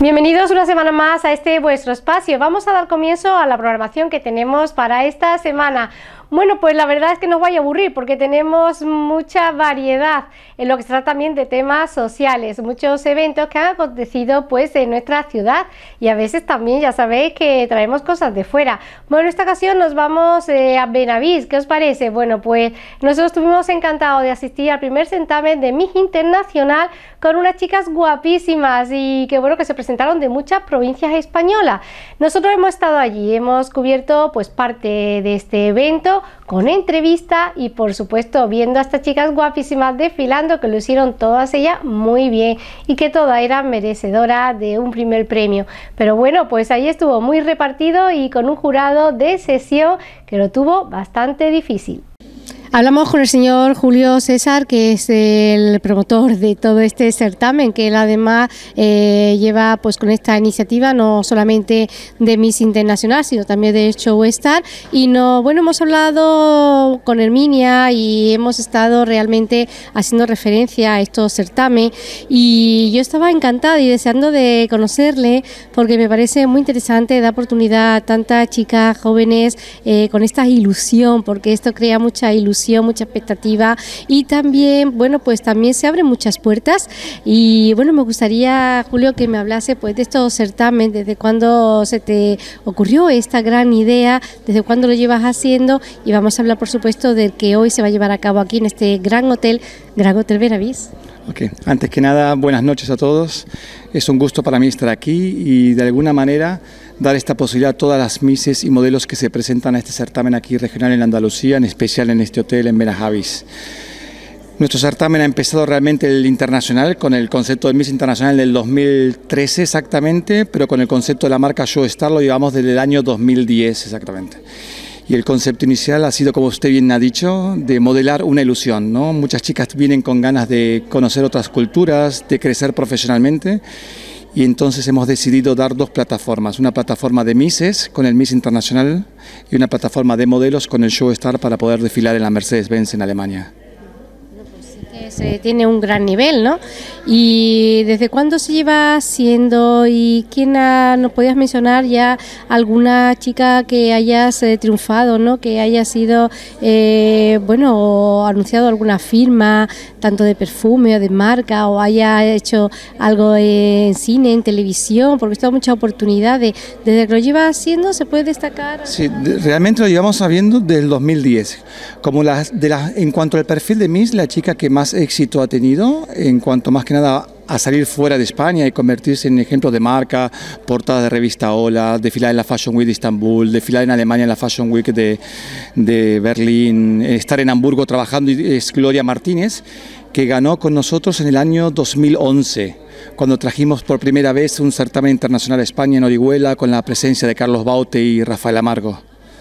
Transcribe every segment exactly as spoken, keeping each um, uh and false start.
Bienvenidos una semana más a este vuestro espacio. Vamos a dar comienzo a la programación que tenemos para esta semana. Bueno, pues la verdad es que no voy a aburrir porque tenemos mucha variedad en lo que se trata también de temas sociales, muchos eventos que han acontecido pues en nuestra ciudad y a veces también ya sabéis que traemos cosas de fuera. Bueno, en esta ocasión nos vamos eh, a Benavís, ¿qué os parece? Bueno, pues nosotros estuvimos encantados de asistir al primer certamen de Miss Internacional con unas chicas guapísimas y que bueno que se presentaron de muchas provincias españolas. Nosotros hemos estado allí, hemos cubierto pues parte de este evento con entrevista y por supuesto viendo a estas chicas guapísimas desfilando, que lo hicieron todas ellas muy bien y que todas eran merecedoras de un primer premio. Pero bueno, pues ahí estuvo muy repartido y con un jurado de sesión que lo tuvo bastante difícil. Hablamos con el señor Julio César, que es el promotor de todo este certamen, que él además eh, lleva pues con esta iniciativa no solamente de Miss Internacional, sino también de Show Star. Y no, bueno, hemos hablado con Herminia y hemos estado realmente haciendo referencia a estos certámenes y yo estaba encantada y deseando de conocerle porque me parece muy interesante, da oportunidad a tantas chicas jóvenes eh, con esta ilusión, porque esto crea mucha ilusión, mucha expectativa y también, bueno, pues también se abren muchas puertas y bueno, me gustaría, Julio, que me hablase pues de estos certámenes, desde cuándo se te ocurrió esta gran idea, desde cuándo lo llevas haciendo y vamos a hablar por supuesto del que hoy se va a llevar a cabo aquí en este gran hotel, Gran Hotel Benavís. Ok, antes que nada, buenas noches a todos, es un gusto para mí estar aquí y de alguna manera dar esta posibilidad a todas las misses y modelos que se presentan a este certamen aquí regional en Andalucía, en especial en este hotel en Benavís. Nuestro certamen ha empezado realmente el internacional con el concepto de Miss Internacional del dos mil trece exactamente, pero con el concepto de la marca Show Star lo llevamos desde el año dos mil diez exactamente. Y el concepto inicial ha sido, como usted bien ha dicho, de modelar una ilusión, ¿no? Muchas chicas vienen con ganas de conocer otras culturas, de crecer profesionalmente. Y entonces hemos decidido dar dos plataformas, una plataforma de Misses con el Miss Internacional y una plataforma de modelos con el Show Star para poder desfilar en la Mercedes-Benz en Alemania. Se tiene un gran nivel, ¿no? ¿Y desde cuándo se lleva haciendo? ¿Y quién ha, nos podías mencionar ya alguna chica que hayas eh, triunfado, ¿no? Que haya sido, eh, bueno, o anunciado alguna firma, tanto de perfume o de marca, o haya hecho algo en cine, en televisión, porque esto da muchas oportunidades. Desde que lo lleva haciendo, ¿se puede destacar? Sí, realmente lo llevamos sabiendo desde el dos mil diez. Como las, de las, en cuanto al perfil de Miss, la chica que más éxito ha tenido, en cuanto más que nada a salir fuera de España y convertirse en ejemplo de marca, portada de revista Hola, desfilar en la Fashion Week de Estambul, desfilar en Alemania en la Fashion Week de, de Berlín, estar en Hamburgo trabajando, es Gloria Martínez, que ganó con nosotros en el año dos mil once, cuando trajimos por primera vez un certamen internacional a España en Orihuela con la presencia de Carlos Baute y Rafael Amargo.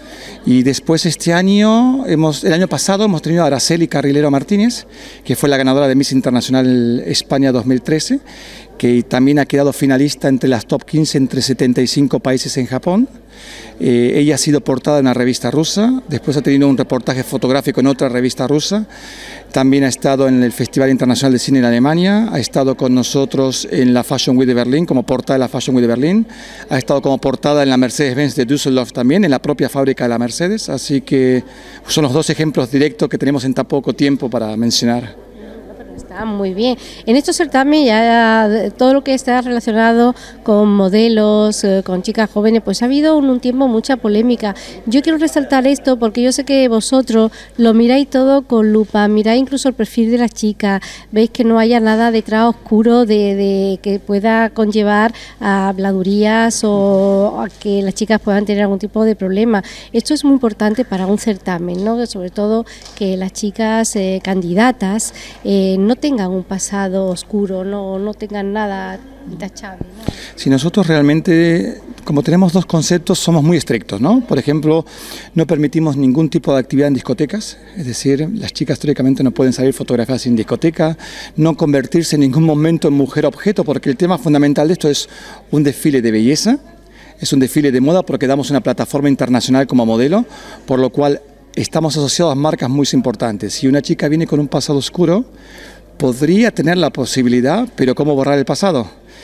Y después este año, hemos, el año pasado hemos tenido a Araceli Carrilero Martínez, que fue la ganadora de Miss Internacional España dos mil trece, que también ha quedado finalista entre las top quince entre setenta y cinco países en Japón. Eh, ella ha sido portada en una revista rusa, después ha tenido un reportaje fotográfico en otra revista rusa, también ha estado en el Festival Internacional de Cine en Alemania, ha estado con nosotros en la Fashion Week de Berlín, como portada de la Fashion Week de Berlín, ha estado como portada en la Mercedes-Benz de Düsseldorf también, en la propia fábrica de la Mercedes, así que son los dos ejemplos directos que tenemos en tan poco tiempo para mencionar. Está muy bien. En estos certámenes ya todo lo que está relacionado con modelos, eh, con chicas jóvenes, pues ha habido un, un tiempo mucha polémica. Yo quiero resaltar esto porque yo sé que vosotros lo miráis todo con lupa, miráis incluso el perfil de las chicas, veis que no haya nada detrás oscuro de, de que pueda conllevar a habladurías o a que las chicas puedan tener algún tipo de problema. Esto es muy importante para un certamen, ¿no? Sobre todo que las chicas eh, candidatas eh, no tengan un pasado oscuro, no, no tengan nada intachable, ¿no? Si nosotros realmente, como tenemos dos conceptos, somos muy estrictos, ¿no? Por ejemplo, no permitimos ningún tipo de actividad en discotecas, es decir, las chicas teóricamente no pueden salir fotografiadas en discoteca, no convertirse en ningún momento en mujer objeto, porque el tema fundamental de esto es un desfile de belleza, es un desfile de moda porque damos una plataforma internacional como modelo, por lo cual estamos asociados a marcas muy importantes. Si una chica viene con un pasado oscuro, podría tener la posibilidad, pero ¿cómo borrar el pasado?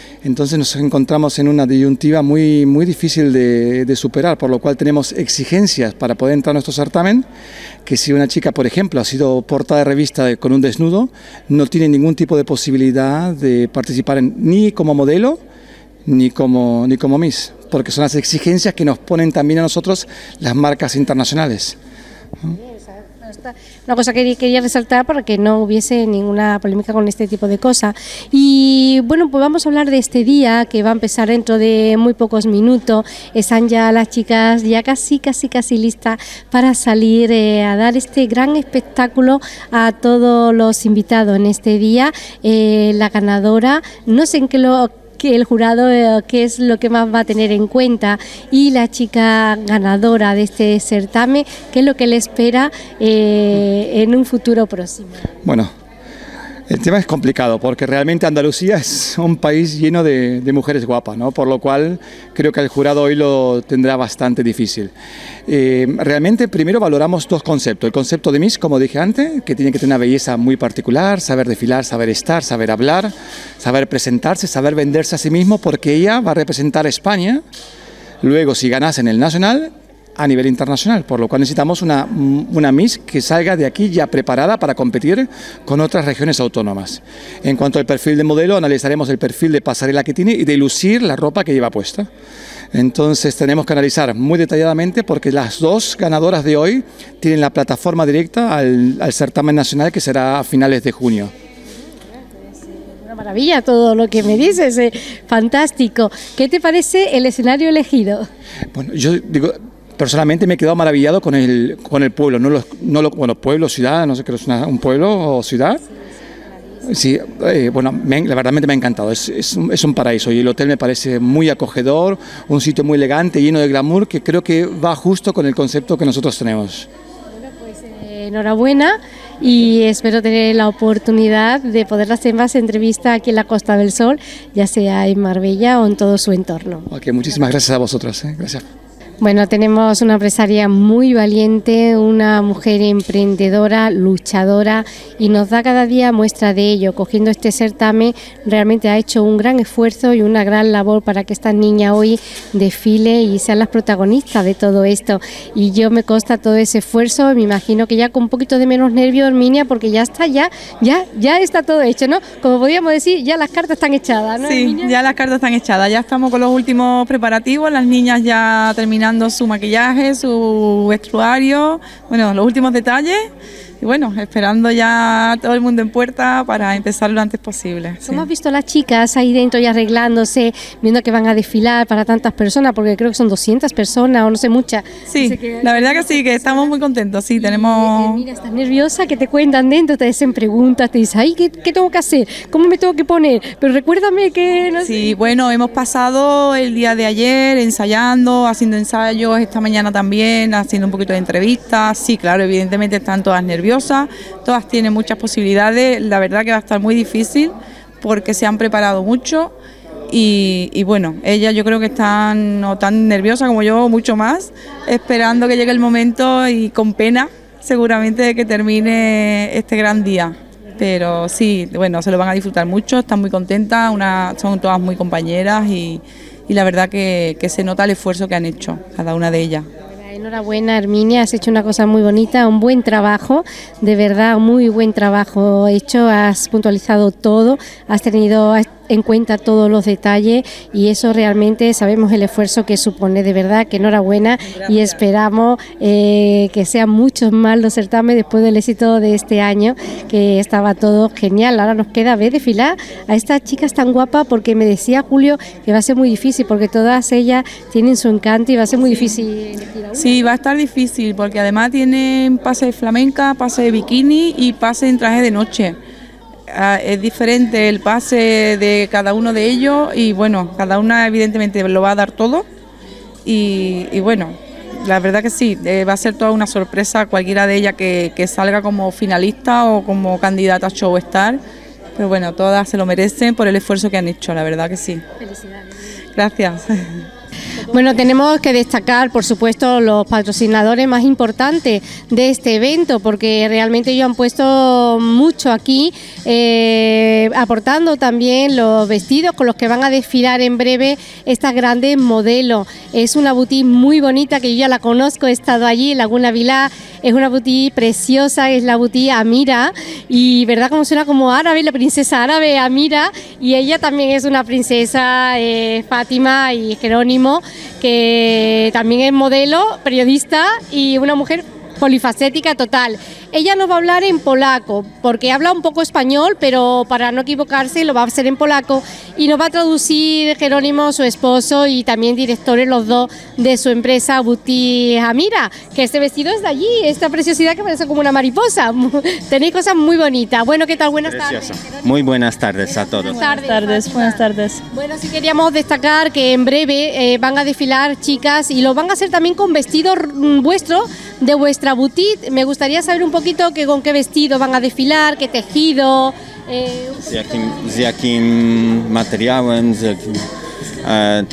Entonces nos encontramos en una disyuntiva muy, muy difícil de, de superar, por lo cual tenemos exigencias para poder entrar a nuestro certamen, que si una chica, por ejemplo, ha sido portada de revista con un desnudo, no tiene ningún tipo de posibilidad de participar en, ni como modelo, ni como, ni como Miss, porque son las exigencias que nos ponen también a nosotros las marcas internacionales. Una cosa que quería resaltar para que no hubiese ninguna polémica con este tipo de cosas. Y bueno, pues vamos a hablar de este día que va a empezar dentro de muy pocos minutos. Están ya las chicas ya casi, casi, casi listas para salir eh, a dar este gran espectáculo a todos los invitados en este día. Eh, la ganadora, no sé en qué lo... que el jurado eh, qué es lo que más va a tener en cuenta, y la chica ganadora de este certamen, qué es lo que le espera eh, en un futuro próximo. Bueno, el tema es complicado porque realmente Andalucía es un país lleno de, de mujeres guapas, ¿no? Por lo cual creo que el jurado hoy lo tendrá bastante difícil. Eh, realmente primero valoramos dos conceptos. El concepto de Miss, como dije antes, que tiene que tener una belleza muy particular, saber desfilar, saber estar, saber hablar, saber presentarse, saber venderse a sí mismo, porque ella va a representar a España. Luego, si ganase en el nacional, a nivel internacional, por lo cual necesitamos una, una Miss que salga de aquí ya preparada para competir con otras regiones autónomas. En cuanto al perfil de modelo, analizaremos el perfil de pasarela que tiene y de lucir la ropa que lleva puesta. Entonces tenemos que analizar muy detalladamente, porque las dos ganadoras de hoy tienen la plataforma directa al, al certamen nacional, que será a finales de junio. Una maravilla todo lo que me dices, eh, fantástico. ¿Qué te parece el escenario elegido? Bueno, yo digo... Personalmente me he quedado maravillado con el, con el pueblo, no los, no lo, bueno, pueblo, ciudad, no sé qué es una, un pueblo o ciudad. Sí, eh, bueno, me, la verdad me ha encantado, es, es, un, es un paraíso, y el hotel me parece muy acogedor, un sitio muy elegante, lleno de glamour, que creo que va justo con el concepto que nosotros tenemos. Bueno, pues eh, enhorabuena, y espero tener la oportunidad de poder hacer más entrevistas aquí en la Costa del Sol, ya sea en Marbella o en todo su entorno. Okay, muchísimas gracias a vosotros, eh, gracias. Bueno, tenemos una empresaria muy valiente, una mujer emprendedora, luchadora, y nos da cada día muestra de ello. Cogiendo este certamen, realmente ha hecho un gran esfuerzo y una gran labor para que estas niñas hoy desfilen y sean las protagonistas de todo esto. Y yo me consta todo ese esfuerzo, me imagino que ya con un poquito de menos nervio, Herminia, porque ya está, ya, ya, ya está todo hecho, ¿no? Como podríamos decir, ya las cartas están echadas, ¿no, Sí, Herminia? ya las cartas están echadas, ya estamos con los últimos preparativos, las niñas ya terminando su maquillaje, su vestuario, bueno, los últimos detalles, y bueno, esperando ya todo el mundo en puerta para empezar lo antes posible. ¿Cómo Sí. has visto a las chicas ahí dentro ya arreglándose, viendo que van a desfilar para tantas personas? Porque creo que son doscientas personas o no sé, muchas. Sí, No sé qué- la verdad que sí, que estamos muy contentos, sí, Y, tenemos... eh, mira, estás nerviosa, que te cuentan dentro, te hacen preguntas, te dicen, ay, ¿qué, qué tengo que hacer? ¿Cómo me tengo que poner? Pero recuérdame que... No sé. Sí, bueno, hemos pasado el día de ayer ensayando, haciendo ensayos, esta mañana también, haciendo un poquito de entrevistas. Sí, claro, evidentemente están todas nerviosas, todas tienen muchas posibilidades. La verdad que va a estar muy difícil porque se han preparado mucho y, y bueno, ellas yo creo que están no tan nerviosas como yo, mucho más, esperando que llegue el momento y con pena seguramente de que termine este gran día. Pero sí, bueno, se lo van a disfrutar mucho, están muy contentas, una, son todas muy compañeras y, y la verdad que, que se nota el esfuerzo que han hecho cada una de ellas. Enhorabuena, Herminia, has hecho una cosa muy bonita, un buen trabajo, de verdad, muy buen trabajo hecho, has puntualizado todo, has tenido en cuenta todos los detalles y eso realmente sabemos el esfuerzo que supone, de verdad que enhorabuena. Gracias. Y esperamos eh, que sean muchos más los certámenes después del éxito de este año, que estaba todo genial. Ahora nos queda ver desfilar a estas chicas tan guapas, porque me decía Julio que va a ser muy difícil porque todas ellas tienen su encanto y va a ser muy difícil elegir a una. Sí, va a estar difícil porque además tienen pase de flamenca, pase de bikini y pase en traje de noche. Es diferente el pase de cada uno de ellos y bueno, cada una evidentemente lo va a dar todo y, y bueno, la verdad que sí, eh, va a ser toda una sorpresa cualquiera de ellas que, que salga como finalista o como candidata a Show Star, pero bueno, todas se lo merecen por el esfuerzo que han hecho, la verdad que sí. Felicidades. Gracias. Bueno, tenemos que destacar, por supuesto, los patrocinadores más importantes de este evento, porque realmente ellos han puesto mucho aquí, eh, aportando también los vestidos con los que van a desfilar en breve estas grandes modelos. Es una boutique muy bonita que yo ya la conozco, he estado allí en Laguna Vilá. Es una boutique preciosa, es la boutique Amira, y verdad como suena como árabe, la princesa árabe Amira, y ella también es una princesa, eh, Fátima y Jerónimo, que también es modelo, periodista y una mujer polifacética total. Ella nos va a hablar en polaco, porque habla un poco español, pero para no equivocarse lo va a hacer en polaco, y nos va a traducir Jerónimo, su esposo, y también directores los dos de su empresa Boutique Amira, que este vestido es de allí, esta preciosidad que parece como una mariposa. Tenéis cosas muy bonitas. Bueno, ¿qué tal? Buenas Precioso. tardes. Jerónimo. Muy buenas tardes a todos. Buenas tardes, Buenas tardes, Fátima. buenas tardes. Bueno, sí queríamos destacar que en breve eh, van a desfilar chicas, y lo van a hacer también con vestidos mm, vuestros, de vuestra boutique. Me gustaría saber un poquito que, con qué vestido van a desfilar, qué tejido. Eh, un Z jakim, z jakim materiałem, z jakim, e,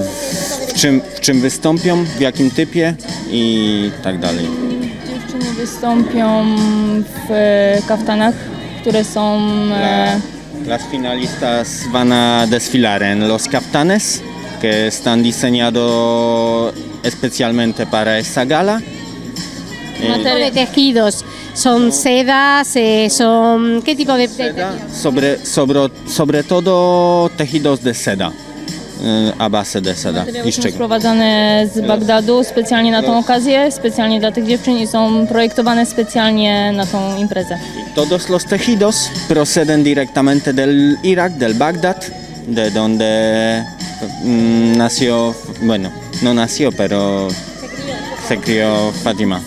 w, czym, w czym wystąpią, w jakim typie i tak dalej. Dziewczyny wystąpią w kaftanach, które są... E, Las finalistas van a desfilar en los caftanes que están diseñados especialmente para esta gala. ¿Qué tipo de tejidos? ¿Son sedas? Eh, son ¿Qué tipo de, de Seda, tejidos? sobre, sobre, sobre todo tejidos de seda, e, a base de seda Materiały i są szczegół. sprowadzane z Bagdadu specjalnie na tą okazję, specjalnie dla tych dziewczyn i są projektowane specjalnie na tą imprezę. Todos los tejidos proceden directamente del Irak, del Bagdad, de donde mm, nació, bueno, no nació, pero se crió Fátima.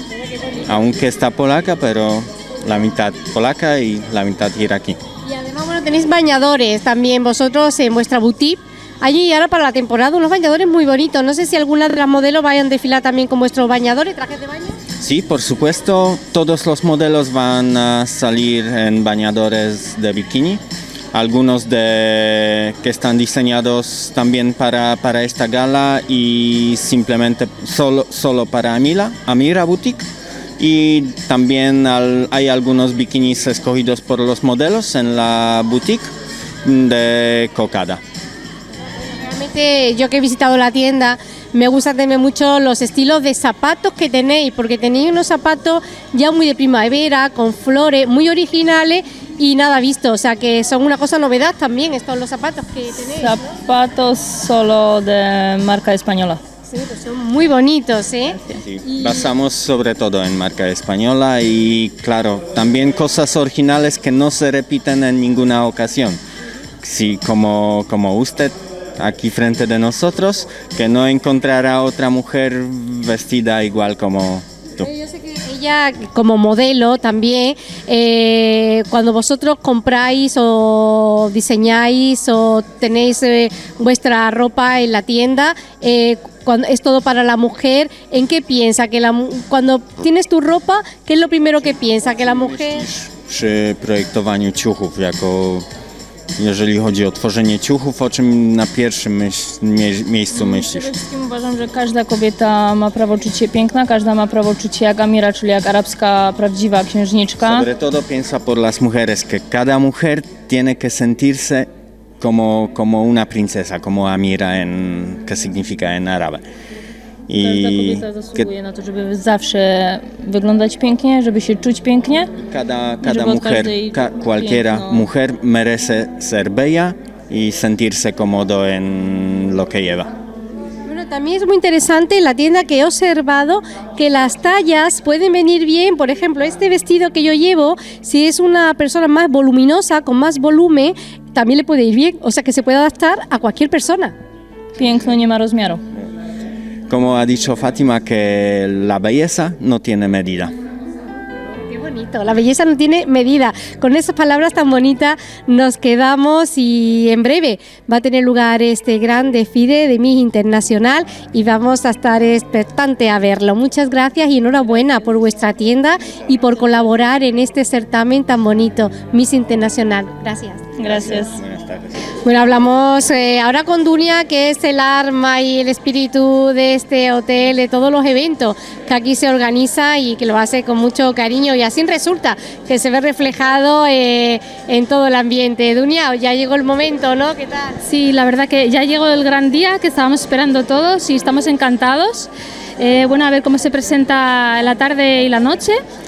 Aunque está polaca, pero la mitad polaca y la mitad iraquí. Y además, bueno, tenéis bañadores también vosotros en vuestra boutique. Allí ahora para la temporada unos bañadores muy bonitos. No sé si algunas de las modelos vayan a desfilar también con vuestros bañadores, trajes de baño. Sí, por supuesto, todos los modelos van a salir en bañadores de bikini. Algunos de, que están diseñados también para, para esta gala y simplemente solo, solo para Amira, Amira Boutique. Y también al, hay algunos bikinis escogidos por los modelos en la boutique de Cocada. Realmente yo que he visitado la tienda me gustan también mucho los estilos de zapatos que tenéis, porque tenéis unos zapatos ya muy de primavera, con flores, muy originales y nada visto, o sea que son una cosa novedad también estos los zapatos que tenéis, ¿no? Zapatos solo de marca española. Sí, pues son muy bonitos, ¿eh? Sí, Y- basamos sobre todo en marca española y claro, también cosas originales que no se repiten en ninguna ocasión. Sí, como, como usted aquí frente de nosotros, que no encontrará otra mujer vestida igual como tú. Yo sé que ella como modelo también, eh, cuando vosotros compráis o diseñáis o tenéis eh, vuestra ropa en la tienda, eh, cuando es todo para la mujer, ¿en qué piensa? Que la, mu- cuando tienes tu ropa, ¿qué es lo primero que piensa? Que la mujer... Myślisz przy projektowaniu ciuchów, jako jeżeli chodzi o tworzenie ciuchów, o czym na pierwszym myśl, mie, miejscu myślisz? Przede wszystkim uważam, że każda kobieta ma prawo czuć się piękna, każda ma prawo czuć się jak Amira, czyli jak arabska prawdziwa księżniczka. Sobre todo piensa por las mujeres, que cada mujer tiene que sentirse como, como una princesa, como Amira, en, que significa en árabe. Każda kobieta zasługuje na to, żeby zawsze wyglądać pięknie, żeby się czuć pięknie. Cada, cada Żeby od mujer, każdej ca, cualquiera piękno. mujer merece ser bella y sentirse cómodo en lo que lleva. Bueno, también es muy interesante en la tienda que he observado que las tallas pueden venir bien. Por ejemplo, este vestido que yo llevo, si es una persona más voluminosa, con más volumen, también le puede ir bien. O sea que se puede adaptar a cualquier persona. Piękno nie ma rozmiaru. Como ha dicho Fátima, que la belleza no tiene medida. Qué bonito, la belleza no tiene medida. Con esas palabras tan bonitas nos quedamos y en breve va a tener lugar este gran desfile de Miss Internacional y vamos a estar expectantes a verlo. Muchas gracias y enhorabuena por vuestra tienda y por colaborar en este certamen tan bonito, Miss Internacional. Gracias. Gracias. Buenas tardes. Bueno, hablamos eh, ahora con Dunia, que es el alma y el espíritu de este hotel, de todos los eventos que aquí se organiza y que lo hace con mucho cariño, y así resulta que se ve reflejado eh, en todo el ambiente. Dunia, ya llegó el momento, ¿no? ¿Qué tal? Sí, la verdad que ya llegó el gran día que estábamos esperando todos y estamos encantados. Eh, bueno, a ver cómo se presenta la tarde y la noche,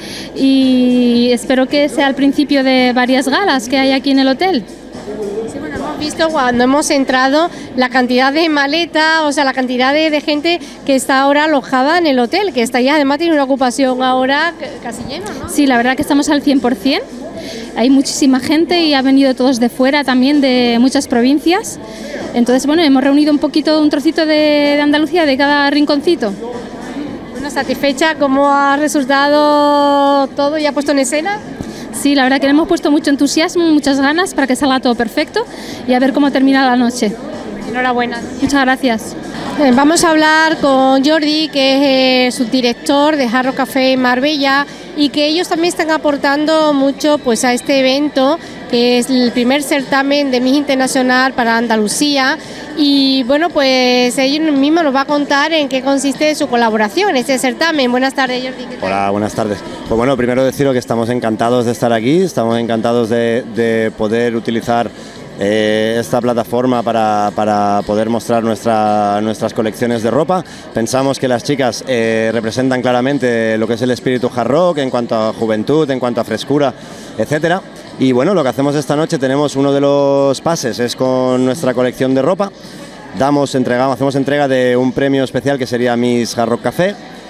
y espero que sea el principio de varias galas que hay aquí en el hotel. Sí, bueno, hemos visto cuando hemos entrado la cantidad de maletas, o sea, la cantidad de, de gente que está ahora alojada en el hotel, que está ya, además tiene una ocupación ahora casi llena, ¿no? Sí, la verdad que estamos al cien por cien. Hay muchísima gente y ha venido todos de fuera también, de muchas provincias. Entonces, bueno, hemos reunido un poquito, un trocito de, de Andalucía, de cada rinconcito. Bueno, ¿satisfecha cómo ha resultado todo ya puesto en escena? Sí, la verdad que le hemos puesto mucho entusiasmo, muchas ganas para que salga todo perfecto y a ver cómo termina la noche. Enhorabuena. Muchas gracias. Vamos a hablar con Jordi, que es eh, subdirector de Hard Rock Café Marbella, y que ellos también están aportando mucho pues a este evento, que es el primer certamen de Miss Internacional para Andalucía. Y bueno, pues ellos mismos nos va a contar en qué consiste su colaboración en este certamen. Buenas tardes, Jordi. ¿Qué tal? Hola, buenas tardes. Pues bueno, primero deciros que estamos encantados de estar aquí, estamos encantados de, de poder utilizar Eh, esta plataforma para, para poder mostrar nuestra, nuestras colecciones de ropa. Pensamos que las chicas eh, representan claramente lo que es el espíritu hard rock en cuanto a juventud, en cuanto a frescura, etcétera. Y bueno, lo que hacemos esta noche, tenemos uno de los pases, es con nuestra colección de ropa. Damos, entregamos, hacemos entrega de un premio especial que sería Miss Hard Rock Café.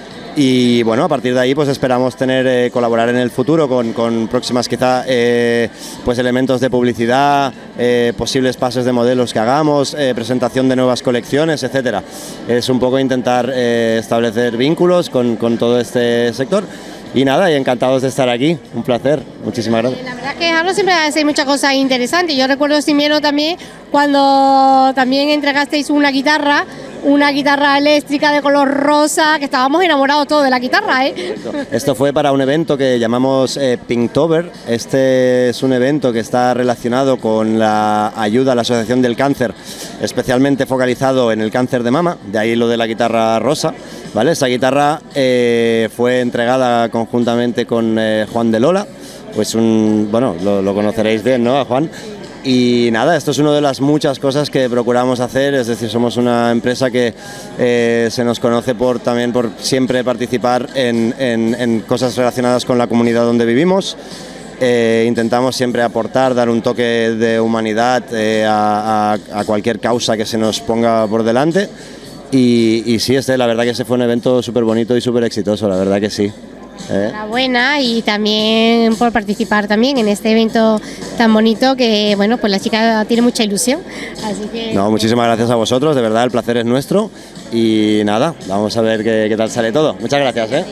Y bueno, a partir de ahí pues esperamos tener eh, colaborar en el futuro con, con próximas quizá eh, pues elementos de publicidad, eh, posibles pases de modelos que hagamos, eh, presentación de nuevas colecciones, etcétera. Es un poco intentar eh, establecer vínculos con, con todo este sector. Y nada, y encantados de estar aquí, un placer, muchísimas gracias. La verdad es que Hard Rock siempre hace muchas cosas interesantes. Yo recuerdo, Simiero, también cuando también entregasteis una guitarra, una guitarra eléctrica de color rosa, que estábamos enamorados todos de la guitarra, ¿eh? Esto fue para un evento que llamamos eh, Pinktober. Este es un evento que está relacionado con la ayuda a la Asociación del Cáncer, especialmente focalizado en el cáncer de mama, de ahí lo de la guitarra rosa, ¿vale? Esa guitarra eh, fue entregada conjuntamente con eh, Juan de Lola, pues un, bueno, lo, lo conoceréis bien, ¿no?, a Juan. Y nada, esto es una de las muchas cosas que procuramos hacer, es decir, somos una empresa que eh, se nos conoce por también por siempre participar en, en, en cosas relacionadas con la comunidad donde vivimos. Eh, intentamos siempre aportar, dar un toque de humanidad eh, a, a, a cualquier causa que se nos ponga por delante. Y, y sí, este, la verdad que ese fue un evento súper bonito y súper exitoso, la verdad que sí. ¿Eh? Enhorabuena, y también por participar también en este evento tan bonito que, bueno, pues la chica tiene mucha ilusión. Así que... No, muchísimas gracias a vosotros, de verdad el placer es nuestro y nada, vamos a ver qué, qué tal sale todo. Muchas gracias, ¿eh?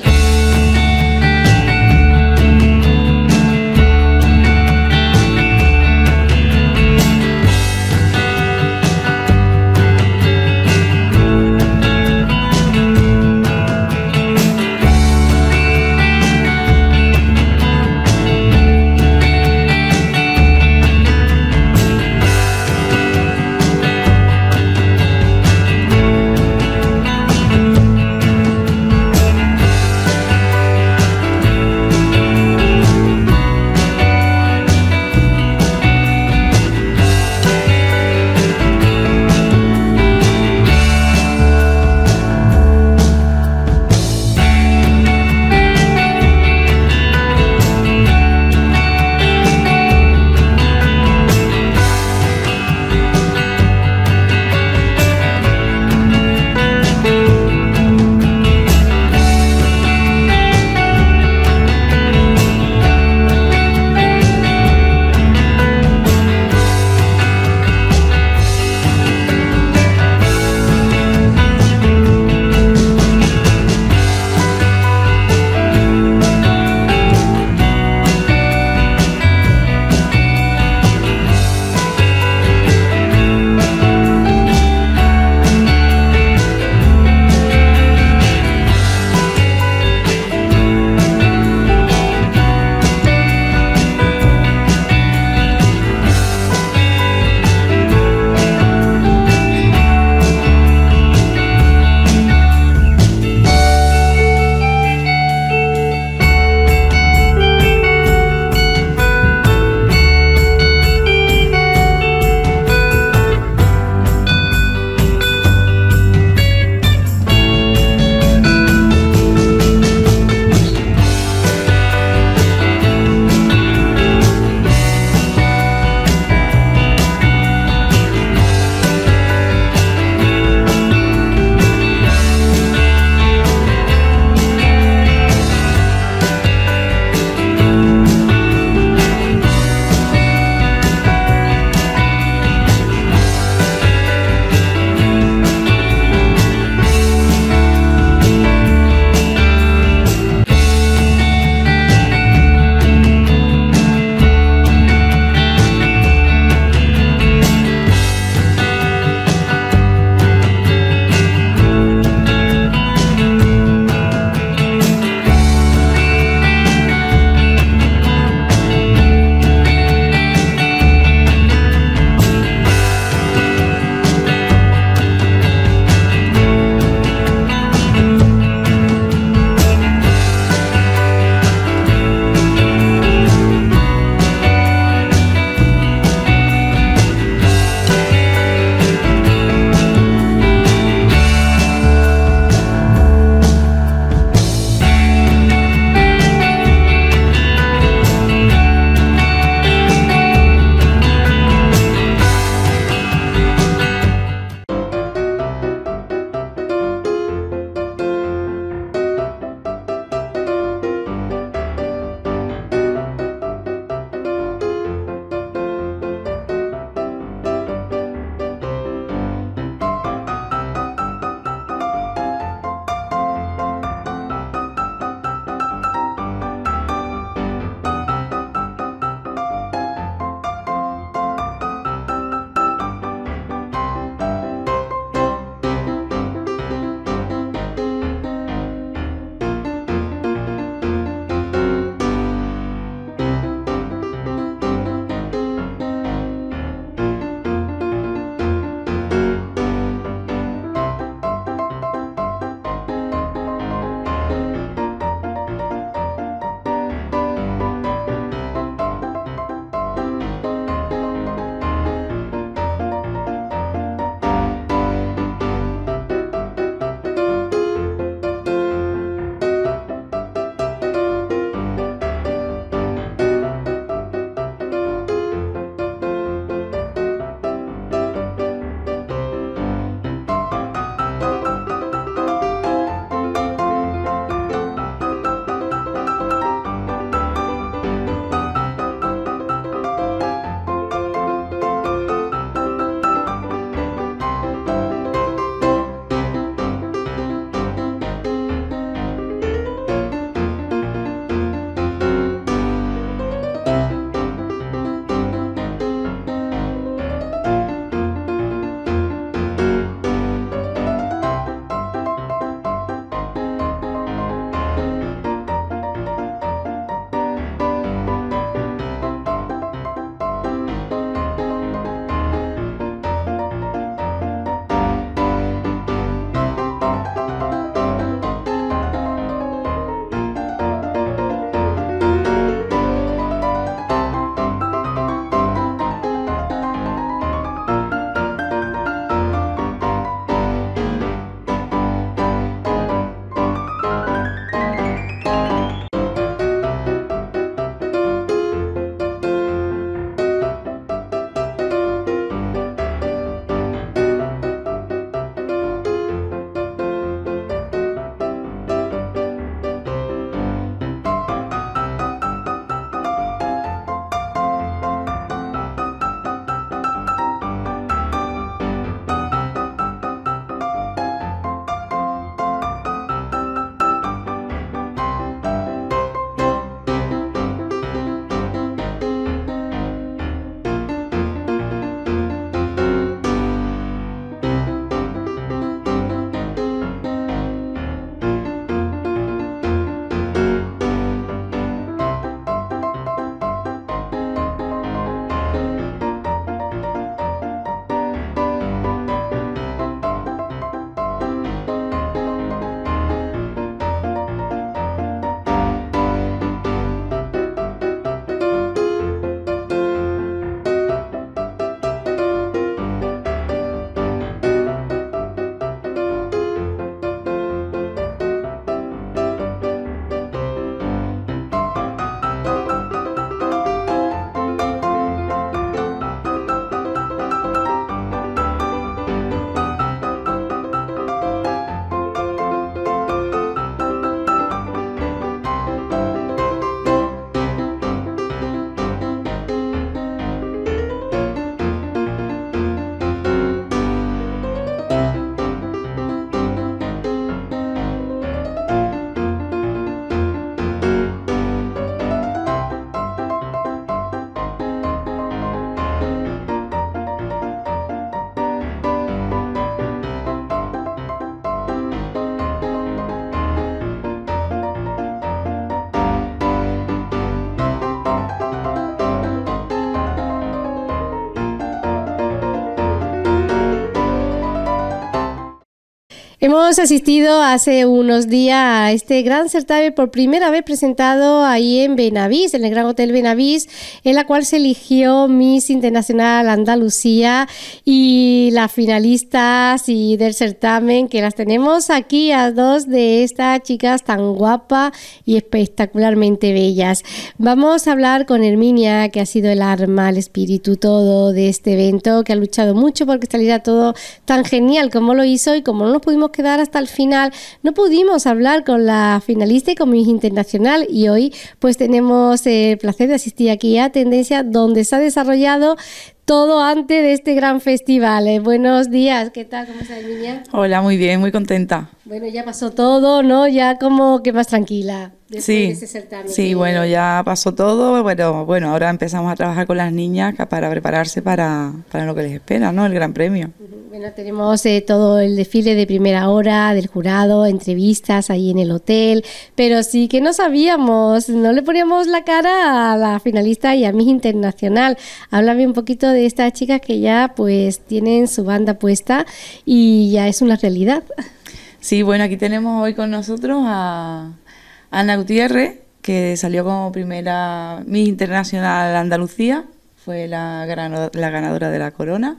Hemos asistido hace unos días a este gran certamen por primera vez presentado ahí en Benavís, en el Gran Hotel Benavís, en la cual se eligió Miss Internacional Andalucía y las finalistas y del certamen, que las tenemos aquí a dos de estas chicas tan guapas y espectacularmente bellas. Vamos a hablar con Herminia, que ha sido el arma, el espíritu, todo de este evento, que ha luchado mucho porque saliera todo tan genial como lo hizo, y como no nos pudimos quedar hasta el final, no pudimos hablar con la finalista y con Miss Internacional, y hoy pues tenemos el placer de asistir aquí a Tendencia, donde se ha desarrollado todo antes de este gran festival. Eh, buenos días, ¿qué tal? ¿Cómo estás, Herminia? Hola, muy bien, muy contenta. Bueno, ya pasó todo, ¿no? Ya como que más tranquila después sí, de ese certamen. Sí, que... bueno, ya pasó todo, pero bueno, ahora empezamos a trabajar con las niñas para prepararse para, para lo que les espera, ¿no? El Gran Premio. Bueno, tenemos eh, todo el desfile de primera hora del jurado, entrevistas ahí en el hotel, pero sí que no sabíamos, no le poníamos la cara a la finalista y a Miss Internacional. Háblame un poquito de estas chicas que ya pues tienen su banda puesta y ya es una realidad. Sí, bueno, aquí tenemos hoy con nosotros a Ana Gutiérrez, que salió como primera Miss Internacional Andalucía, fue la, gran, la ganadora de la corona,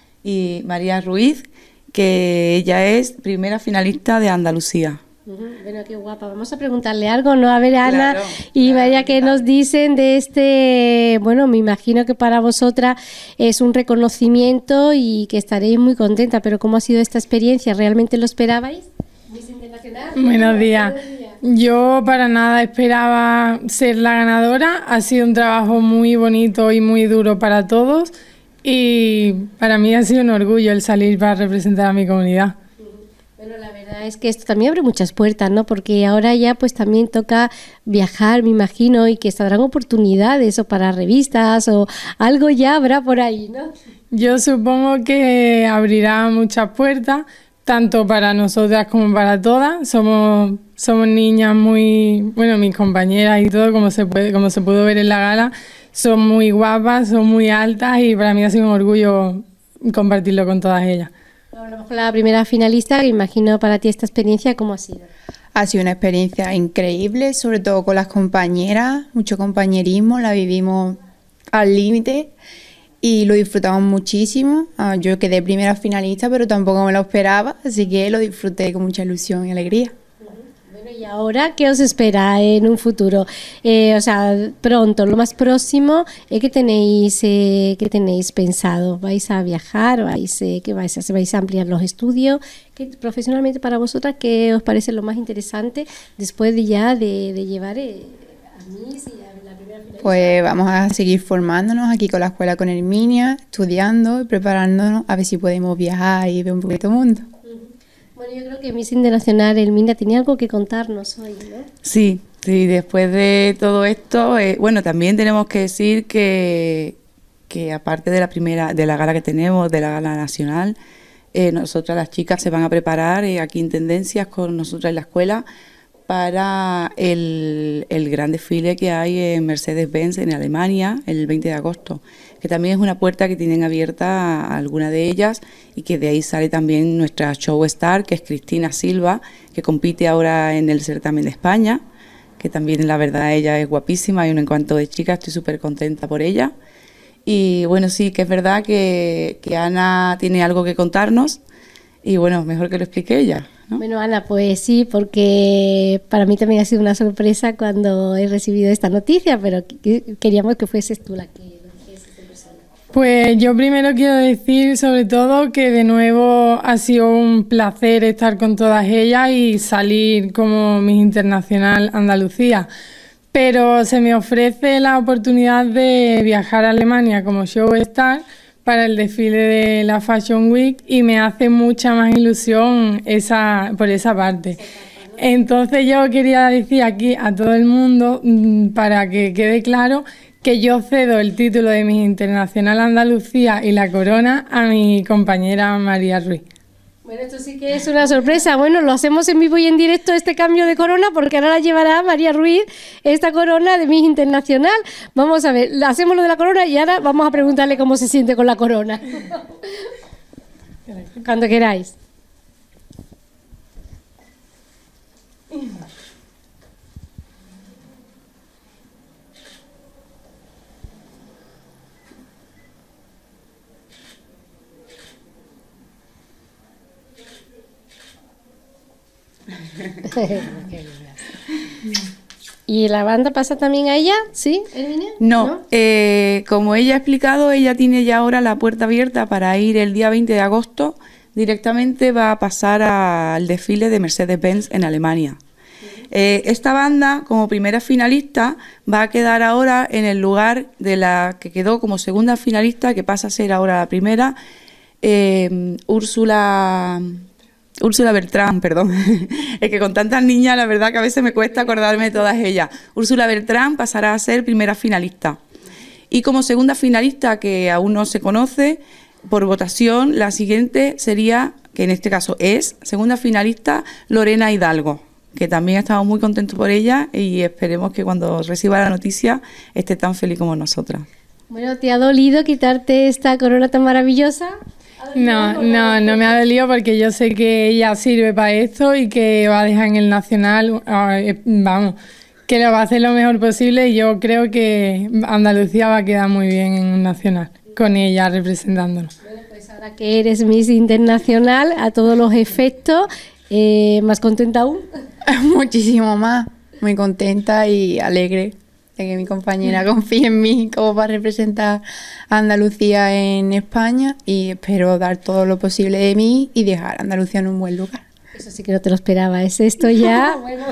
y María Ruiz, que ella es primera finalista de Andalucía. Bueno, qué guapa. Vamos a preguntarle algo, ¿no? A ver, Ana claro, y claro, María, ¿qué nos dicen de este? Bueno, me imagino que para vosotras es un reconocimiento y que estaréis muy contentas, pero ¿cómo ha sido esta experiencia? ¿Realmente lo esperabais? ¿Miss Internacional? Buenos días. Yo para nada esperaba ser la ganadora. Ha sido un trabajo muy bonito y muy duro para todos, y para mí ha sido un orgullo el salir para representar a mi comunidad. Bueno, la verdad es que esto también abre muchas puertas, ¿no? Porque ahora ya pues también toca viajar, me imagino, y que saldrán oportunidades o para revistas o algo ya habrá por ahí, ¿no? Yo supongo que abrirá muchas puertas, tanto para nosotras como para todas. Somos, somos niñas muy, bueno, mis compañeras y todo, como se puede, como se pudo ver en la gala, son muy guapas, son muy altas, y para mí ha sido un orgullo compartirlo con todas ellas. Hablamos con la primera finalista, que imagino para ti esta experiencia, ¿cómo ha sido? Ha sido una experiencia increíble, sobre todo con las compañeras, mucho compañerismo, la vivimos al límite y lo disfrutamos muchísimo. Yo quedé primera finalista, pero tampoco me lo esperaba, así que lo disfruté con mucha ilusión y alegría. Bueno, y ahora, ¿qué os espera en un futuro? Eh, o sea, pronto, lo más próximo, eh, ¿qué tenéis, eh, qué tenéis pensado? ¿Vais a viajar? ¿Vais, eh, ¿Qué vais a hacer? ¿Vais a ampliar los estudios? ¿Qué, profesionalmente para vosotras, qué os parece lo más interesante después de ya de, de llevar eh, a Miss y a la primera finalista? Pues vamos a seguir formándonos aquí con la escuela con Herminia, estudiando y preparándonos a ver si podemos viajar y ver un poquito el mundo. Bueno, yo creo que Miss Internacional, Herminia, tenía algo que contarnos hoy, ¿no? Sí, sí, después de todo esto, eh, bueno, también tenemos que decir que, que aparte de la primera, de la gala que tenemos, de la gala nacional, eh, nosotras las chicas se van a preparar eh, aquí en Tendencias con nosotras en la escuela para el, el gran desfile que hay en Mercedes-Benz en Alemania el veinte de agosto, que también es una puerta que tienen abierta a alguna de ellas, y que de ahí sale también nuestra show star, que es Cristina Silva, que compite ahora en el certamen de España, que también la verdad ella es guapísima, y en cuanto de chica estoy súper contenta por ella. Y bueno, sí, que es verdad que, que Ana tiene algo que contarnos, y bueno, mejor que lo explique ella, ¿no? Bueno, Ana, pues sí, porque para mí también ha sido una sorpresa cuando he recibido esta noticia, pero queríamos que fueses tú la que lo dijeses en persona. Pues yo primero quiero decir sobre todo que de nuevo ha sido un placer estar con todas ellas y salir como Miss Internacional Andalucía, pero se me ofrece la oportunidad de viajar a Alemania como show star para el desfile de la Fashion Week, y me hace mucha más ilusión esa, por esa parte. Entonces yo quería decir aquí a todo el mundo, para que quede claro, que yo cedo el título de Miss Internacional Andalucía y la corona a mi compañera María Ruiz. Bueno, esto sí que es una sorpresa. Bueno, lo hacemos en vivo y en directo, este cambio de corona, porque ahora la llevará María Ruiz, esta corona de Miss Internacional. Vamos a ver, hacemos lo de la corona y ahora vamos a preguntarle cómo se siente con la corona. Cuando queráis. ¿Y la banda pasa también a ella? ¿Sí, Herminia? No, ¿No? Eh, como ella ha explicado, ella tiene ya ahora la puerta abierta para ir el día veinte de agosto. Directamente va a pasar al desfile de Mercedes-Benz en Alemania. Eh, esta banda, como primera finalista, va a quedar ahora en el lugar de la que quedó como segunda finalista, que pasa a ser ahora la primera, eh, Úrsula... Úrsula Bertrán, perdón, es que con tantas niñas la verdad que a veces me cuesta acordarme de todas ellas. Úrsula Bertrán pasará a ser primera finalista. Y como segunda finalista, que aún no se conoce, por votación, la siguiente sería, que en este caso es, segunda finalista, Lorena Hidalgo, que también estamos muy contentos por ella y esperemos que cuando reciba la noticia esté tan feliz como nosotras. Bueno, ¿te ha dolido quitarte esta corona tan maravillosa? No, no, no me ha dolido porque yo sé que ella sirve para esto y que va a dejar en el Nacional, eh, vamos, que lo va a hacer lo mejor posible y yo creo que Andalucía va a quedar muy bien en un Nacional, con ella representándonos. Bueno, pues ahora que eres Miss Internacional, a todos los efectos, eh, ¿más contenta aún? Muchísimo más, muy contenta y alegre de que mi compañera confíe en mí como para representar a Andalucía en España y espero dar todo lo posible de mí y dejar a Andalucía en un buen lugar. Eso sí que no te lo esperaba, ¿es esto ya? Bueno,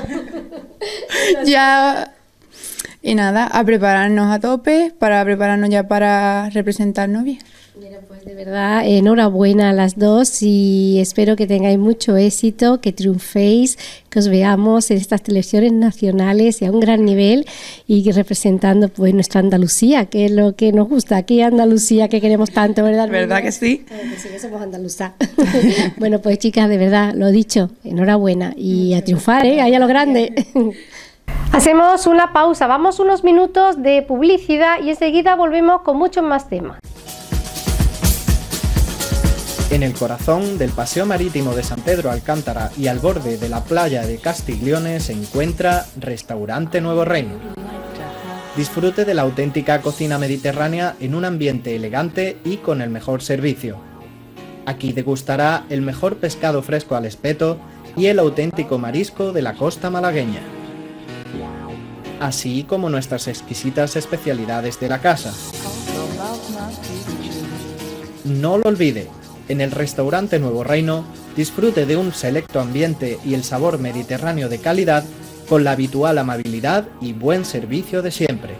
ya, y nada, a prepararnos a tope para prepararnos ya para representarnos bien. mira, pues de verdad, enhorabuena a las dos y espero que tengáis mucho éxito, que triunféis, que os veamos en estas televisiones nacionales y a un gran nivel y que representando pues nuestra Andalucía, que es lo que nos gusta aquí, Andalucía, que queremos tanto, ¿verdad? ¿Verdad que sí? Claro que sí, que somos andaluzas. Bueno, pues chicas, de verdad, lo dicho, enhorabuena y a triunfar, ¿eh? Ahí a lo grande. Hacemos una pausa, vamos unos minutos de publicidad y enseguida volvemos con muchos más temas. En el corazón del Paseo Marítimo de San Pedro Alcántara y al borde de la playa de Castiglione se encuentra Restaurante Nuevo Reino. Disfrute de la auténtica cocina mediterránea en un ambiente elegante y con el mejor servicio. Aquí degustará el mejor pescado fresco al espeto y el auténtico marisco de la costa malagueña, así como nuestras exquisitas especialidades de la casa. No lo olvide. En el Restaurante Nuevo Reino, disfrute de un selecto ambiente y el sabor mediterráneo de calidad con la habitual amabilidad y buen servicio de siempre.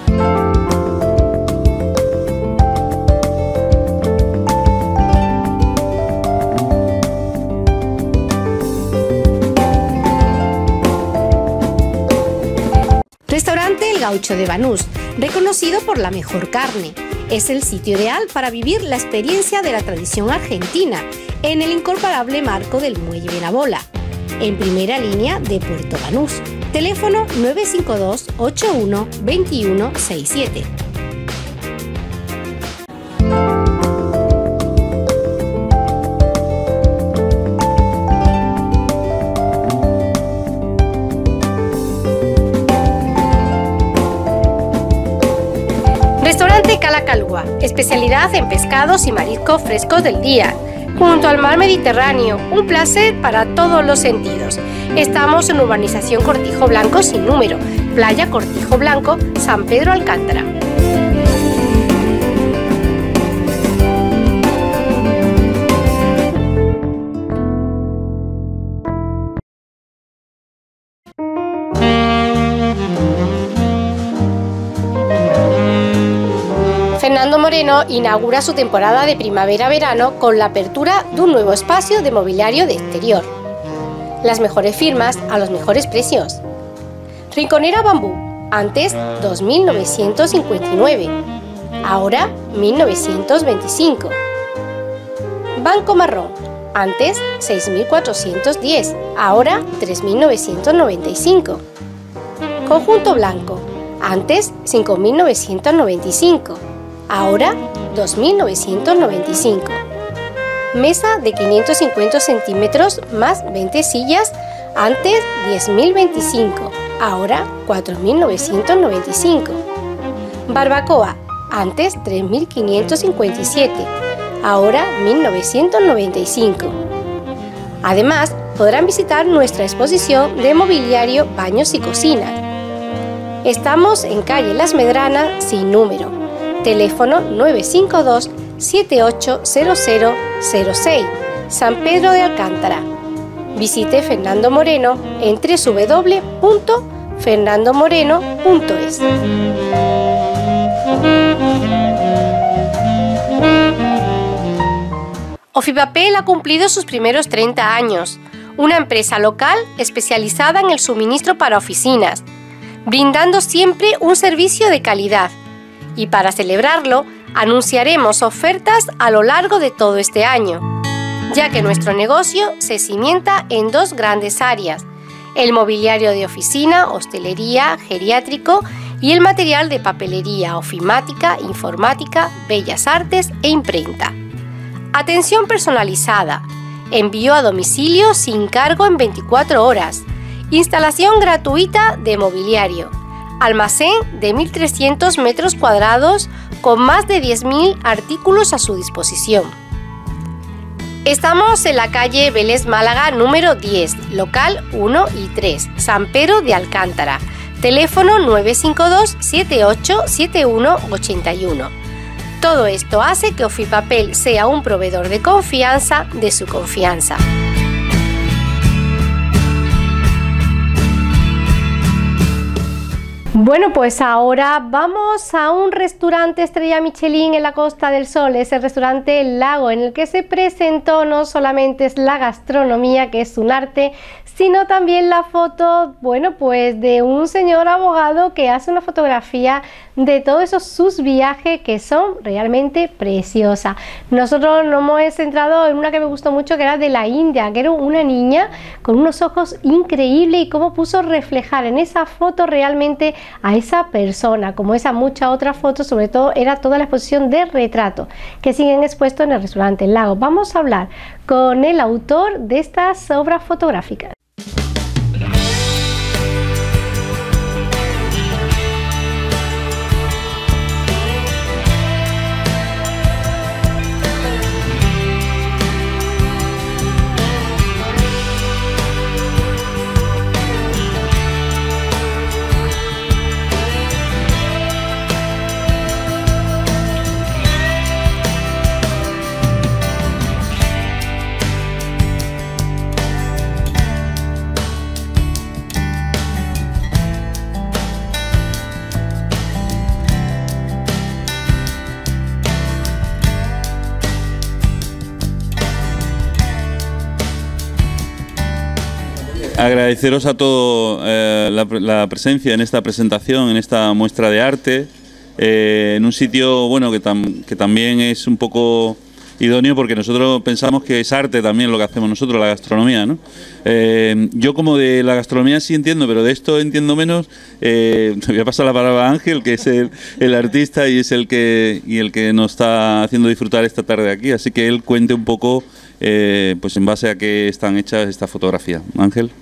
Restaurante El Gaucho de Banús, reconocido por la mejor carne. Es el sitio ideal para vivir la experiencia de la tradición argentina en el incomparable marco del Muelle Benabola, en primera línea de Puerto Banús. Teléfono nueve cinco dos, ocho uno, dos uno seis siete. Restaurante Calacalúa, especialidad en pescados y mariscos frescos del día, junto al mar Mediterráneo, un placer para todos los sentidos. Estamos en urbanización Cortijo Blanco sin número, playa Cortijo Blanco, San Pedro Alcántara. Fernando Moreno inaugura su temporada de primavera-verano con la apertura de un nuevo espacio de mobiliario de exterior. Las mejores firmas a los mejores precios. Rinconera Bambú, antes dos mil novecientos cincuenta y nueve, ahora mil novecientos veinticinco. Banco Marrón, antes seis mil cuatrocientos diez, ahora tres mil novecientos noventa y cinco. Conjunto Blanco, antes cinco mil novecientos noventa y cinco. Ahora dos mil novecientos noventa y cinco. Mesa de quinientos cincuenta centímetros más veinte sillas antes diez mil veinticinco, ahora cuatro mil novecientos noventa y cinco. Barbacoa, antes tres mil quinientos cincuenta y siete, ahora mil novecientos noventa y cinco. Además, podrán visitar nuestra exposición de mobiliario, baños y cocinas. Estamos en calle Las Medranas, sin número. Teléfono nueve cinco dos, siete ocho cero cero cero seis, San Pedro de Alcántara. Visite Fernando Moreno en doble u doble u doble u punto fernando moreno punto es. Ofipapel ha cumplido sus primeros treinta años, una empresa local especializada en el suministro para oficinas, brindando siempre un servicio de calidad. Y para celebrarlo, anunciaremos ofertas a lo largo de todo este año, ya que nuestro negocio se cimienta en dos grandes áreas: el mobiliario de oficina, hostelería, geriátrico y el material de papelería, ofimática, informática, bellas artes e imprenta. Atención personalizada, envío a domicilio sin cargo en veinticuatro horas, instalación gratuita de mobiliario, almacén de mil trescientos metros cuadrados con más de diez mil artículos a su disposición. Estamos en la calle Vélez Málaga número diez, local uno y tres, San Pedro de Alcántara. Teléfono nueve cinco dos, siete ocho siete uno ocho uno. Todo esto hace que Ofipapel sea un proveedor de confianza de su confianza. Bueno, pues ahora vamos a un restaurante estrella Michelin en la Costa del Sol, es el restaurante El Lago, en el que se presentó no solamente es la gastronomía, que es un arte, sino también la foto, bueno, pues de un señor abogado que hace una fotografía de todos esos sus viajes que son realmente preciosas. Nosotros nos hemos centrado en una que me gustó mucho, que era de la India, que era una niña con unos ojos increíbles y cómo puso reflejar en esa foto realmente a esa persona, como esa muchas otras fotos, sobre todo era toda la exposición de retratos que siguen expuestos en el restaurante El Lago. Vamos a hablar con el autor de estas obras fotográficas. Agradeceros a todos eh, la, la presencia en esta presentación, en esta muestra de arte, eh, en un sitio bueno que, tam, que también es un poco idóneo, porque nosotros pensamos que es arte también lo que hacemos nosotros, la gastronomía, ¿no? Eh, yo como de la gastronomía sí entiendo, pero de esto entiendo menos. Eh, voy a pasar la palabra a Ángel, que es el, el artista y es el que, y el que nos está haciendo disfrutar esta tarde aquí, así que él cuente un poco eh, pues en base a qué están hechas estas fotografías. Ángel.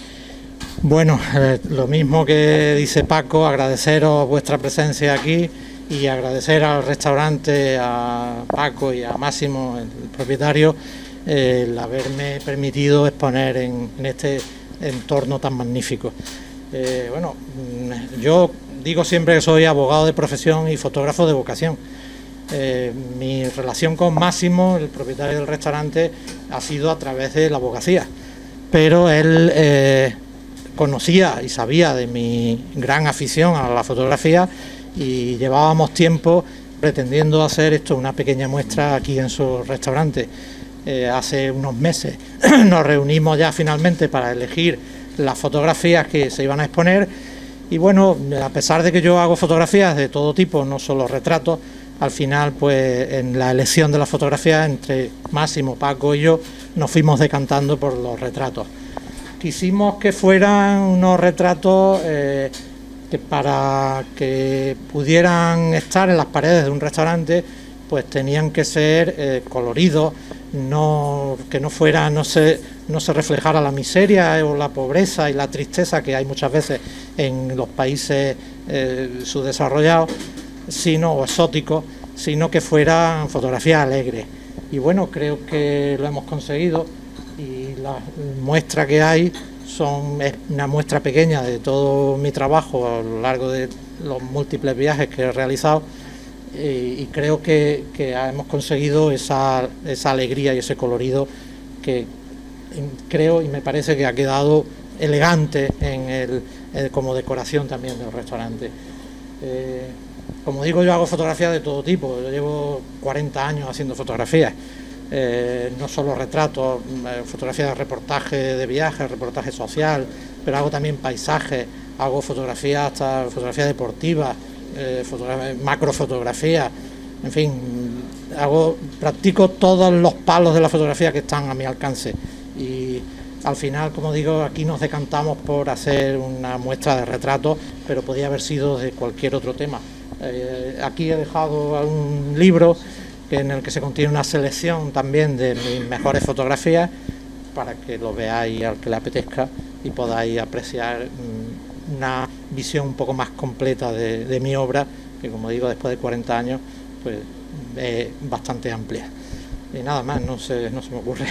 Bueno, eh, lo mismo que dice Paco, agradeceros vuestra presencia aquí y agradecer al restaurante, a Paco y a Máximo, el propietario, eh, el haberme permitido exponer en, en este entorno tan magnífico. Eh, bueno, yo digo siempre que soy abogado de profesión y fotógrafo de vocación. Eh, mi relación con Máximo, el propietario del restaurante, ha sido a través de la abogacía, pero él eh, conocía y sabía de mi gran afición a la fotografía y llevábamos tiempo pretendiendo hacer esto, una pequeña muestra aquí en su restaurante. Eh, hace unos meses nos reunimos ya finalmente para elegir las fotografías que se iban a exponer y bueno, a pesar de que yo hago fotografías de todo tipo, no solo retratos, al final pues en la elección de las fotografías entre Máximo, Paco y yo nos fuimos decantando por los retratos. Quisimos que fueran unos retratos eh, que para que pudieran estar en las paredes de un restaurante pues tenían que ser eh, coloridos, no, que no fuera, no se, no se reflejara la miseria o la pobreza y la tristeza que hay muchas veces en los países eh, subdesarrollados, sino, o exóticos, sino que fueran fotografías alegres. Y bueno, creo que lo hemos conseguido, y la muestra que hay son, es una muestra pequeña de todo mi trabajo a lo largo de los múltiples viajes que he realizado. Y creo que, que hemos conseguido esa, esa alegría y ese colorido que creo y me parece que ha quedado elegante en el, el, como decoración también del restaurante. Eh, como digo, yo hago fotografías de todo tipo, yo llevo cuarenta años haciendo fotografías, eh, no solo retratos, eh, fotografías de reportaje de viajes, reportaje social, pero hago también paisajes, hago fotografías, hasta fotografías deportivas, Eh, macrofotografía, en fin, hago, practico todos los palos de la fotografía que están a mi alcance, y al final, como digo, aquí nos decantamos por hacer una muestra de retratos, pero podía haber sido de cualquier otro tema. Eh, aquí he dejado un libro en el que se contiene una selección también de mis mejores fotografías para que lo veáis al que le apetezca y podáis apreciar mmm, una visión un poco más completa de, de mi obra, que como digo, después de cuarenta años, pues es bastante amplia. Y nada más, no se, no se me ocurre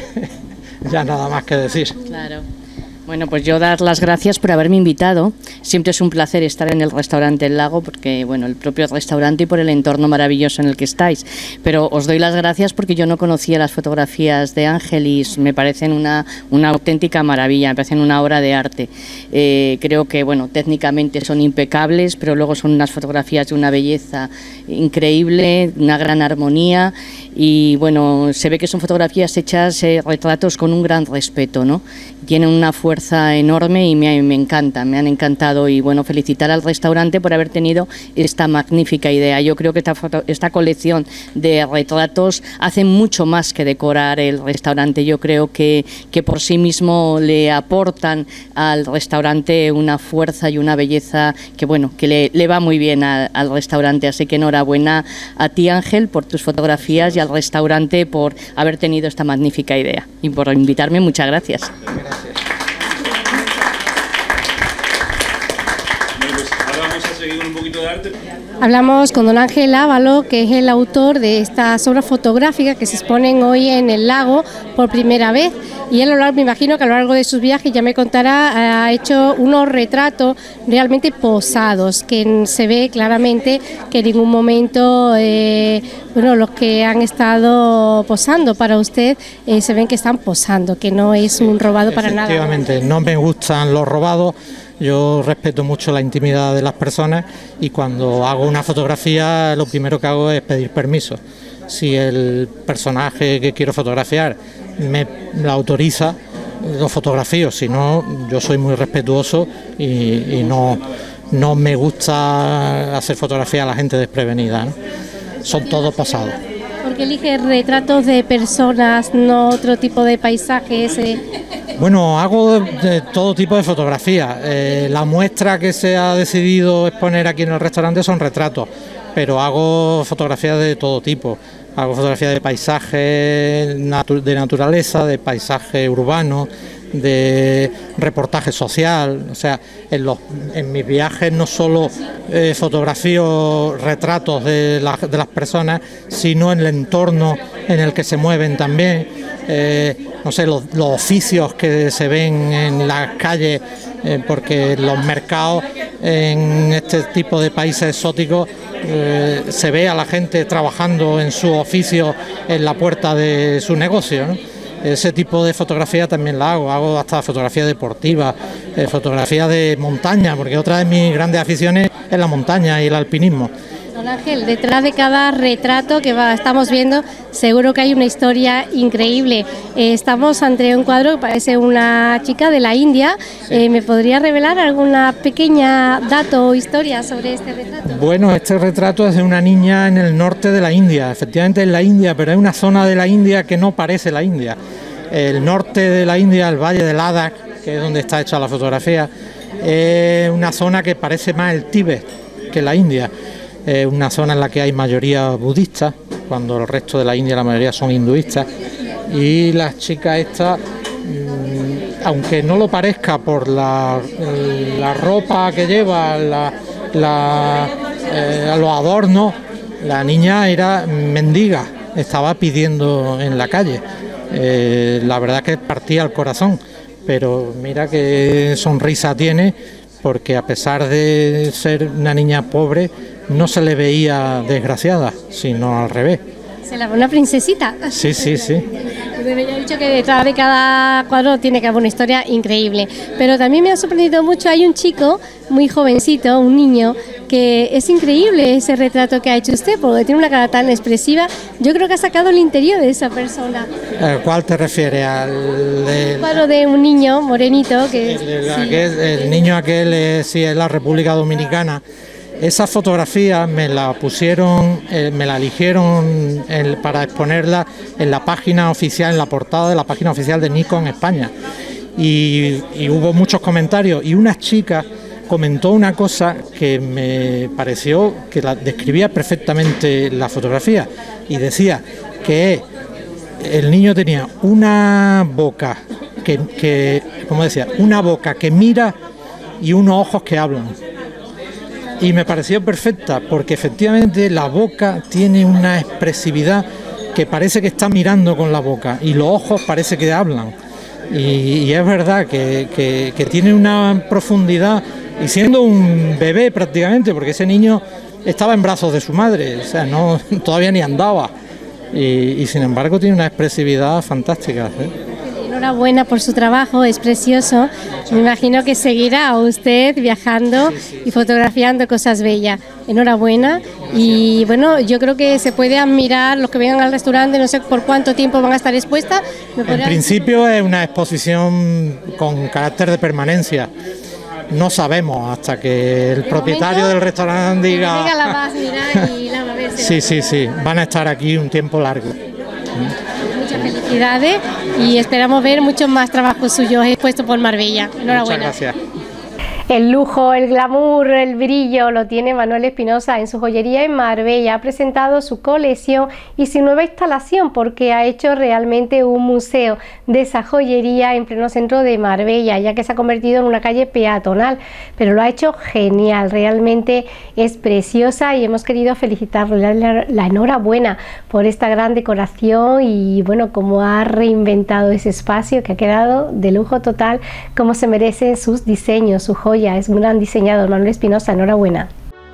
ya nada más que decir. Claro. Bueno, pues yo dar las gracias por haberme invitado. Siempre es un placer estar en el restaurante El Lago, porque, bueno, el propio restaurante y por el entorno maravilloso en el que estáis. Pero os doy las gracias porque yo no conocía las fotografías de Ángel y me parecen una, una auténtica maravilla, me parecen una obra de arte. Eh, creo que, bueno, técnicamente son impecables, pero luego son unas fotografías de una belleza increíble, una gran armonía y, bueno, se ve que son fotografías hechas, eh, retratos con un gran respeto, ¿no? Tienen una fuerza enorme y me, me encantan, me han encantado, y bueno, felicitar al restaurante por haber tenido esta magnífica idea. Yo creo que esta, foto, esta colección de retratos hace mucho más que decorar el restaurante. Yo creo que, que por sí mismo le aportan al restaurante una fuerza y una belleza que, bueno, que le, le va muy bien a, al restaurante. Así que enhorabuena a ti, Ángel, por tus fotografías, y al restaurante por haber tenido esta magnífica idea, y por invitarme. Muchas gracias. Gracias. Bueno, pues ahora vamos a seguir un poquito de arte. Hablamos con don Ángel Ávalo, que es el autor de estas obras fotográficas que se exponen hoy en El Lago por primera vez, y él, me imagino que a lo largo de sus viajes, ya me contará, ha hecho unos retratos realmente posados, que se ve claramente que en ningún momento, eh, bueno, los que han estado posando para usted, eh, se ven que están posando, que no es un robado para nada. Efectivamente, no me gustan los robados. Yo respeto mucho la intimidad de las personas, y cuando hago una fotografía lo primero que hago es pedir permiso. Si el personaje que quiero fotografiar me lo autoriza, lo fotografío. Si no, yo soy muy respetuoso y, y no, no me gusta hacer fotografía a la gente desprevenida, ¿no? Son todos posados. ¿Por qué elige retratos de personas, no otro tipo de paisajes? Eh? Bueno, hago de, de todo tipo de fotografías. Eh, la muestra que se ha decidido exponer aquí en el restaurante son retratos, pero hago fotografías de todo tipo. Hago fotografías de paisaje natu de naturaleza, de paisaje urbano, de reportaje social. O sea, en, los, en mis viajes no solo eh, fotografío retratos de, la, de las personas, sino en el entorno en el que se mueven también. Eh, no sé, los, los oficios que se ven en las calles, eh, porque los mercados en este tipo de países exóticos eh, se ve a la gente trabajando en su oficio en la puerta de su negocio, ¿no? Ese tipo de fotografía también la hago, hago hasta fotografía deportiva, eh, fotografía de montaña, porque otra de mis grandes aficiones es la montaña y el alpinismo. Don Ángel, detrás de cada retrato que va, estamos viendo, seguro que hay una historia increíble. Eh, estamos ante un cuadro que parece una chica de la India. Sí. Eh, ¿Me podría revelar alguna pequeña dato o historia sobre este retrato? Bueno, este retrato es de una niña en el norte de la India, efectivamente en la India, pero hay una zona de la India que no parece la India. El norte de la India, el valle de Ladakh, que es donde está hecha la fotografía, es una zona que parece más el Tíbet que la India. Es una zona en la que hay mayoría budista, cuando el resto de la India la mayoría son hinduistas, y la chica esta, aunque no lo parezca por la, la ropa que lleva, la, la, eh, los adornos, la niña era mendiga, estaba pidiendo en la calle. Eh, la verdad que partía el corazón, pero mira qué sonrisa tiene, porque a pesar de ser una niña pobre, no se le veía desgraciada, sino al revés. Se la ve una princesita. Sí, sí, sí. Ya he dicho que detrás de cada cuadro tiene que haber una historia increíble, pero también me ha sorprendido mucho, hay un chico muy jovencito, un niño, que es increíble ese retrato que ha hecho usted, porque tiene una cara tan expresiva. Yo creo que ha sacado el interior de esa persona. ¿Cuál te refieres? Al de, un cuadro de un niño morenito que el, el, sí. aquel, el niño aquel es, sí, es la República Dominicana. Esa fotografía me la pusieron, eh, me la eligieron el, para exponerla en la página oficial, en la portada de la página oficial de Nikon España. Y, y hubo muchos comentarios, y una chica comentó una cosa que me pareció que la describía perfectamente la fotografía, y decía que el niño tenía una boca que, que como decía, una boca que mira y unos ojos que hablan. Y me pareció perfecta, porque efectivamente la boca tiene una expresividad que parece que está mirando con la boca, y los ojos parece que hablan. Y, y es verdad que, que, que tiene una profundidad, y siendo un bebé prácticamente, porque ese niño estaba en brazos de su madre, o sea, no, todavía ni andaba. Y, y sin embargo tiene una expresividad fantástica, ¿eh? Enhorabuena por su trabajo, es precioso. Me imagino que seguirá usted viajando y fotografiando cosas bellas. Enhorabuena. Y bueno, yo creo que se puede admirar los que vengan al restaurante, no sé por cuánto tiempo van a estar expuestas. En principio es una exposición con carácter de permanencia. No sabemos hasta que el propietario del restaurante diga... Venga, la vas a mirar y la va a ver. Sí, sí, sí, van a estar aquí un tiempo largo. Muchas felicidades y esperamos ver muchos más trabajos suyos expuestos por Marbella. Enhorabuena. Muchas gracias. El lujo, el glamour, el brillo lo tiene Manuel Espinosa en su joyería en Marbella. Ha presentado su colección y su nueva instalación, porque ha hecho realmente un museo de esa joyería en pleno centro de Marbella, ya que se ha convertido en una calle peatonal, pero lo ha hecho genial, realmente es preciosa y hemos querido felicitarle, darle la enhorabuena por esta gran decoración y bueno, cómo ha reinventado ese espacio que ha quedado de lujo total, como se merecen sus diseños, su joya. Es un gran diseñador, Manuel Espinosa, enhorabuena.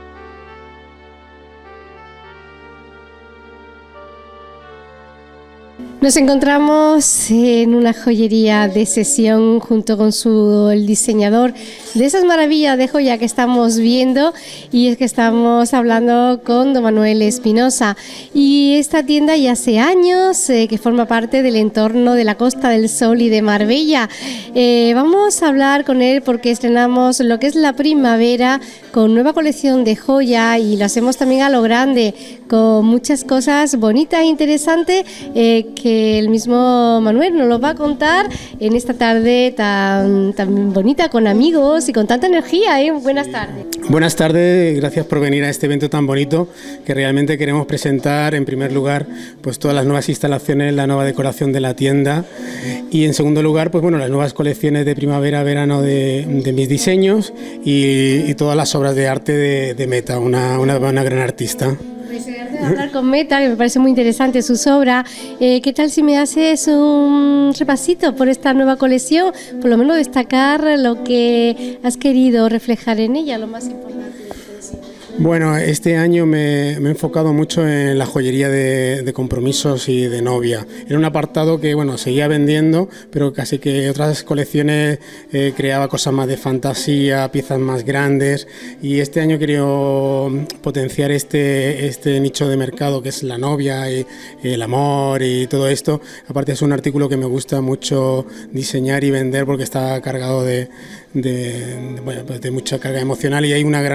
Nos encontramos en una joyería de sesión junto con su el diseñador de esas maravillas de joya que estamos viendo, y es que estamos hablando con don Manuel Espinosa, y esta tienda ya hace años eh, que forma parte del entorno de la Costa del Sol y de Marbella. Eh, vamos a hablar con él porque estrenamos lo que es la primavera con nueva colección de joya y lo hacemos también a lo grande, con muchas cosas bonitas e interesantes eh, que el mismo Manuel nos lo va a contar en esta tarde tan, tan bonita, con amigos y con tanta energía, ¿eh? Buenas tardes. Buenas tardes, gracias por venir a este evento tan bonito, que realmente queremos presentar en primer lugar pues todas las nuevas instalaciones, la nueva decoración de la tienda, y en segundo lugar pues bueno, las nuevas colecciones de primavera, verano de, de mis diseños y, y todas las obras de arte de, de Meta, una, una, una gran artista. Pues antes de hablar con Meta, que me parece muy interesante sus obras, eh, ¿qué tal si me haces un repasito por esta nueva colección? Por lo menos destacar lo que has querido reflejar en ella, lo más importante. Bueno, este año me, me he enfocado mucho en la joyería de, de compromisos y de novia. Era un apartado que, bueno, seguía vendiendo, pero casi que otras colecciones eh, creaba cosas más de fantasía, piezas más grandes, y este año he querido potenciar este, este nicho de mercado que es la novia y, y el amor y todo esto. Aparte es un artículo que me gusta mucho diseñar y vender porque está cargado de, de, de, bueno, pues de mucha carga emocional, y hay una gran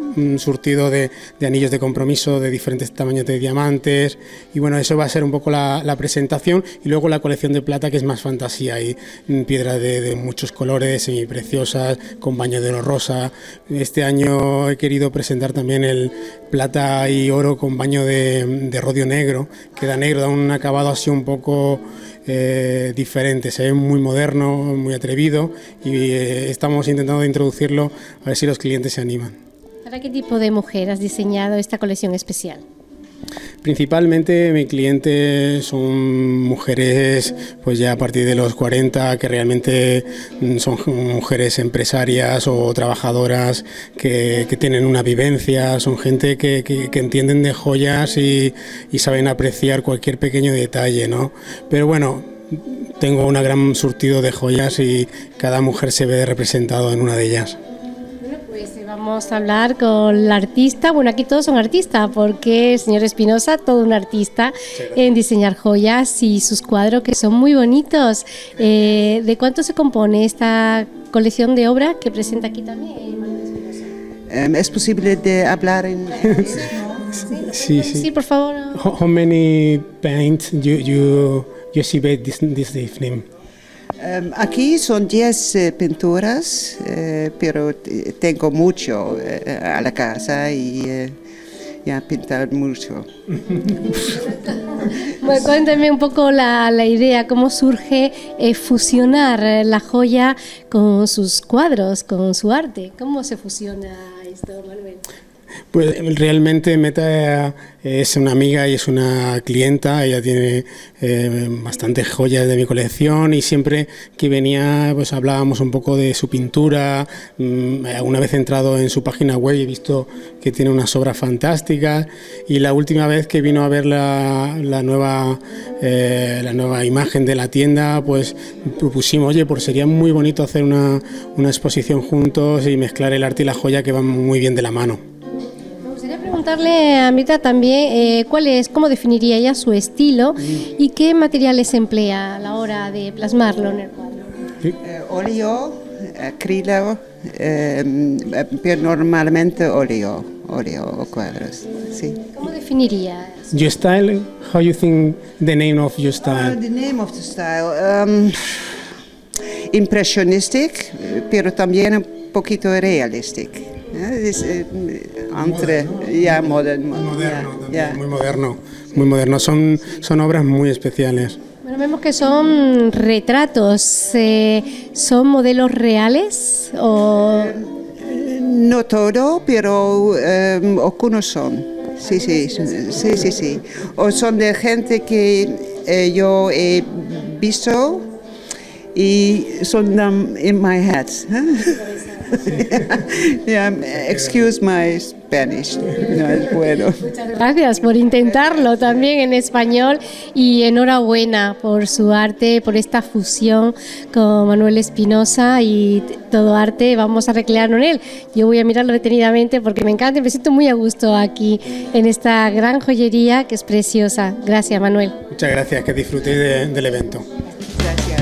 un surtido de, de anillos de compromiso de diferentes tamaños de diamantes, y bueno, eso va a ser un poco la, la presentación, y luego la colección de plata, que es más fantasía, y piedras de, de muchos colores, semipreciosas, con baño de oro rosa. Este año he querido presentar también el plata y oro con baño de, de rodio negro, queda negro, da un acabado así un poco eh, diferente, se ve muy moderno, muy atrevido, y eh, estamos intentando introducirlo a ver si los clientes se animan. ¿Para qué tipo de mujer has diseñado esta colección especial? Principalmente mi cliente son mujeres pues ya a partir de los cuarenta, que realmente son mujeres empresarias o trabajadoras que, que tienen una vivencia, son gente que, que, que entienden de joyas y, y saben apreciar cualquier pequeño detalle, ¿no? Pero bueno, tengo un gran surtido de joyas y cada mujer se ve representado en una de ellas. Vamos a hablar con la artista. Bueno, aquí todos son artistas porque el señor Espinosa, todo un artista en diseñar joyas y sus cuadros que son muy bonitos. Eh, ¿De cuánto se compone esta colección de obras que presenta aquí también Manuel Espinosa? Um, ¿Es posible de hablar en...? Sí, sí. Sí, por favor. How many paints you you you exhibit this this evening? Um, aquí son diez eh, pinturas, eh, pero tengo mucho eh, a la casa y eh, ya pintar mucho. Bueno, cuéntame un poco la, la idea, cómo surge eh, fusionar la joya con sus cuadros, con su arte. ¿Cómo se fusiona esto, Manuel? Pues realmente Meta es una amiga y es una clienta, ella tiene eh, bastantes joyas de mi colección y siempre que venía pues hablábamos un poco de su pintura. Una vez he entrado en su página web y he visto que tiene unas obras fantásticas, y la última vez que vino a ver la, la, nueva, eh, la nueva imagen de la tienda, pues propusimos, oye, pues sería muy bonito hacer una, una exposición juntos y mezclar el arte y la joya, que van muy bien de la mano. Preguntarle a Mirta también eh, cuál es, cómo definiría ella su estilo y qué materiales emplea a la hora de plasmarlo en el cuadro. ¿Sí? Eh, óleo, acrílico, eh, pero normalmente óleo, óleo o cuadros. Sí. ¿Cómo definiría? Your style? How you think the name of your style? Uh, the name of the style, um, impressionistic, pero también un poquito realistic. Es, eh, entre, ya moderno, moderno ya, ya. muy moderno, muy moderno. Son, son obras muy especiales. Bueno, vemos que son retratos, eh, ¿son modelos reales o...? No todo, pero eh, algunos son, sí, sí, sí, sí, sí. O son de gente que eh, yo he visto y son um, in my head. Yeah, excuse my Spanish, no es bueno. Muchas gracias por intentarlo también en español y enhorabuena por su arte, por esta fusión con Manuel Espinosa y todo arte. Vamos a recrearlo en él. Yo voy a mirarlo detenidamente porque me encanta y me siento muy a gusto aquí en esta gran joyería que es preciosa. Gracias, Manuel. Muchas gracias, que disfrutéis de, del evento. Gracias.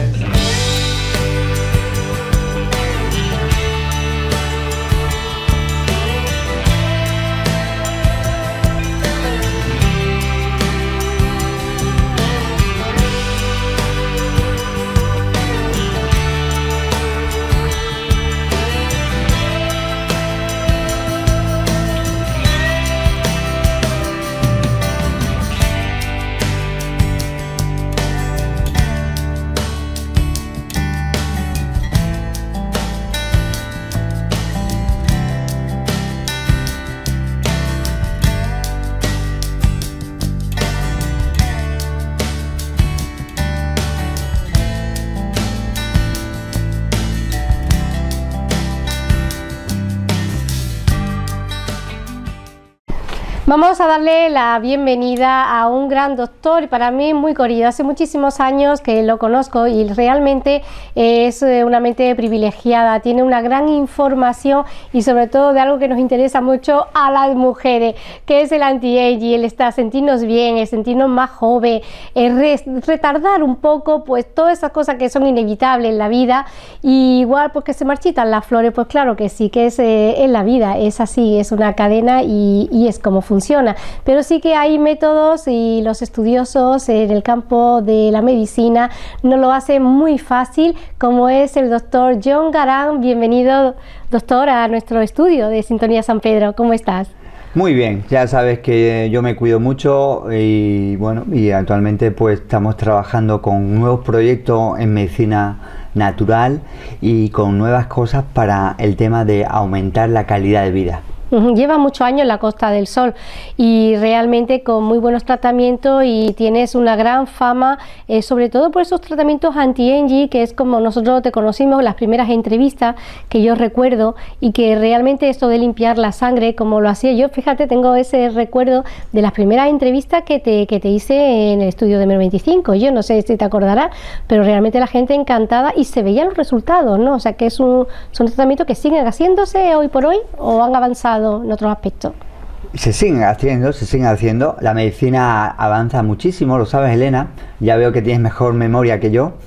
Vamos a darle la bienvenida a un gran doctor y para mí muy querido. Hace muchísimos años que lo conozco y realmente es una mente privilegiada, tiene una gran información y sobre todo de algo que nos interesa mucho a las mujeres, que es el anti-aging, el estar, sentirnos bien, el sentirnos más joven, el re, retardar un poco pues todas esas cosas que son inevitables en la vida. Y igual pues que se marchitan las flores, pues claro que sí, que es eh, en la vida, es así, es una cadena y, y es como funciona. Funciona, pero sí que hay métodos y los estudiosos en el campo de la medicina nos lo hacen muy fácil, como es el doctor John Garang. Bienvenido, doctor, a nuestro estudio de Sintonía San Pedro. ¿Cómo estás? Muy bien, ya sabes que yo me cuido mucho y bueno, y actualmente pues estamos trabajando con nuevos proyectos en medicina natural y con nuevas cosas para el tema de aumentar la calidad de vida. Lleva muchos años en la Costa del Sol y realmente con muy buenos tratamientos y tienes una gran fama, eh, sobre todo por esos tratamientos anti-aging, que es como nosotros te conocimos, las primeras entrevistas que yo recuerdo, y que realmente esto de limpiar la sangre, como lo hacía yo, fíjate, tengo ese recuerdo de las primeras entrevistas que te, que te hice en el estudio de Mero veinticinco. Yo no sé si te acordarás, pero realmente la gente encantada y se veían los resultados, ¿no? O sea que es un, son tratamientos que siguen haciéndose hoy por hoy o han avanzado en otros aspectos. Se siguen haciendo, se siguen haciendo. La medicina avanza muchísimo, lo sabes, Elena. Ya veo que tienes mejor memoria que yo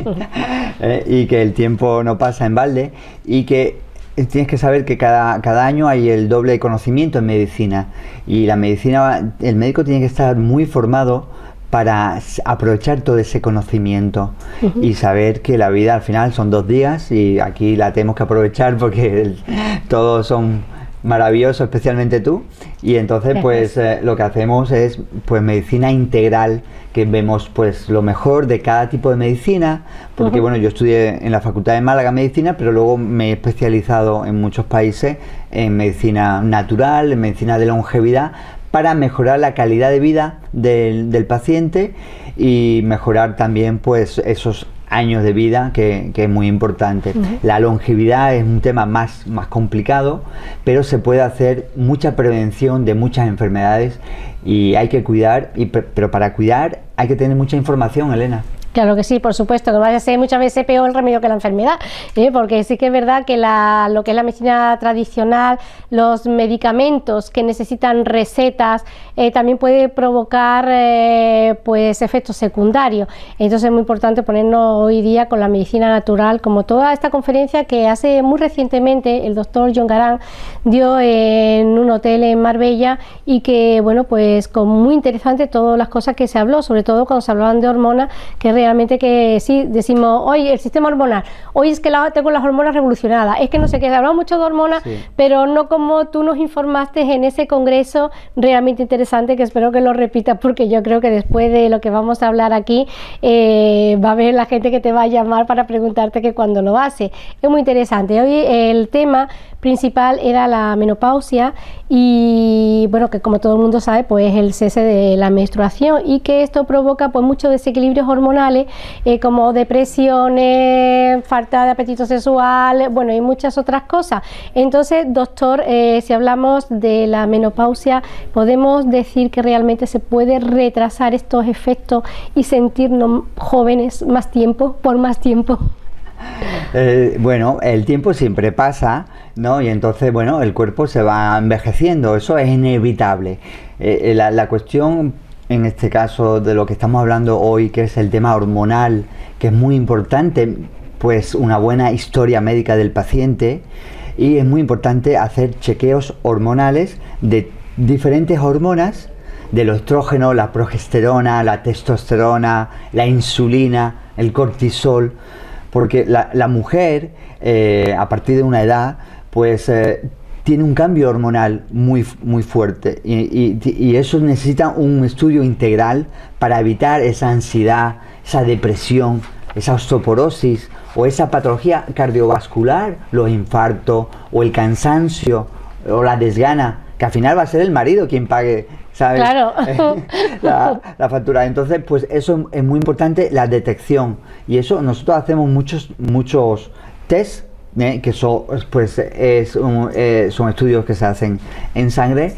eh, y que el tiempo no pasa en balde y que tienes que saber que cada, cada año hay el doble de conocimiento en medicina y la medicina, el médico tiene que estar muy formado para aprovechar todo ese conocimiento uh-huh. y saber que la vida al final son dos días y aquí la tenemos que aprovechar porque el, todos son maravilloso, especialmente tú, y entonces pues eh, lo que hacemos es pues medicina integral, que vemos pues lo mejor de cada tipo de medicina, porque uh-huh. bueno, yo estudié en la Facultad de Málaga medicina, pero luego me he especializado en muchos países en medicina natural, en medicina de longevidad, para mejorar la calidad de vida del, del paciente y mejorar también pues esos años de vida, que, que es muy importante. Uh-huh. La longevidad es un tema más, más complicado, pero se puede hacer mucha prevención de muchas enfermedades y hay que cuidar, y, pero para cuidar hay que tener mucha información, Elena. Claro que sí, por supuesto, que vaya a ser muchas veces peor el remedio que la enfermedad, ¿eh? Porque sí que es verdad que la, lo que es la medicina tradicional, los medicamentos que necesitan recetas, eh, también puede provocar eh, pues efectos secundarios. Entonces es muy importante ponernos hoy día con la medicina natural, como toda esta conferencia que hace muy recientemente el doctor John Garang dio en un hotel en Marbella y que, bueno, pues con muy interesante todas las cosas que se habló, sobre todo cuando se hablaban de hormonas, que realmente que sí, decimos, hoy el sistema hormonal, hoy es que la, tengo las hormonas revolucionadas, es que no sé qué, se habla mucho de hormonas, sí. pero no como tú nos informaste en ese congreso realmente interesante, que espero que lo repitas, porque yo creo que después de lo que vamos a hablar aquí, eh, va a haber la gente que te va a llamar para preguntarte que cuándo lo hace. Es muy interesante. Hoy el tema principal era la menopausia y bueno, que como todo el mundo sabe, pues el cese de la menstruación y que esto provoca pues muchos desequilibrios hormonales eh, como depresiones, falta de apetito sexual, bueno, y muchas otras cosas. Entonces, doctor, eh, si hablamos de la menopausia, ¿podemos decir que realmente se puede retrasar estos efectos y sentirnos jóvenes más tiempo, por más tiempo? Eh, bueno, el tiempo siempre pasa, ¿no? Y entonces, bueno, el cuerpo se va envejeciendo, eso es inevitable. Eh, la, la cuestión, en este caso, de lo que estamos hablando hoy, que es el tema hormonal, que es muy importante, pues una buena historia médica del paciente, y es muy importante hacer chequeos hormonales de diferentes hormonas, de los estrógenos, la progesterona, la testosterona, la insulina, el cortisol, porque la, la mujer, eh, a partir de una edad, pues eh, tiene un cambio hormonal muy, muy fuerte y, y, y eso necesita un estudio integral para evitar esa ansiedad, esa depresión, esa osteoporosis o esa patología cardiovascular, los infartos o el cansancio o la desgana, que al final va a ser el marido quien pague, ¿sabes? Claro. la, la factura. Entonces, pues eso es muy importante, la detección. Y eso nosotros hacemos muchos, muchos test, ¿eh? que son, pues, es un, eh, son estudios que se hacen en sangre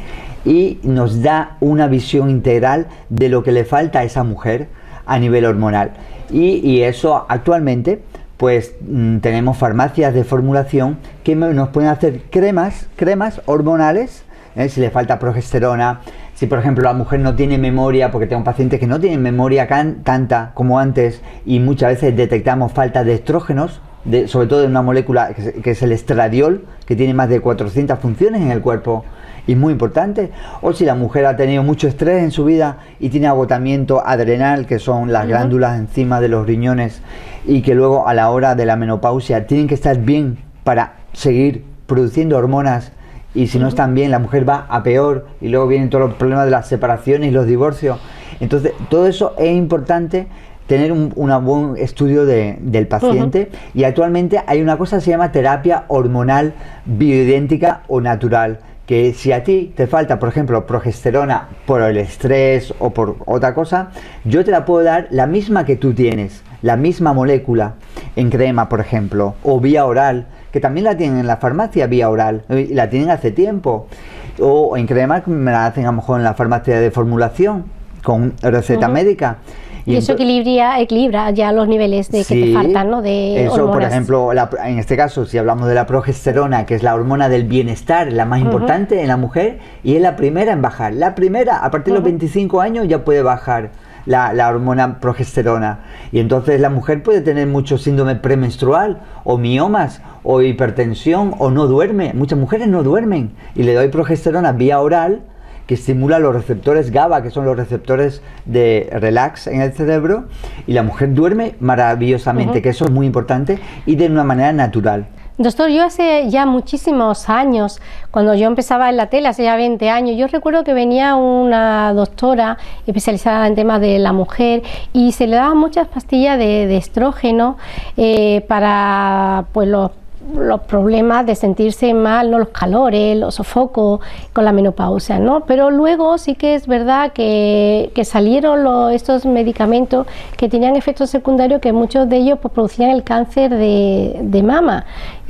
y nos da una visión integral de lo que le falta a esa mujer a nivel hormonal. Y, y eso actualmente, pues mmm, tenemos farmacias de formulación que nos pueden hacer cremas, cremas hormonales, ¿eh? Si le falta progesterona, si por ejemplo la mujer no tiene memoria, porque tengo pacientes que no tienen memoria can, tanta como antes, y muchas veces detectamos falta de estrógenos, de, sobre todo de una molécula que es, que es el estradiol, que tiene más de cuatrocientas funciones en el cuerpo, y es muy importante. O si la mujer ha tenido mucho estrés en su vida y tiene agotamiento adrenal, que son las uh-huh. glándulas encima de los riñones, y que luego a la hora de la menopausia tienen que estar bien para seguir produciendo hormonas, y si uh-huh. no están bien la mujer va a peor, y luego vienen todos los problemas de las separaciones y los divorcios. Entonces todo eso es importante, tener un una buen estudio de, del paciente. Uh-huh. Y actualmente hay una cosa que se llama terapia hormonal bioidéntica o natural, que si a ti te falta, por ejemplo, progesterona por el estrés o por otra cosa, yo te la puedo dar la misma que tú tienes, la misma molécula, en crema, por ejemplo, o vía oral, que también la tienen en la farmacia vía oral, y la tienen hace tiempo, o en crema me la hacen a lo mejor en la farmacia de formulación, con receta uh-huh. médica. Y, y eso equilibra, equilibra ya los niveles de sí, que te faltan, ¿no? De eso, hormonas. por ejemplo, la, en este caso, si hablamos de la progesterona, que es la hormona del bienestar, la más uh-huh. importante en la mujer, y es la primera en bajar. La primera, a partir uh-huh. de los veinticinco años ya puede bajar la, la hormona progesterona. Y entonces la mujer puede tener mucho síndrome premenstrual, o miomas, o hipertensión, o no duerme. Muchas mujeres no duermen. Y le doy progesterona vía oral, que estimula los receptores GABA, que son los receptores de relax en el cerebro, y la mujer duerme maravillosamente, uh-huh. que eso es muy importante, y de una manera natural. Doctor, yo hace ya muchísimos años, cuando yo empezaba en la tele, hace ya veinte años, yo recuerdo que venía una doctora especializada en temas de la mujer y se le daban muchas pastillas de, de estrógeno eh, para pues los los problemas de sentirse mal, ¿no? Los calores, los sofocos con la menopausia, ¿no? Pero luego sí que es verdad que, que salieron los, estos medicamentos que tenían efectos secundarios, que muchos de ellos pues, producían el cáncer de, de mama.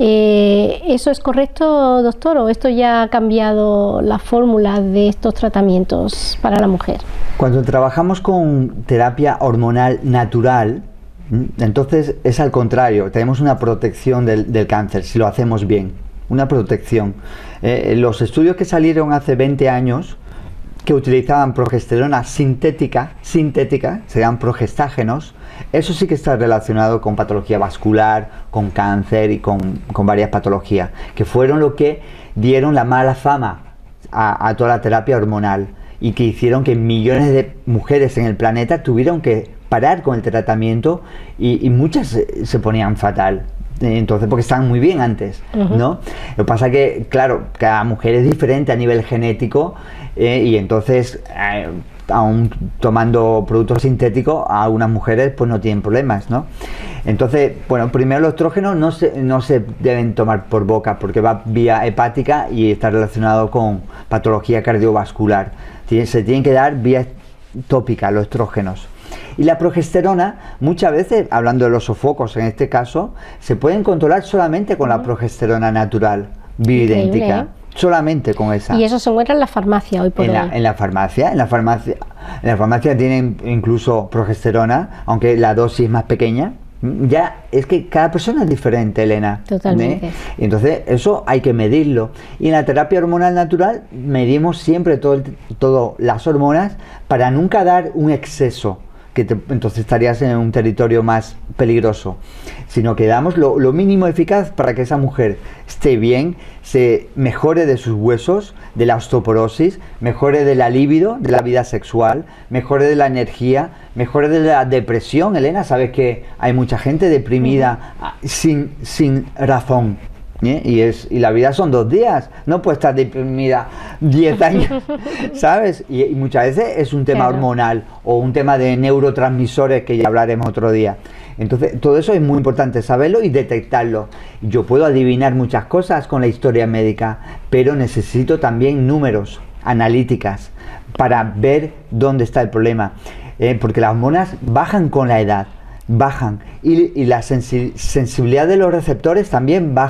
Eh, ¿Eso es correcto, doctor, o esto ya ha cambiado la fórmula de estos tratamientos para la mujer? Cuando trabajamos con terapia hormonal natural, entonces es al contrario, tenemos una protección del, del cáncer, si lo hacemos bien, una protección. Eh, los estudios que salieron hace veinte años, que utilizaban progesterona sintética, sintética, se llaman progestágenos, eso sí que está relacionado con patología vascular, con cáncer y con, con varias patologías, que fueron lo que dieron la mala fama a, a toda la terapia hormonal, y que hicieron que millones de mujeres en el planeta tuvieron que parar con el tratamiento, y, y muchas se, se ponían fatal, entonces porque estaban muy bien antes, uh-huh. ¿no? Lo que pasa que, claro, cada mujer es diferente a nivel genético, eh, y entonces eh, aún tomando productos sintéticos, algunas mujeres pues no tienen problemas, ¿no? Entonces, bueno, primero los estrógenos no se, no se deben tomar por boca, porque va vía hepática y está relacionado con patología cardiovascular. Se tienen que dar vía tópica los estrógenos. Y la progesterona, muchas veces, hablando de los sofocos en este caso, se pueden controlar solamente con la progesterona natural, bioidéntica. Increíble, ¿eh? Solamente con esa. Y eso se encuentra en la farmacia hoy por en hoy. La, en la farmacia, en la farmacia, en la farmacia tienen incluso progesterona, aunque la dosis es más pequeña. Ya es que cada persona es diferente, Elena. Totalmente. ¿eh? Entonces eso hay que medirlo. Y en la terapia hormonal natural medimos siempre todo, todo las hormonas para nunca dar un exceso, que te, entonces estarías en un territorio más peligroso, sino que damos lo, lo mínimo eficaz para que esa mujer esté bien, se mejore de sus huesos, de la osteoporosis, mejore de la libido, de la vida sexual, mejore de la energía, mejore de la depresión. Elena, sabes que hay mucha gente deprimida uh-huh. sin, sin razón. ¿Eh? Y, es, y la vida son dos días, no puede estar deprimida diez años, ¿sabes? Y, y muchas veces es un tema claro. hormonal o un tema de neurotransmisores, que ya hablaremos otro día. Entonces todo eso es muy importante saberlo y detectarlo. Yo puedo adivinar muchas cosas con la historia médica, pero necesito también números, analíticas, para ver dónde está el problema, eh, porque las hormonas bajan con la edad, bajan, y, y la sensi- sensibilidad de los receptores también baja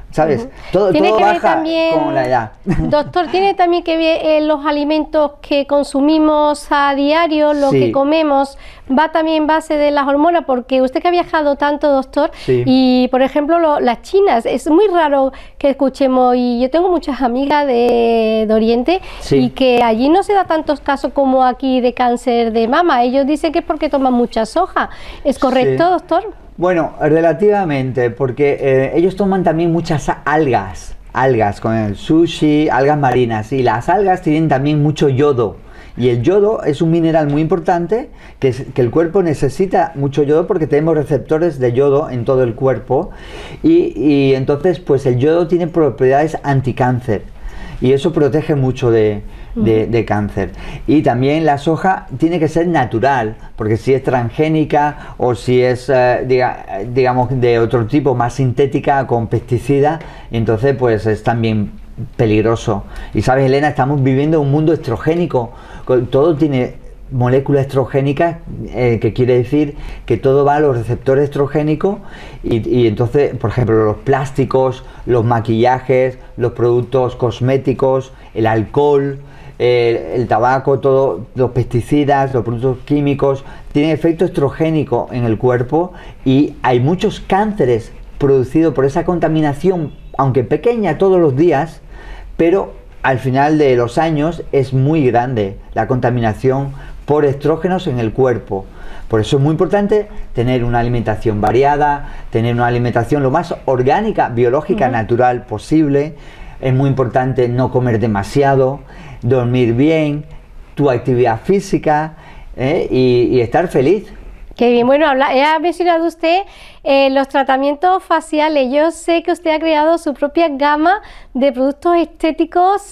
¿sabes? Uh-huh. Todo, ¿Tiene todo que ver baja también, con la edad. doctor, tiene también que ver eh, los alimentos que consumimos a diario, lo Sí. que comemos, va también en base de las hormonas? Porque usted que ha viajado tanto, doctor, Sí. y por ejemplo lo- las chinas, es muy raro que escuchemos, y yo tengo muchas amigas de, de Oriente, Sí. y que allí no se da tantos casos como aquí de cáncer de mama. Ellos dicen que es porque toman mucha soja. ¿Es correcto, Sí. doctor? Bueno, relativamente, porque eh, ellos toman también muchas algas, algas con el sushi, algas marinas, y las algas tienen también mucho yodo. Y el yodo es un mineral muy importante que, es- que el cuerpo necesita mucho yodo porque tenemos receptores de yodo en todo el cuerpo y, y entonces pues el yodo tiene propiedades anticáncer y eso protege mucho de, de, de cáncer. Y también la soja tiene que ser natural, porque si es transgénica o si es eh, diga- digamos de otro tipo, más sintética con pesticidas, entonces pues es también peligroso. Y sabes, Elena, estamos viviendo un mundo estrogénico, con- todo tiene moléculas estrogénicas, eh, que quiere decir que todo va a los receptores estrogénicos y, y entonces, por ejemplo, los plásticos, los maquillajes, los productos cosméticos, el alcohol, eh, el tabaco, todo, los pesticidas, los productos químicos, tienen efecto estrogénico en el cuerpo y hay muchos cánceres producidos por esa contaminación, aunque pequeña todos los días, pero al final de los años es muy grande la contaminación por estrógenos en el cuerpo. Por eso es muy importante tener una alimentación variada, tener una alimentación lo más orgánica, biológica, Ujú. natural posible. Es muy importante no comer demasiado, dormir bien, tu actividad física, ¿eh? y, y estar feliz. Qué bien, bueno, habla, ha mencionado usted eh, los tratamientos faciales. Yo sé que usted ha creado su propia gama de productos estéticos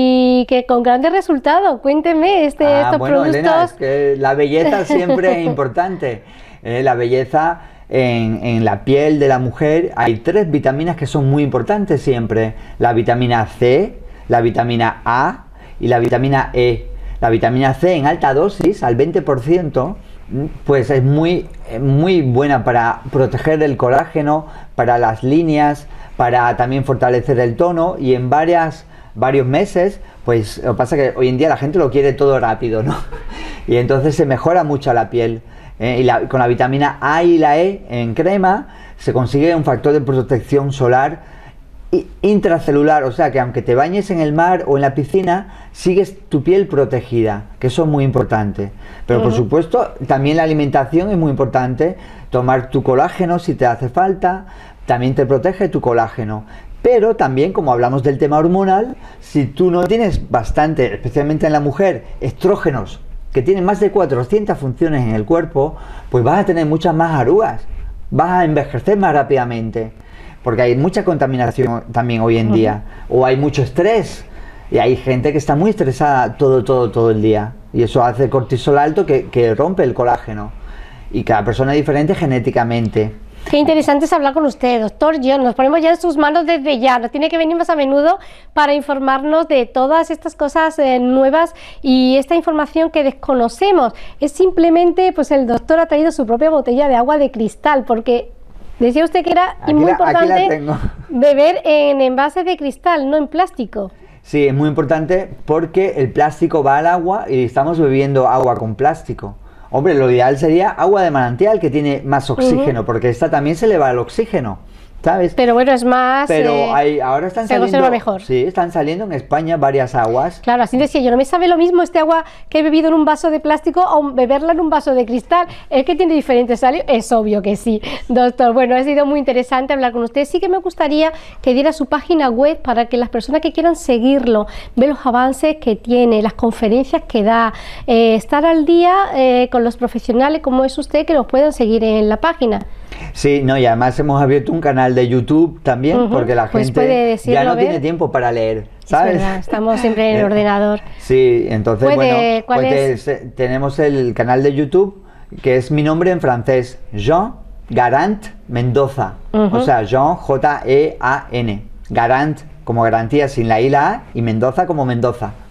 y que con grandes resultados. Cuénteme este, Ah, estos bueno, productos. Elena, es que la belleza siempre es importante. Eh, la belleza en, en la piel de la mujer hay tres vitaminas que son muy importantes siempre. La vitamina C, la vitamina A y la vitamina E. La vitamina C en alta dosis, al veinte por ciento, pues es muy, muy buena para proteger el colágeno, para las líneas, para también fortalecer el tono y en varias, varios meses, pues lo que pasa es que hoy en día la gente lo quiere todo rápido, ¿no? Y entonces se mejora mucho la piel. ¿eh? Y la- con la vitamina A y la E en crema se consigue un factor de protección solar i- intracelular, o sea que aunque te bañes en el mar o en la piscina, sigues tu piel protegida, que eso es muy importante. Pero por Ujú. supuesto, también la alimentación es muy importante, tomar tu colágeno si te hace falta, también te protege tu colágeno. Pero también, como hablamos del tema hormonal, si tú no tienes bastante, especialmente en la mujer, estrógenos, que tienen más de cuatrocientas funciones en el cuerpo, pues vas a tener muchas más arrugas, vas a envejecer más rápidamente, porque hay mucha contaminación también hoy en día, o hay mucho estrés, y hay gente que está muy estresada todo, todo, todo el día, y eso hace cortisol alto que, que rompe el colágeno, y cada persona es diferente genéticamente. Qué interesante es hablar con usted, doctor John. Nos ponemos ya en sus manos desde ya. Nos tiene que venir más a menudo para informarnos de todas estas cosas eh, nuevas y esta información que desconocemos. Es simplemente, pues el doctor ha traído su propia botella de agua de cristal, porque decía usted que era Aquí muy la- aquí la importante tengo. beber en envases de cristal, no en plástico. Sí, es muy importante porque el plástico va al agua y estamos bebiendo agua con plástico. Hombre, lo ideal sería agua de manantial que tiene más oxígeno, Ujú. porque esta también se le va el oxígeno, ¿sabes? Pero bueno, es más... Pero eh, hay, ahora están se saliendo, conserva mejor. sí, están saliendo en España varias aguas. Claro, así decía yo, no me sabe lo mismo este agua que he bebido en un vaso de plástico o beberla en un vaso de cristal. Es que tiene diferentes salios, es obvio que sí, doctor. Bueno, ha sido muy interesante hablar con usted. Sí que me gustaría que diera su página web para que las personas que quieran seguirlo, ver los avances que tiene, las conferencias que da, eh, estar al día eh, con los profesionales como es usted, que los puedan seguir en la página. Sí, no, y además hemos abierto un canal de YouTube también, Ujú, porque la pues gente puede decirlo, ya no a ver. tiene tiempo para leer, Es ¿sabes? verdad, estamos siempre en el Eh, ordenador. Sí, entonces, Puede, bueno, ¿cuál pues es? te- tenemos el canal de YouTube, que es mi nombre en francés, Jean Garant Mendoza. Ujú. O sea, Jean, J E A N. Garant como garantía sin la I la A y Mendoza como Mendoza.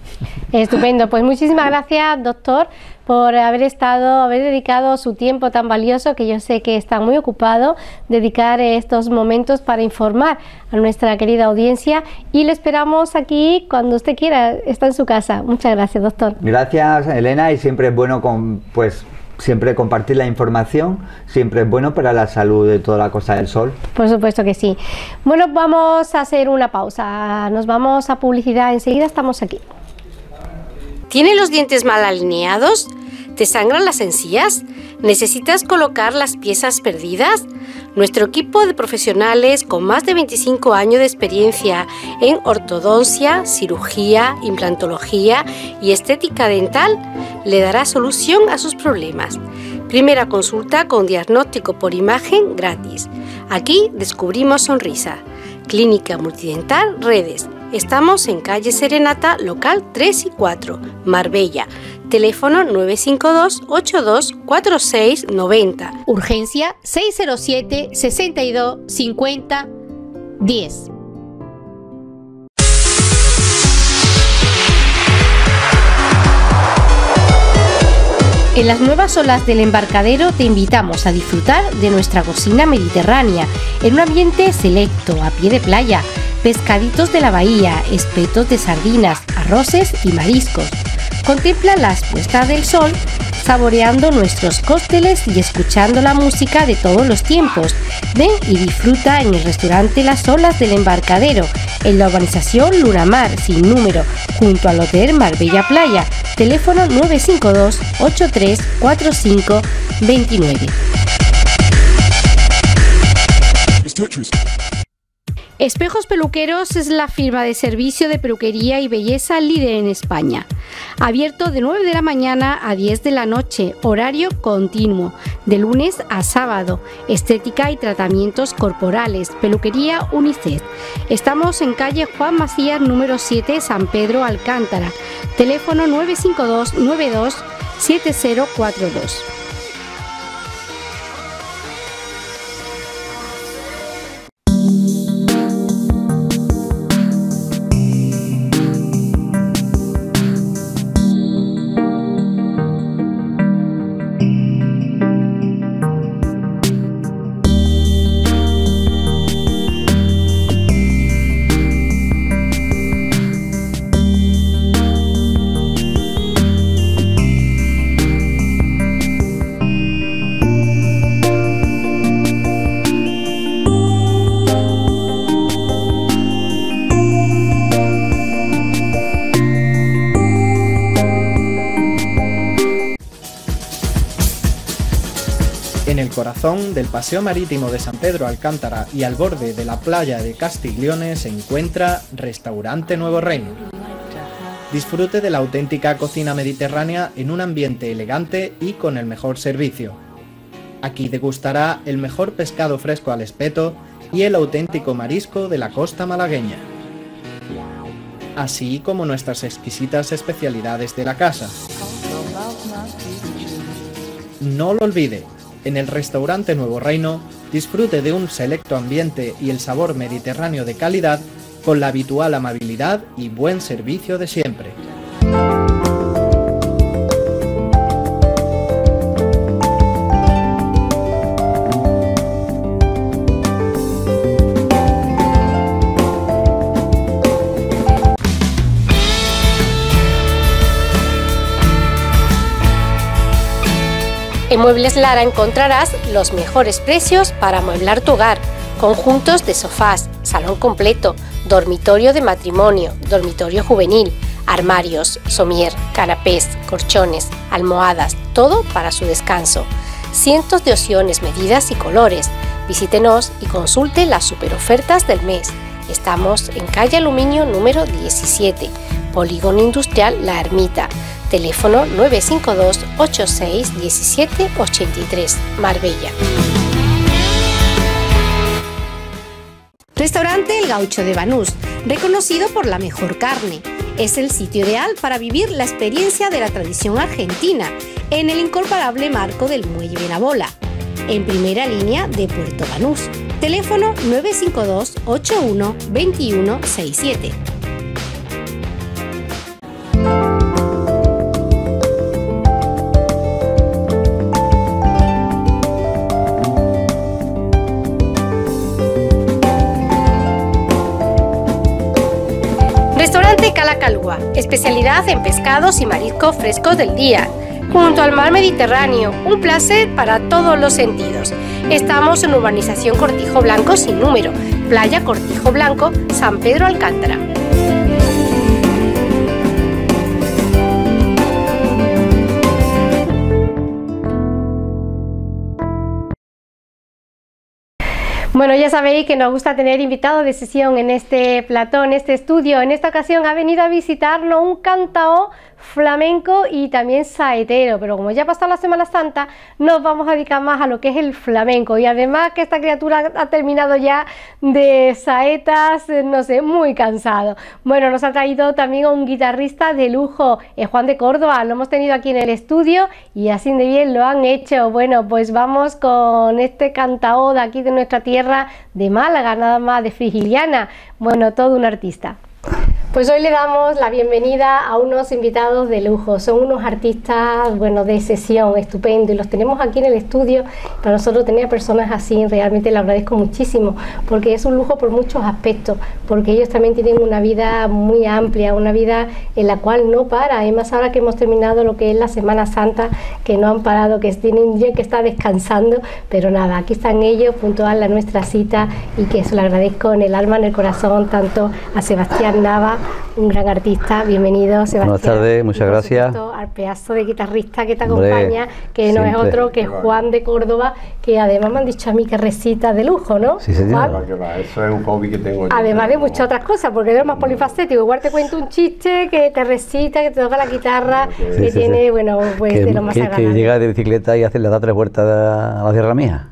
Estupendo, pues muchísimas gracias, doctor, por haber estado, haber dedicado su tiempo tan valioso, que yo sé que está muy ocupado, dedicar estos momentos para informar a nuestra querida audiencia, y le esperamos aquí cuando usted quiera, está en su casa. Muchas gracias, doctor. Gracias, Elena, y siempre es bueno con, pues, siempre compartir la información, siempre es bueno para la salud de toda la Costa del Sol. Por supuesto que sí. Bueno, vamos a hacer una pausa, nos vamos a publicidad, enseguida estamos aquí. ¿Tienes los dientes mal alineados? ¿Te sangran las encías? ¿Necesitas colocar las piezas perdidas? Nuestro equipo de profesionales con más de veinticinco años de experiencia en ortodoncia, cirugía, implantología y estética dental le dará solución a sus problemas. Primera consulta con diagnóstico por imagen gratis. Aquí descubrimos sonrisa. Clínica Multidental Redes. Estamos en calle Serenata, local tres y cuatro, Marbella. Teléfono nueve cinco dos, ocho dos cuatro seis nueve cero. Urgencia seis cero siete, sesenta y dos, cincuenta, diez. En las nuevas olas del Embarcadero te invitamos a disfrutar de nuestra cocina mediterránea en un ambiente selecto, a pie de playa, pescaditos de la bahía, espetos de sardinas, arroces y mariscos. Contempla las puestas del sol, saboreando nuestros cócteles y escuchando la música de todos los tiempos. Ven y disfruta en el restaurante Las Olas del Embarcadero, en la urbanización Lunamar, sin número, junto al Hotel Marbella Playa. Teléfono nueve cinco dos, ocho tres cuatro cinco dos nueve. Espejos Peluqueros es la firma de servicio de peluquería y belleza líder en España. Abierto de nueve de la mañana a diez de la noche, horario continuo, de lunes a sábado. Estética y tratamientos corporales, peluquería unisex. Estamos en calle Juan Macías número siete, San Pedro Alcántara. Teléfono nueve cinco dos, nueve dos siete cero cuatro dos. En el corazón del Paseo Marítimo de San Pedro Alcántara y al borde de la playa de Castiglione se encuentra Restaurante Nuevo Reino. Disfrute de la auténtica cocina mediterránea en un ambiente elegante y con el mejor servicio. Aquí degustará el mejor pescado fresco al espeto y el auténtico marisco de la costa malagueña, así como nuestras exquisitas especialidades de la casa. No lo olvide, en el Restaurante Nuevo Reino disfrute de un selecto ambiente y el sabor mediterráneo de calidad con la habitual amabilidad y buen servicio de siempre. En Muebles Lara encontrarás los mejores precios para amueblar tu hogar. Conjuntos de sofás, salón completo, dormitorio de matrimonio, dormitorio juvenil, armarios, somier, canapés, colchones, almohadas, todo para su descanso. Cientos de opciones, medidas y colores. Visítenos y consulte las superofertas del mes. Estamos en calle Aluminio número diecisiete, Polígono Industrial La Ermita. Teléfono nueve cinco dos, ocho seis uno siete ocho tres, Marbella. Restaurante El Gaucho de Banús, reconocido por la mejor carne. Es el sitio ideal para vivir la experiencia de la tradición argentina en el incomparable marco del Muelle Benabola, en primera línea de Puerto Banús. Teléfono nueve cinco dos, ocho uno dos uno seis siete. especialidad en pescados y mariscos frescos del día, junto al mar Mediterráneo, un placer para todos los sentidos. Estamos en urbanización Cortijo Blanco sin número, playa Cortijo Blanco, San Pedro Alcántara. Bueno, ya sabéis que nos gusta tener invitados de sesión en este plató, en este estudio. En esta ocasión ha venido a visitarnos un cantaor flamenco y también saetero, pero como ya ha pasado la Semana Santa, nos vamos a dedicar más a lo que es el flamenco, y además que esta criatura ha terminado ya de saetas, no sé, muy cansado. Bueno, nos ha traído también a un guitarrista de lujo, eh, Juan de Córdoba, lo hemos tenido aquí en el estudio y así de bien lo han hecho. Bueno, pues vamos con este cantaor de aquí de nuestra tierra, de Málaga, nada más, de Frigiliana. Bueno, todo un artista. Pues hoy le damos la bienvenida a unos invitados de lujo, son unos artistas, bueno, de sesión, estupendo, y los tenemos aquí en el estudio. Para nosotros tener personas así, realmente le agradezco muchísimo, porque es un lujo por muchos aspectos, porque ellos también tienen una vida muy amplia, una vida en la cual no para, además ahora que hemos terminado lo que es la Semana Santa, que no han parado, que tienen un día que está descansando, pero nada, aquí están ellos, puntual a nuestra cita, y que eso le agradezco en el alma, en el corazón, tanto a Sebastián Nava, un gran artista. Bienvenido, Sebastián. Buenas tardes, muchas gracias. Al pedazo de guitarrista que te Hombre, acompaña, que no siempre. es otro que Juan de Córdoba, que además me han dicho a mí que recita de lujo, ¿no? Sí, señor. Juan, Que va, eso es un hobby que tengo yo. además de muchas otras cosas, porque eres más polifacético. Igual te cuento un chiste, que te recita, que te toca la guitarra, Sí, que sí, tiene, sí. bueno, pues que, de lo más que, que agradable. llega de bicicleta y hace, le da tres vueltas a la Sierra Mija.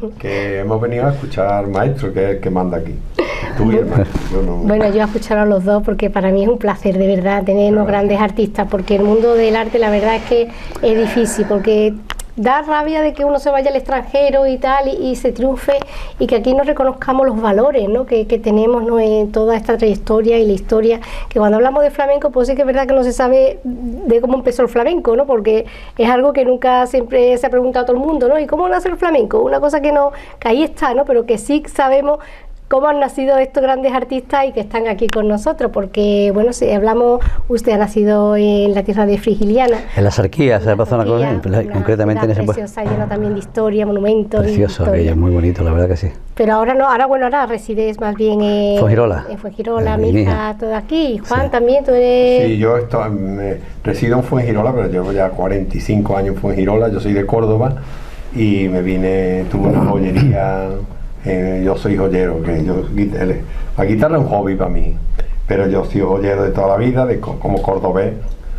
Que hemos venido a escuchar maestro, que es el que manda aquí. Tú y el maestro, yo no. Bueno, yo a escuchar a los dos porque para mí es un placer de verdad tener unos grandes artistas, porque el mundo del arte la verdad es que es difícil, porque da rabia de que uno se vaya al extranjero y tal, y, y se triunfe, y que aquí no reconozcamos los valores, ¿no? que, que tenemos, ¿no? en toda esta trayectoria y la historia, que cuando hablamos de flamenco pues sí que es verdad que no se sabe de cómo empezó el flamenco, ¿no? porque es algo que nunca siempre se ha preguntado a todo el mundo, ¿no? ¿Y cómo nace el flamenco? Una cosa que no, que ahí está, ¿no? Pero que sí sabemos cómo han nacido estos grandes artistas y que están aquí con nosotros, porque, bueno, si hablamos, usted ha nacido en la tierra de Frigiliana. En la Sarquía, esa zona, concretamente en ese pueblo. Preciosa, llena también de historia, monumentos. Precioso, historia. aquello, muy bonito, la verdad que sí. Pero ahora no, ahora bueno, ahora resides más bien en Fuengirola. En Fuengirola, Eh, mi mi hija, hija. todo aquí. Y Juan también, tú eres... Sí, yo estoy, me, resido en Fuengirola, pero llevo ya cuarenta y cinco años en Fuengirola. Yo soy de Córdoba y me vine, tuve una joyería. Eh, yo soy joyero, que yo, la guitarra es un hobby para mí, pero yo soy joyero de toda la vida, de, como cordobés,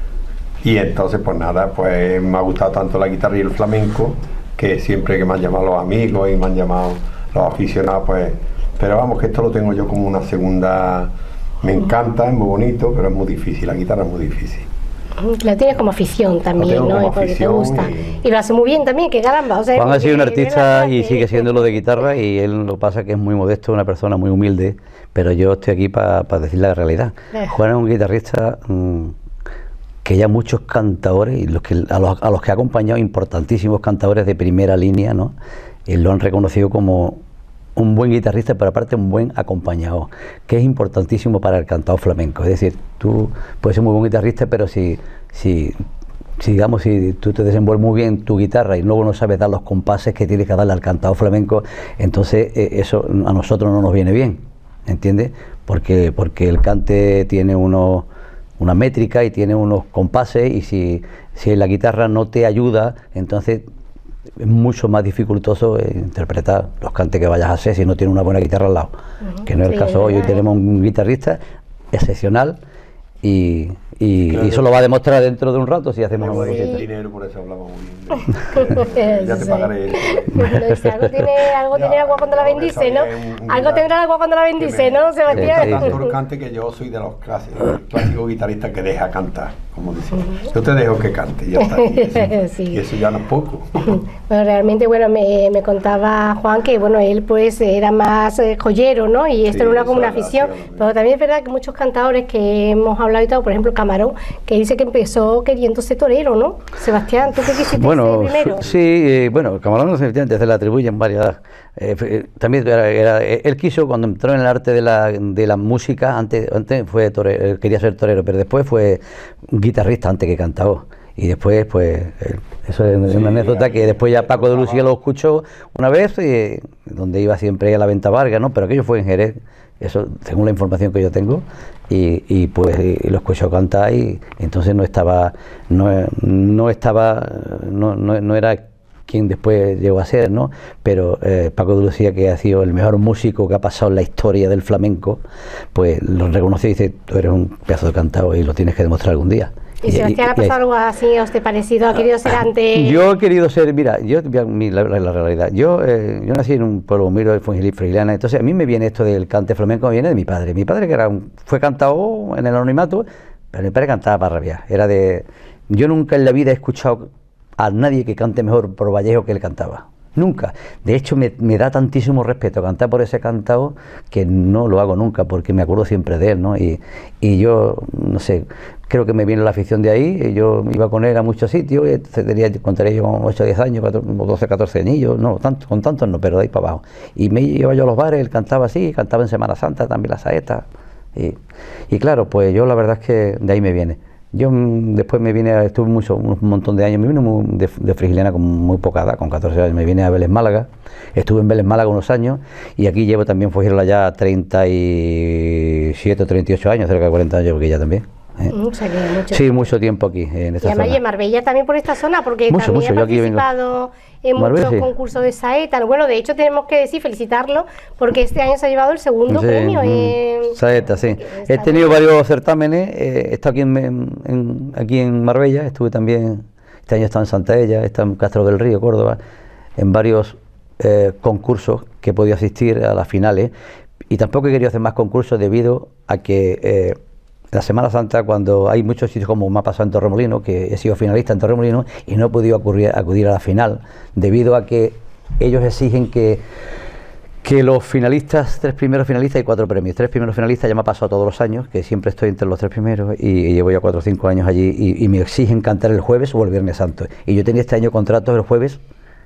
y entonces pues nada, pues me ha gustado tanto la guitarra y el flamenco, que siempre que me han llamado los amigos y me han llamado los aficionados, pues, pero vamos, que esto lo tengo yo como una segunda, me encanta, es muy bonito, pero es muy difícil, la guitarra es muy difícil. Lo tienes como afición también, tengo ¿no? como Y porque te afición gusta. y- Y... lo hace muy bien también, que caramba. O sea, Juan ha sido un porque- artista y sigue siendo lo de guitarra, y él lo que pasa es que es muy modesto, una persona muy humilde, pero yo estoy aquí para decir la realidad. Eh. Juan es un guitarrista mmm, que ya muchos cantadores, y los que, a, los, a los que ha acompañado importantísimos cantadores de primera línea, ¿no? Y lo han reconocido como un buen guitarrista, pero aparte un buen acompañado, que es importantísimo para el cantado flamenco. Es decir, tú puedes ser muy buen guitarrista, pero si, si, si digamos, si tú te desenvuelves muy bien tu guitarra y luego no sabes dar los compases que tienes que darle al cantado flamenco, entonces eh, eso a nosotros no nos viene bien, ¿entiendes? Porque, porque el cante tiene unos, una métrica y tiene unos compases, y si, si la guitarra no te ayuda, entonces es mucho más dificultoso eh, interpretar los cantes que vayas a hacer si no tienes una buena guitarra al lado, uh-huh. que no es Sí, el caso. Hoy verdad, tenemos un guitarrista excepcional, y, y, Claro. y eso lo va a demostrar dentro de un rato si hacemos una Tengo buena mucho guitarra. dinero, por eso hablamos muy bien. Ya te pagaré. Bueno, dice, algo tiene, algo tiene el agua cuando la bendice, ¿no? Algo tendrá el agua cuando la bendice, ¿no, Sebastián? Me gusta tanto el cante que yo soy de los clásicos, clásicos guitarristas que deja cantar, como dicen. Yo te dejo que cante, y ya está. Y eso, Sí. y eso ya no es poco. Bueno, realmente, bueno, me, me contaba Juan que, bueno, él pues era más eh, joyero, ¿no? Y esto Sí, era una, como una eso era, afición. sí, Pero también es verdad que muchos cantadores que hemos hablado y todo, por ejemplo, Camp Camarón, que dice que empezó queriendo ser torero, ¿no? Sebastián, ¿tú qué quisiste bueno, ser primero? Sí, eh, bueno, Camarón efectivamente se le atribuyen varias. Eh, también era, era, él quiso, cuando entró en el arte de la, de la música, antes, antes fue torero, quería ser torero, pero después fue guitarrista antes que cantaba. Y después, pues, eh, eso es una sí, anécdota que después ya Paco de Lucía lo escuchó una vez, eh, donde iba siempre a la Venta Vargas, ¿no? Pero aquello fue en Jerez, eso según la información que yo tengo, y, y pues y lo escuchó cantar y entonces no estaba, no, no estaba, no, no, no era quien después llegó a ser, ¿no? Pero eh, Paco de Lucía, que ha sido el mejor músico que ha pasado en la historia del flamenco, pues lo reconoció y dice, tú eres un pedazo de cantado y lo tienes que demostrar algún día. ¿Y Sebastián ha pasado algo así a usted parecido? ¿Ha querido ser antes? Yo he querido ser, mira, yo mi, la, la, la realidad, yo eh, yo nací en un pueblo humilde de Fuengirola, entonces a mí me viene esto del cante flamenco, me viene de mi padre. Mi padre que era un, fue cantado en el anonimato, pero mi padre cantaba para rabiar. Era de, yo nunca en la vida he escuchado a nadie que cante mejor por Vallejo que él cantaba. Nunca. De hecho, me, me da tantísimo respeto cantar por ese cantado que no lo hago nunca, porque me acuerdo siempre de él, ¿no? Y, y yo, no sé, creo que me viene la afición de ahí. Yo iba con él a muchos sitios, y tenía, contaría yo con ocho o diez años, doce, catorce añillos, no, tanto, con tantos no, pero de ahí para abajo. Y me iba yo a los bares, él cantaba así, cantaba en Semana Santa también la saeta. Y, y claro, pues yo la verdad es que de ahí me viene. Yo después me vine, a, estuve mucho, un montón de años, me vine muy, de, de Frigiliana con muy poca edad, con catorce años, me vine a Vélez Málaga, estuve en Vélez Málaga unos años y aquí llevo también, Fuengirola ya treinta y siete o treinta y ocho años, cerca de cuarenta años, porque ya también. ¿eh? O sea, que mucho sí, mucho tiempo aquí, en esta y además zona. Y en Marbella también por esta zona, porque mucho, también mucho. ha participado en Marbella, muchos sí. concursos de saeta. Bueno, de hecho tenemos que decir, felicitarlo, porque este año se ha llevado el segundo sí, premio mm, en saeta, sí. He tenido varios certámenes, eh, he estado aquí en, en, aquí en Marbella, estuve también, este año he estado en Santaella, he estado en Castro del Río, Córdoba, en varios eh, concursos que he podido asistir a las finales, y tampoco he querido hacer más concursos debido a que eh, la Semana Santa, cuando hay muchos sitios como me ha pasado en Torremolinos, que he sido finalista en Torremolinos y no he podido acudir, acudir a la final, debido a que ellos exigen que, que los finalistas, tres primeros finalistas y cuatro premios. Tres primeros finalistas ya me ha pasado todos los años, que siempre estoy entre los tres primeros y, y llevo ya cuatro o cinco años allí y, y me exigen cantar el jueves o el Viernes Santo. Y yo tenía este año contratos el jueves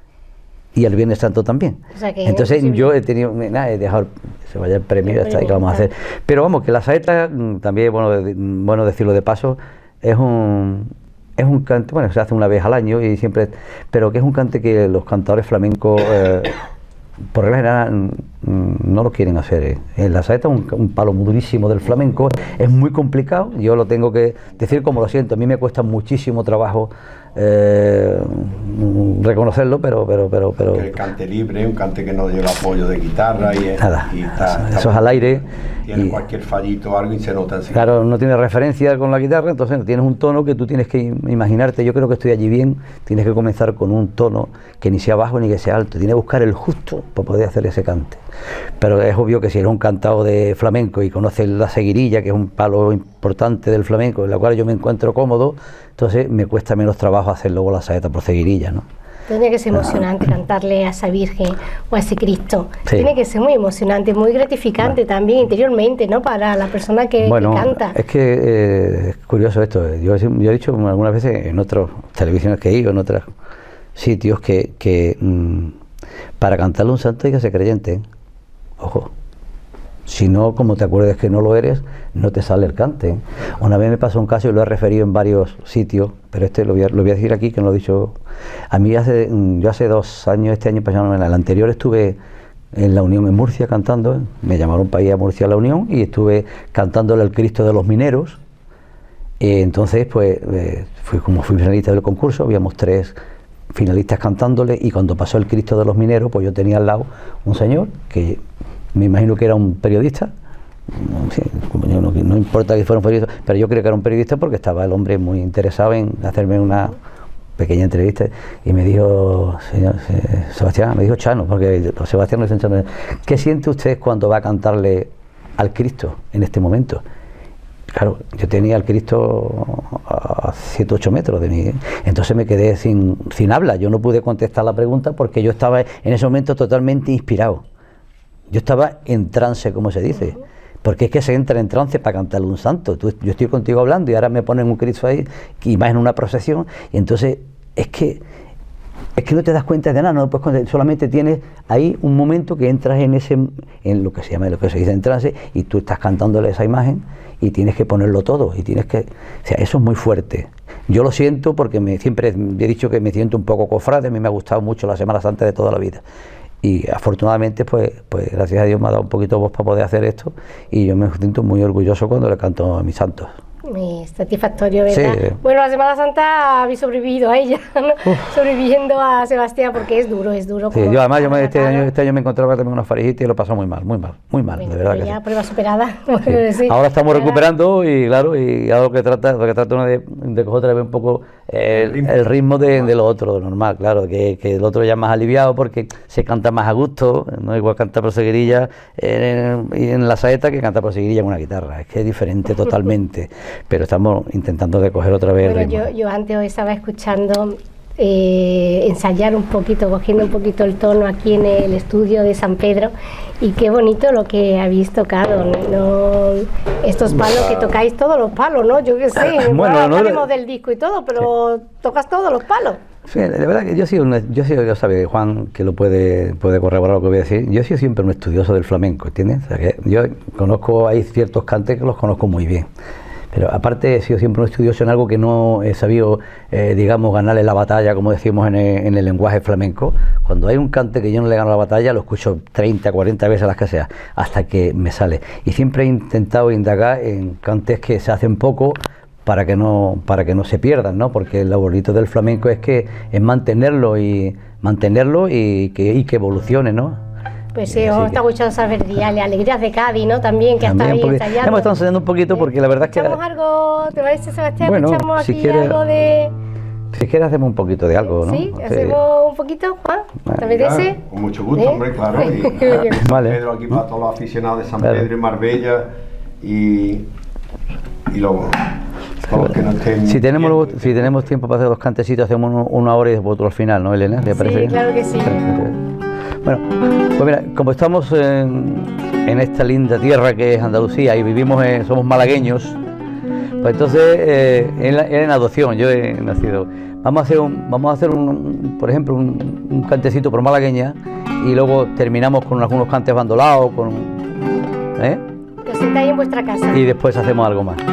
y el Viernes Santo también. O sea que entonces yo he tenido, nada, he dejado se vaya el premio, ya está, ¿qué vamos a hacer? Pero vamos, que la saeta, también bueno, de, bueno decirlo de paso, es un es un cante, bueno, se hace una vez al año y siempre, pero que es un cante que los cantadores flamencos eh, por regla general no lo quieren hacer. Eh. La saeta es un, un palo muy durísimo del flamenco, es muy complicado, yo lo tengo que decir como lo siento, a mí me cuesta muchísimo trabajo eh, reconocerlo, pero pero pero pero que el cante libre, un cante que no lleva apoyo de guitarra y, nada, y está, eso es al aire, tiene y, cualquier fallito o algo y se nota así. Claro, no tiene referencia con la guitarra, entonces tienes un tono que tú tienes que imaginarte. Yo creo que estoy allí bien, tienes que comenzar con un tono que ni sea bajo ni que sea alto, tienes que buscar el justo para poder hacer ese cante. Pero es obvio que si eres un cantado de flamenco y conoces la seguirilla, que es un palo importante del flamenco, en la cual yo me encuentro cómodo, entonces me cuesta menos trabajo hacer luego la saeta por seguirilla, ¿no? Tiene que ser emocionante cantarle a esa Virgen o a ese Cristo. Sí. Tiene que ser muy emocionante, muy gratificante bueno. también interiormente, ¿no? Para la persona que, bueno, que canta. Es que eh, es curioso esto. Yo, yo he dicho algunas veces en otras televisiones que he ido, en otros sitios, que, que mmm, para cantarle un santo hay que ser creyente. Ojo. Si no, como te acuerdes que no lo eres, no te sale el cante. Una vez me pasó un caso y lo he referido en varios sitios, pero este lo voy a, lo voy a decir aquí, que no lo he dicho. A mí hace, yo hace dos años, este año pasado, en el anterior estuve en la Unión en Murcia cantando, me llamaron para ir a Murcia a la Unión y estuve cantándole al Cristo de los Mineros. Y entonces, pues, eh, fui, como fui finalista del concurso, habíamos tres finalistas cantándole y cuando pasó el Cristo de los Mineros, pues yo tenía al lado un señor que me imagino que era un periodista, no, sí, no, no importa que fuera un periodista, pero yo creo que era un periodista porque estaba el hombre muy interesado en hacerme una pequeña entrevista y me dijo, señor Sebastián, me dijo Chano, porque Sebastián no es Chano, ¿qué siente usted cuando va a cantarle al Cristo en este momento? Claro, yo tenía al Cristo a siete u ocho metros de mí, entonces me quedé sin, sin habla, yo no pude contestar la pregunta porque yo estaba en ese momento totalmente inspirado. Yo estaba en trance, como se dice, porque es que se entra en trance para cantarle un santo. Tú, yo estoy contigo hablando y ahora me ponen un Cristo ahí, y más en una procesión, y entonces es que es que no te das cuenta de nada, no puedes, solamente tienes ahí un momento que entras en ese, en lo que se llama, lo que se dice en trance, y tú estás cantándole esa imagen y tienes que ponerlo todo, y tienes que, o sea, eso es muy fuerte. Yo lo siento porque me, siempre he dicho que me siento un poco cofrade, a mí me ha gustado mucho la Semana Santa de toda la vida. Y afortunadamente, pues, pues gracias a Dios me ha dado un poquito de voz para poder hacer esto, y yo me siento muy orgulloso cuando le canto a mis santos. Muy satisfactorio, ¿verdad? Sí. Bueno, la Semana Santa habéis sobrevivido a ella, ¿no? Sobreviviendo a Sebastián, porque es duro, es duro. Sí, yo además yo me, este, año, este año me encontraba también una faringitis y lo pasó muy mal, muy mal, muy mal, bueno, de verdad. Pero que ya sí. prueba superada. Sí. Sí, ahora estamos ¿verdad? recuperando y claro, y ahora lo que trata, lo que trata uno de, de coger otra vez un poco el, el ritmo de, de lo otro, normal, claro, que, que el otro ya más aliviado porque se canta más a gusto, no es igual cantar por seguirilla en, en la saeta que cantar por seguirilla en una guitarra, es que es diferente totalmente, pero estamos intentando de coger otra vez Bueno, el ritmo. yo, yo antes os estaba escuchando eh, ensayar un poquito, cogiendo un poquito el tono aquí en el estudio de San Pedro, y qué bonito lo que habéis tocado, ¿no? No, estos palos que tocáis, todos los palos, ¿no? Yo qué sé, Bueno, bueno, no, hablaremos del disco y todo, pero sí, tocas todos los palos. Sí, de verdad que yo he sido, una, yo he sido, ya sabe, Juan, que lo puede, puede corroborar lo que voy a decir, yo he sido siempre un estudioso del flamenco, ¿entiendes? O sea, que yo conozco, hay ciertos cantes que los conozco muy bien. Pero aparte he sido siempre un estudioso en algo que no he sabido, eh, digamos, ganarle la batalla, como decimos en el, en el lenguaje flamenco. Cuando hay un cante que yo no le gano la batalla, lo escucho treinta, cuarenta veces, las que sea, hasta que me sale. Y siempre he intentado indagar en cantes que se hacen poco para que no, para que no se pierdan, ¿no? Porque lo bonito del flamenco es que es mantenerlo y mantenerlo y que, y que evolucione, ¿no? Pues sí, os está gustando saber diales, Alegrías de Cádiz, ¿no? También, que También, estáis porque ensayando. hemos estado ensayando un poquito porque la verdad es que... ¿Echamos algo, te parece, Sebastián? Bueno, ¿Echamos si aquí quiere- algo de...? Si quieres hacemos un poquito de algo, ¿no? ¿Sí? Sí. ¿Hacemos un poquito, Juan? ¿Te apetece? Claro, con mucho gusto, ¿Eh? hombre, claro. Y, Vale. Pedro aquí para todos los aficionados de San Claro. Pedro y Marbella y, y luego todos los que no estén. Si tenemos, luego- si tenemos tiempo para hacer dos cantecitos, hacemos uno- una hora y después otro al final, ¿no, Elena? ¿Te parece Sí, bien? claro que sí. Bueno, pues mira, como estamos en, en esta linda tierra que es Andalucía y vivimos, en- somos malagueños, pues entonces eh, él, él en adopción, yo he nacido. Vamos a hacer un, vamos a hacer un, por ejemplo, un, un cantecito por malagueña y luego terminamos con algunos cantes bandolados, con, ¿eh? Que os sentáis en vuestra casa. Y después hacemos algo más.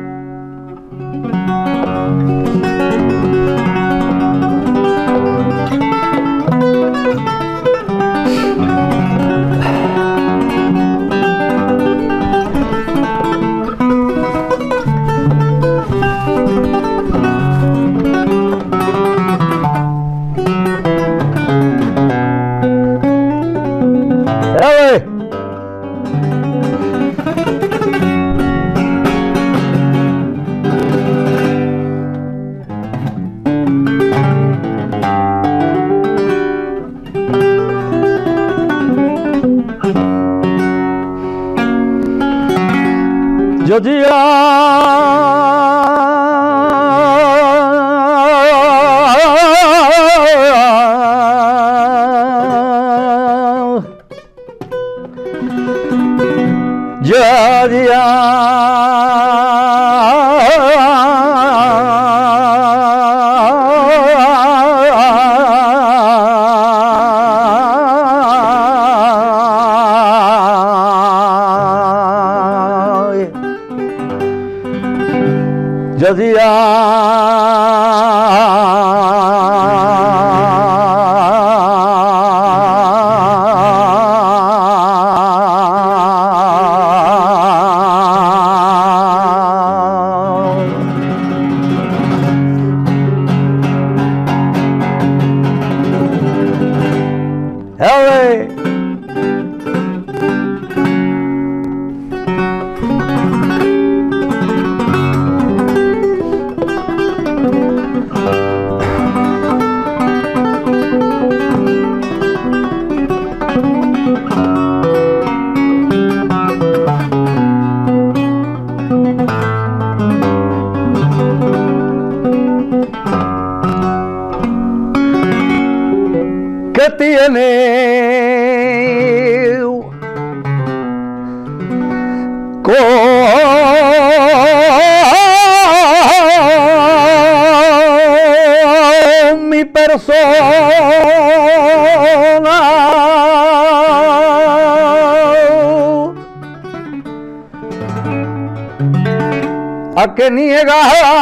¡Dale! Yo ya, ya, ya, ¡Ale! ¿Qué tiene mi persona, a que niegan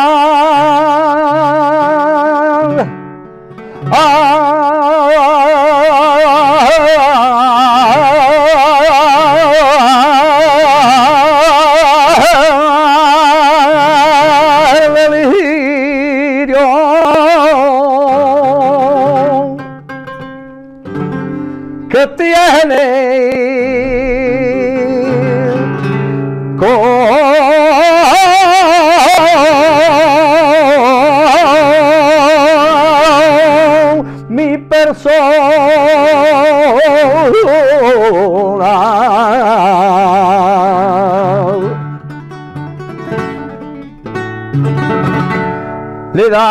el delirio que tiene con mi persona. Le da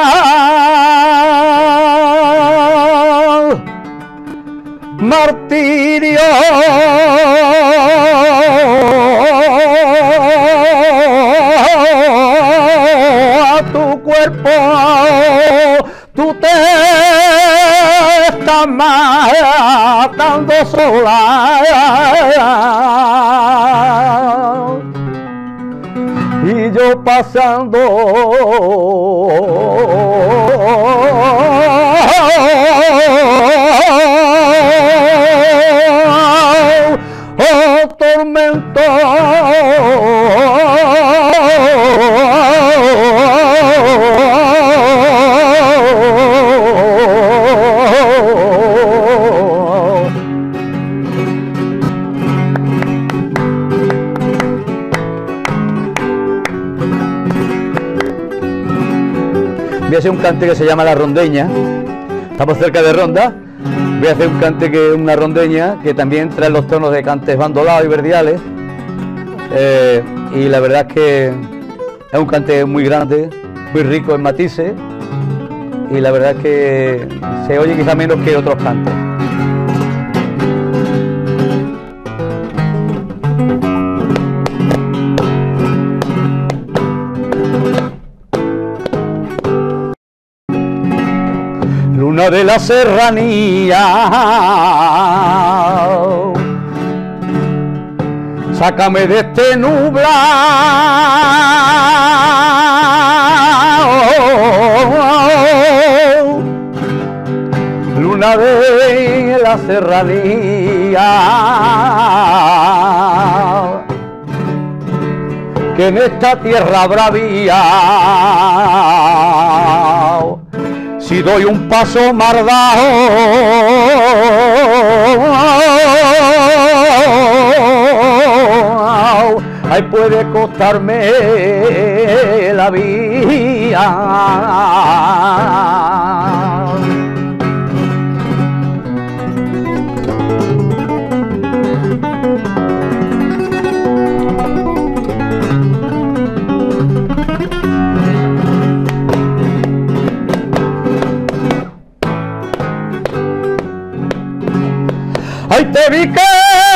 martirio a tu cuerpo, tú te estás matando sola, y yo pasando oh, tormento. Voy a hacer un cante que se llama La Rondeña. Estamos cerca de Ronda. Voy a hacer un cante que una rondeña que también trae los tonos de cantes bandolados y verdiales. Eh, y la verdad es que es un cante muy grande, muy rico en matices. Y la verdad es que se oye quizá menos que otros cantes. Luna de la serranía, sácame de este nublado, luna de la serranía, que en esta tierra bravía, si doy un paso mardao, ay, puede costarme la vida. Ay, te vi que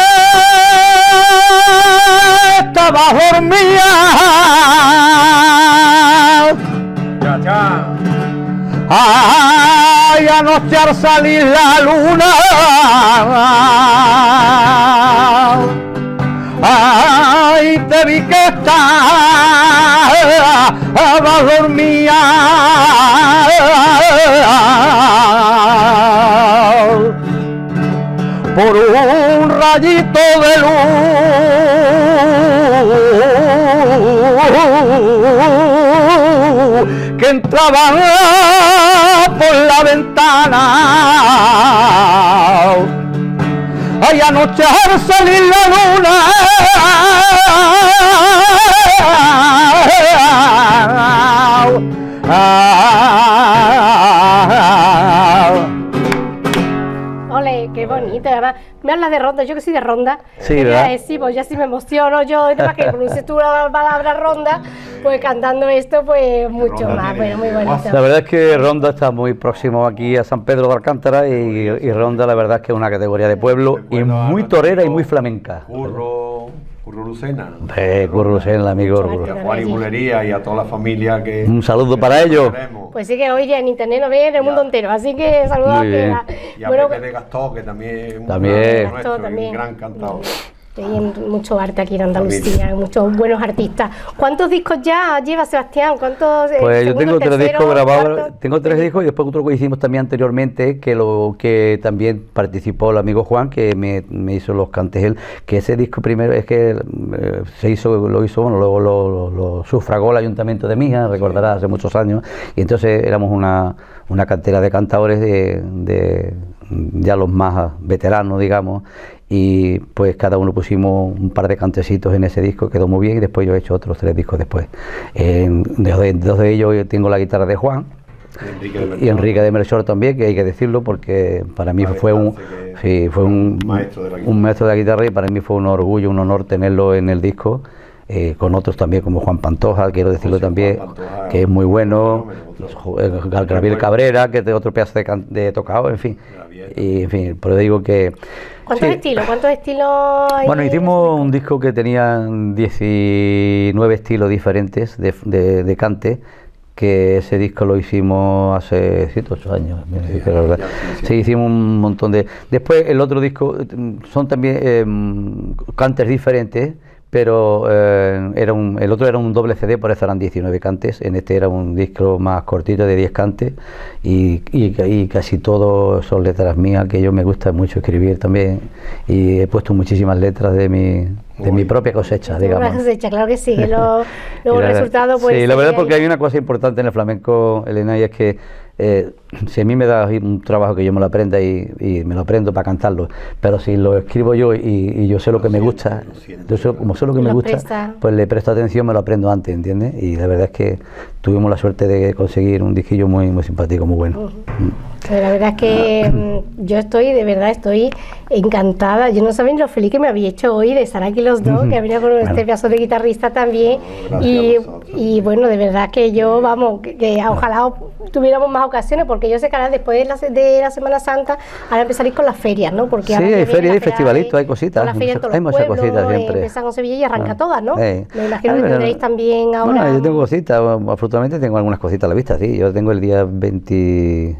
estabas dormida, ya, ya. Ay, anoche al salir la luna, ay, te vi que estabas dormida, por un rayito de luz que entraba por la ventana. Ay, anoche al salir la luna, Ole, qué bonito, además me hablas de ronda, yo que soy de ronda, sí, ¿verdad? Eh, sí, pues ya sí me emociono yo, además que pronuncies tú la palabra ronda, pues cantando esto, pues mucho ronda más, bueno, muy bonito. La verdad es que Ronda está muy próximo aquí a San Pedro de Alcántara y, y Ronda la verdad es que es una categoría de pueblo y muy torera y muy flamenca. Curro, Curro Lucena. Eh, Curro Lucena, el amigo Curro. A Juan y Bulería y a toda la familia que... Un saludo para ellos. Pues sí que hoy ya en internet nos ve en el mundo entero, así que saludos a Pega. Y a bueno, Pepe de Gastó, que también es un, también. nuestro, también. un gran cantador. Hay mucho arte aquí en Andalucía, hay muchos buenos artistas. ¿Cuántos discos ya lleva Sebastián? ¿Cuántos? Pues yo tengo tres discos grabados, cuarto? tengo tres discos y después otro que hicimos también anteriormente, que lo que también participó el amigo Juan, que me, me hizo los cantes él, que ese disco primero es que eh, se hizo, lo hizo, bueno, luego lo, lo, lo sufragó el Ayuntamiento de Mija, recordarás, hace muchos años, y entonces éramos una, una cantera de cantadores de, de ya los más veteranos, digamos, y pues cada uno pusimos un par de cantecitos en ese disco, quedó muy bien, y después yo he hecho otros tres discos después. En dos de, dos de ellos yo tengo la guitarra de Juan, Enrique de y Enrique de Melchor también, que hay que decirlo, porque para mí fue un, sí, fue un, maestro de la un maestro de la guitarra, y para mí fue un orgullo, un honor tenerlo en el disco. Eh, con otros también como Juan Pantoja, quiero decirlo también, Pantoja, que es muy bueno, Gabriel Cabrera, que es de otro pedazo de, de tocado, en fin, y en fin, pero digo que... ¿Cuántos sí. estilos? ¿Cuántos estilos hay? Bueno, hicimos un disco que tenía diecinueve estilos diferentes de, de, de cante, que ese disco lo hicimos hace siete o ocho años. Sí, la verdad. Sí, sí, hicimos un montón de... Después el otro disco son también eh, cantes diferentes, pero eh, era un, el otro era un doble C D, por eso eran diecinueve cantes, en este era un disco más cortito de diez cantes, y, y, y casi todos son letras mías, que yo me gusta mucho escribir también, y he puesto muchísimas letras de mi, de mi propia cosecha, digamos. Cosecha, claro que sí, que lo, luego el resultado pues... Sí, la verdad, porque hay una cosa importante en el flamenco, Elena, y es que Eh, si a mí me da un trabajo que yo me lo aprenda y, y me lo aprendo para cantarlo, pero si lo escribo yo y, y yo sé lo que me gusta, yo sé, como sé lo que me gusta, presta. pues le presto atención, me lo aprendo antes, ¿entiendes? Y la verdad es que tuvimos la suerte de conseguir un disquillo muy, muy simpático, muy bueno. Uh-huh. mm. La verdad es que yo estoy, de verdad, estoy encantada. Yo no saben lo feliz que me había hecho hoy de estar aquí los dos, uh-huh. que habría con bueno. este pedazo de guitarrista también. Y, y bueno, de verdad que yo, vamos, que, que ojalá tuviéramos más ocasiones, porque yo sé que ahora después de la, de la Semana Santa ahora empezaréis con las ferias, ¿no? Porque sí, hay ferias, hay festivalitos, hay cositas. Las ferias en todos hay los muchas pueblos, cositas siempre. Empiezan con Sevilla y arranca ah, todas, ¿no? Eh. Me imagino ah, que pero, tendréis también ahora... Bueno, yo tengo cositas, absolutamente tengo algunas cositas a la vista, sí. Yo tengo el día veinte,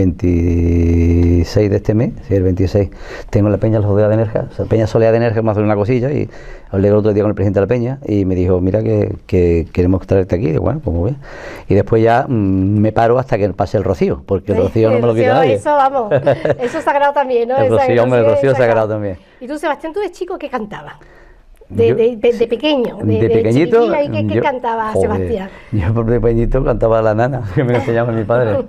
veintiséis de este mes, sí, el veintiséis, tengo la Peña Soledad de Nerja, o sea, Peña Soledad de Nerja me hace una cosilla, y hablé el otro día con el presidente de la Peña y me dijo, mira que, que queremos traerte aquí, y bueno, pues muy bien. Y después ya mmm, me paro hasta que pase el rocío, porque el rocío sí, no me lo quita nadie. Eso, vamos, eso es sagrado también, ¿no? El rocío, hombre, el rocío es sagrado también. Y tú, Sebastián, tú de chico, ¿qué cantabas? De, yo, de, de, de pequeño, de, de pequeñito, de ¿qué, qué yo, cantaba joder, Sebastián? Yo por de pequeñito cantaba La Nana, que me enseñaba mi padre.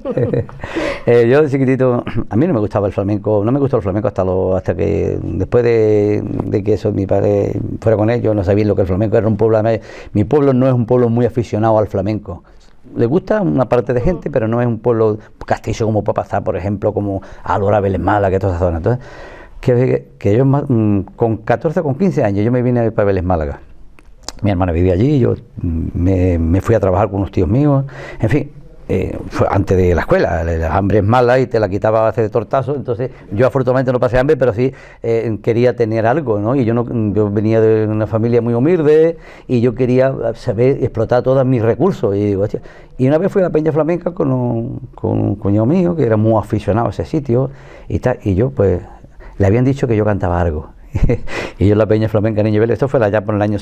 eh, yo de chiquitito, a mí no me gustaba el flamenco, no me gustó el flamenco hasta lo, hasta que después de, de que eso mi padre fuera con él, yo no sabía lo que el flamenco era. Un pueblo, mi pueblo no es un pueblo muy aficionado al flamenco. Le gusta una parte de gente, pero no es un pueblo castillo como puede pasar, por ejemplo, como Alora, Vélez Málaga, que toda esa zona. Entonces, que, que yo mmm, con catorce, con quince años yo me vine para Vélez Málaga. Mi hermana vivía allí, yo me, me fui a trabajar con unos tíos míos, en fin, eh, fue antes de la escuela, la hambre es mala y te la quitaba a base de tortazo, entonces yo afortunadamente no pasé hambre, pero sí eh, quería tener algo, ¿no? Y yo, no, yo venía de una familia muy humilde y yo quería saber explotar todos mis recursos, y digo, hostia. Y una vez fui a la Peña Flamenca con un, con un cuñado mío que era muy aficionado a ese sitio y tal, y yo pues le habían dicho que yo cantaba algo. Y yo en la Peña Flamenca Niño Vélez, esto fue allá por el año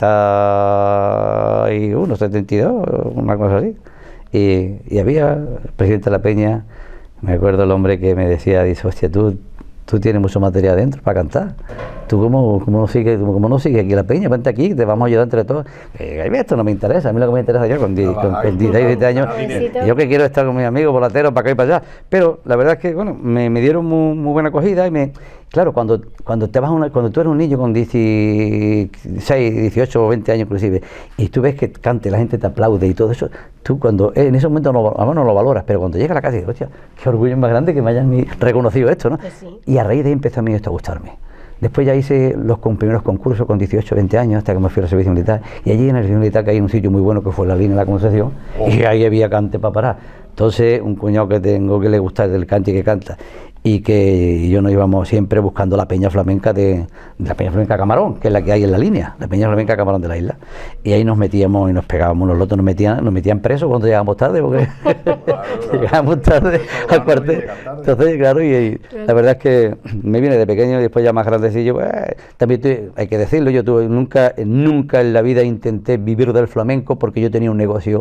setenta y uno, setenta y dos, una cosa así. Y, y había el presidente de la Peña, me acuerdo el hombre que me decía, dice, hostia, tú, tú tienes mucho material dentro para cantar. Tú cómo, cómo, no sigues, cómo no sigues aquí la Peña, vente aquí, te vamos a ayudar entre todos. Eh, esto no me interesa, a mí lo que me interesa yo con, con, con dieciséis, diecisiete años, yo que quiero estar con mis amigos volateros para acá y para allá. Pero la verdad es que bueno, me, me dieron muy, muy buena acogida y me... Claro, cuando, cuando, te vas una, cuando tú eres un niño con dieciséis, dieciocho o veinte años inclusive, y tú ves que cante, la gente te aplaude y todo eso, tú cuando en ese momento no, no lo valoras, pero cuando llega a la casa dices, hostia, qué orgullo más grande que me hayan reconocido esto, ¿no? Pues sí. Y a raíz de ahí empezó a mí esto a gustarme. Después ya hice los primeros concursos con dieciocho, veinte años, hasta que me fui al servicio militar, y allí en el servicio militar que hay un sitio muy bueno que fue la línea de la Concepción, oh. Y ahí había cante para parar. Entonces, un cuñado que tengo que le gusta el cante y que canta, y que yo nos íbamos siempre buscando la peña flamenca de, de la peña flamenca Camarón, que es la que hay en la línea, la peña flamenca Camarón de la isla, y ahí nos metíamos y nos pegábamos, los lotos nos metían, nos metían presos cuando llegábamos tarde, porque llegábamos tarde al cuartel. Entonces, claro, y, y la verdad es que me viene de pequeño y después ya más grandecillo, pues, también tuve, hay que decirlo, yo tuve, nunca, nunca en la vida intenté vivir del flamenco, porque yo tenía un negocio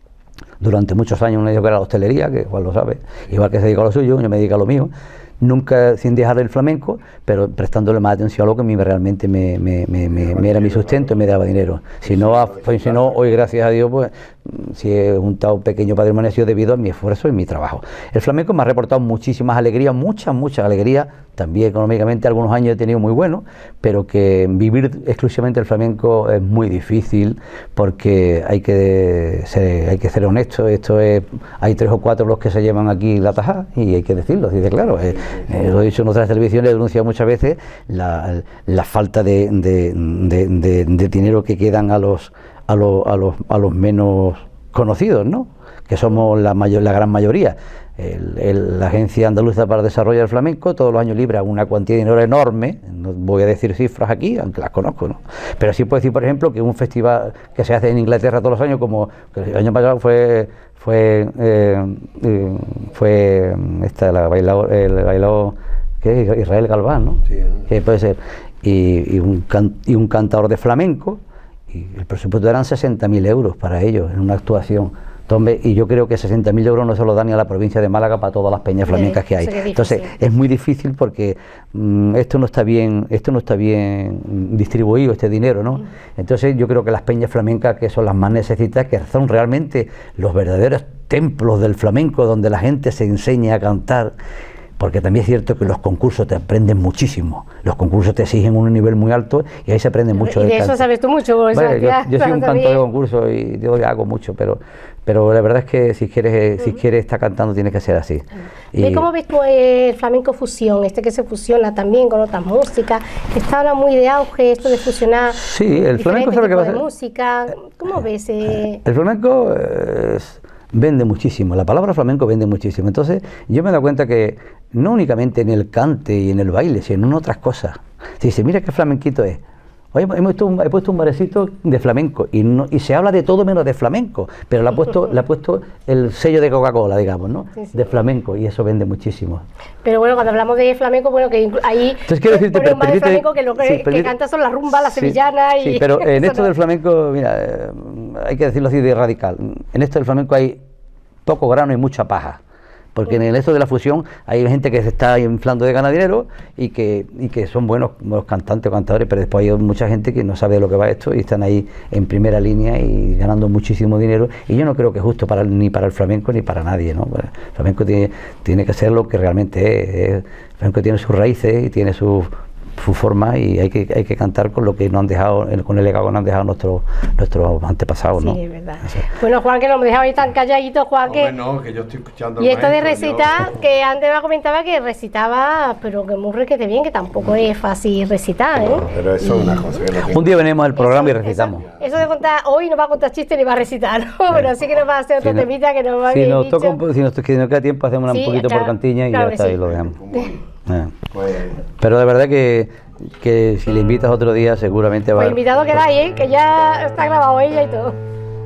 durante muchos años, un negocio que era la hostelería, que Juan lo sabe, igual que se dedica a lo suyo, yo me dedico a lo mío, nunca sin dejar el flamenco, pero prestándole más atención a lo que a mí realmente me, me, me, me, me era mi sustento y me daba dinero. Si no, pues, si no, hoy gracias a Dios, pues si he juntado un pequeño patrimonio ha sido debido a mi esfuerzo y mi trabajo. El flamenco me ha reportado muchísimas alegrías, muchas, muchas alegrías, también económicamente algunos años he tenido muy buenos, pero que vivir exclusivamente el flamenco es muy difícil, porque hay que ser, hay que ser honesto. Esto es, hay tres o cuatro los que se llevan aquí la tajada, y hay que decirlo, dice claro, eh, eh, lo he dicho en otras televisiones, he denunciado muchas veces la, la falta de, de, de, de, de dinero que quedan a los A los, a, los, a los menos conocidos, ¿no? Que somos la, mayor, la gran mayoría. El, el, la Agencia Andaluza para el Desarrollo del Flamenco todos los años libra una cuantía de dinero enorme, no voy a decir cifras aquí, aunque las conozco, ¿no? Pero sí puedo decir, por ejemplo, que un festival que se hace en Inglaterra todos los años, como que el año pasado fue fue eh, eh, fue esta la bailado, el bailado que es Israel Galván, ¿no? Sí, ¿no? Que puede ser, y, y, un can, y un cantador de flamenco, y el presupuesto eran sesenta mil euros para ellos en una actuación. Entonces, y yo creo que sesenta mil euros no se lo dan ni a la provincia de Málaga para todas las peñas flamencas que hay. Entonces es muy difícil, porque mmm, esto no está bien, esto no está bien distribuido, este dinero, ¿no? Entonces yo creo que las peñas flamencas, que son las más necesitadas, que son realmente los verdaderos templos del flamenco, donde la gente se enseña a cantar. Porque también es cierto que los concursos te aprenden muchísimo, los concursos te exigen un nivel muy alto y ahí se aprende mucho. Y de del eso canto. Sabes tú mucho. Bueno, yo, yo soy un cantor de concurso y yo hago mucho, pero pero la verdad es que si quieres, uh-huh. si quieres estar cantando tiene que ser así. Uh-huh. Y ¿cómo ves tú el flamenco fusión, este que se fusiona también con otras músicas, que está ahora muy de auge esto de fusionar sí, el flamenco sabe que va a ser música? ¿Cómo ves? Eh? El flamenco es... vende muchísimo, la palabra flamenco vende muchísimo. Entonces yo me he dado cuenta que no únicamente en el cante y en el baile, sino en otras cosas. Se dice, mira qué flamenquito es. Hoy hemos puesto un, he puesto un barecito de flamenco y, no, y se habla de todo menos de flamenco, pero le ha puesto, le ha puesto el sello de Coca-Cola, digamos, ¿no? Sí, sí. De flamenco, y eso vende muchísimo. Pero bueno, cuando hablamos de flamenco, bueno, que ahí entonces, quiero decirte, pero más de flamenco que lo que, sí, que canta son las rumbas, las sí, sevillanas y... Sí, pero en esto del flamenco, mira, eh, hay que decirlo así de radical, en esto del flamenco hay poco grano y mucha paja. Porque en el esto de la fusión hay gente que se está inflando de ganar dinero y que, y que son buenos, buenos cantantes o cantadores, pero después hay mucha gente que no sabe de lo que va esto y están ahí en primera línea y ganando muchísimo dinero. Y yo no creo que es justo para, ni para el flamenco ni para nadie, ¿no? El flamenco tiene, tiene que ser lo que realmente es. El flamenco tiene sus raíces y tiene sus su forma, y hay que hay que cantar con lo que nos han dejado, con el legado que nos han dejado nuestros nuestros antepasados, ¿no? Sí, es verdad. Así. Bueno, Juan, que nos dejaba ahí tan calladitos, Juan, que... No, que yo estoy escuchando. Y esto de recitar, yo... que antes me comentaba que recitaba, pero que muy requete bien, que tampoco es fácil recitar, ¿eh? No, pero eso y... es una cosa que no tengo. Un día venimos al programa eso, y recitamos. Eso, eso de contar, hoy no va a contar chistes ni va a recitar, ¿no? Pero sí que nos va a hacer otro si no, temita que nos va a si bien nos dicho. toca, si nos, si nos queda tiempo, hacemos sí, un poquito claro, por cantiña y claro ya está, sí. Y lo dejamos. Eh. Pues... Pero de verdad que, que si le invitas otro día seguramente va a... Pues invitado quedáis, ¿eh? Que ya está grabado ella y todo.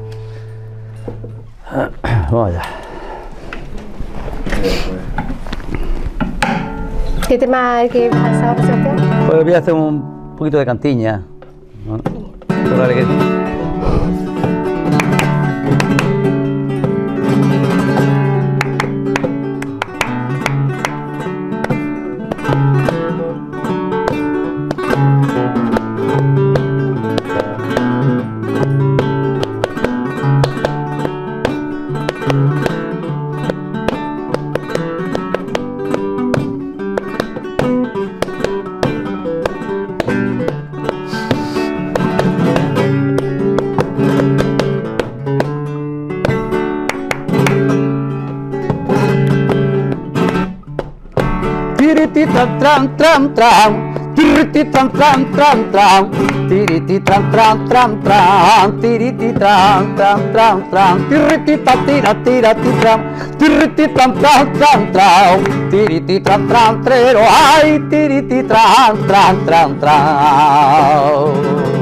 Vamos allá. ¿Qué tema hay que pasar ahora, Sebastián? Pues voy a hacer un poquito de cantiña, ¿no? Por la alegría. Tram, tram, tram, tiriti tran tran tran tran, tiriti tran tran tran tran, tiriti tran tran tran tran, tiriti ta tira tira tran, tiriti tran tran tran tran, tiriti tran tran trero, ay tiriti tran tran tran tran.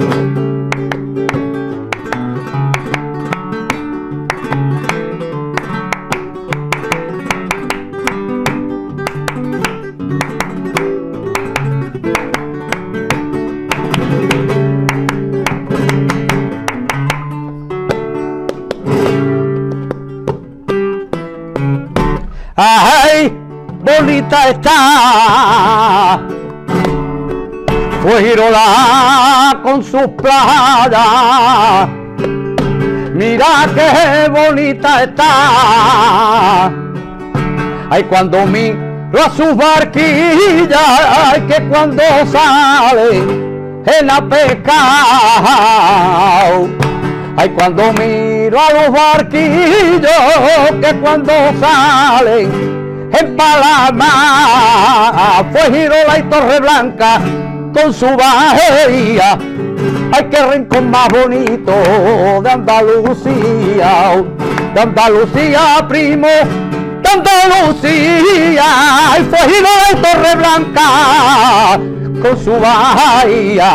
¡Ay, bonita está! Fujirola con sus playas, mira qué bonita está. Ay, cuando miro a sus barquillas, ay, que cuando sale en la pesca. Ay, cuando miro a los barquillos que cuando salen en Palma, Fujirola y Torreblanca con su bahía. Ay, qué rincón más bonito de Andalucía, de Andalucía, primo, de Andalucía. Ay, Fujirola y Torreblanca con su bahía.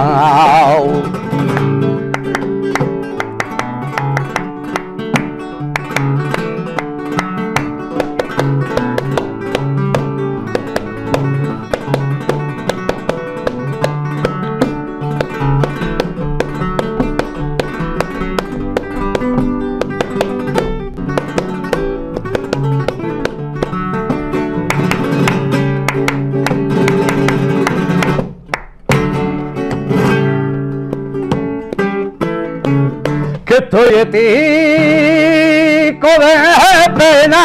Estoy etico de pena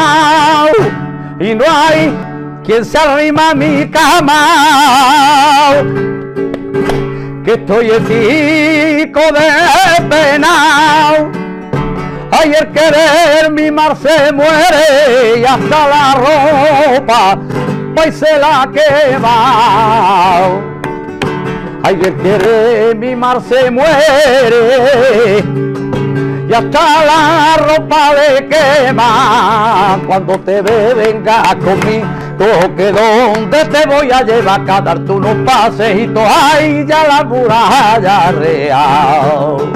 y no hay quien se arrima a mi cama. Que estoy etico de pena, ay, el querer mimar se muere y hasta la ropa pues se la quema. Ay, el querer mimar se muere y hasta la ropa le quema. Cuando te ve, venga conmigo, que donde te voy a llevar a darte unos paseitos, ay, ya la muralla real.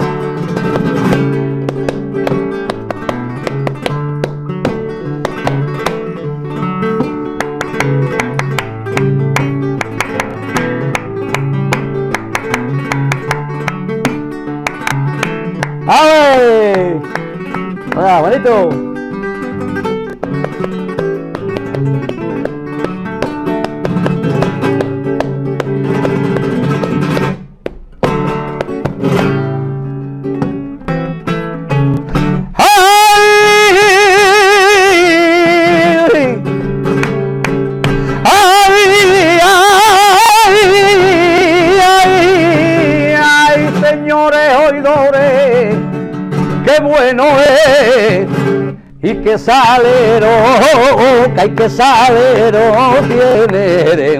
¡Ay! ¡Hola, bonito! Qué bueno es y qué salero, que hay que salero tiene.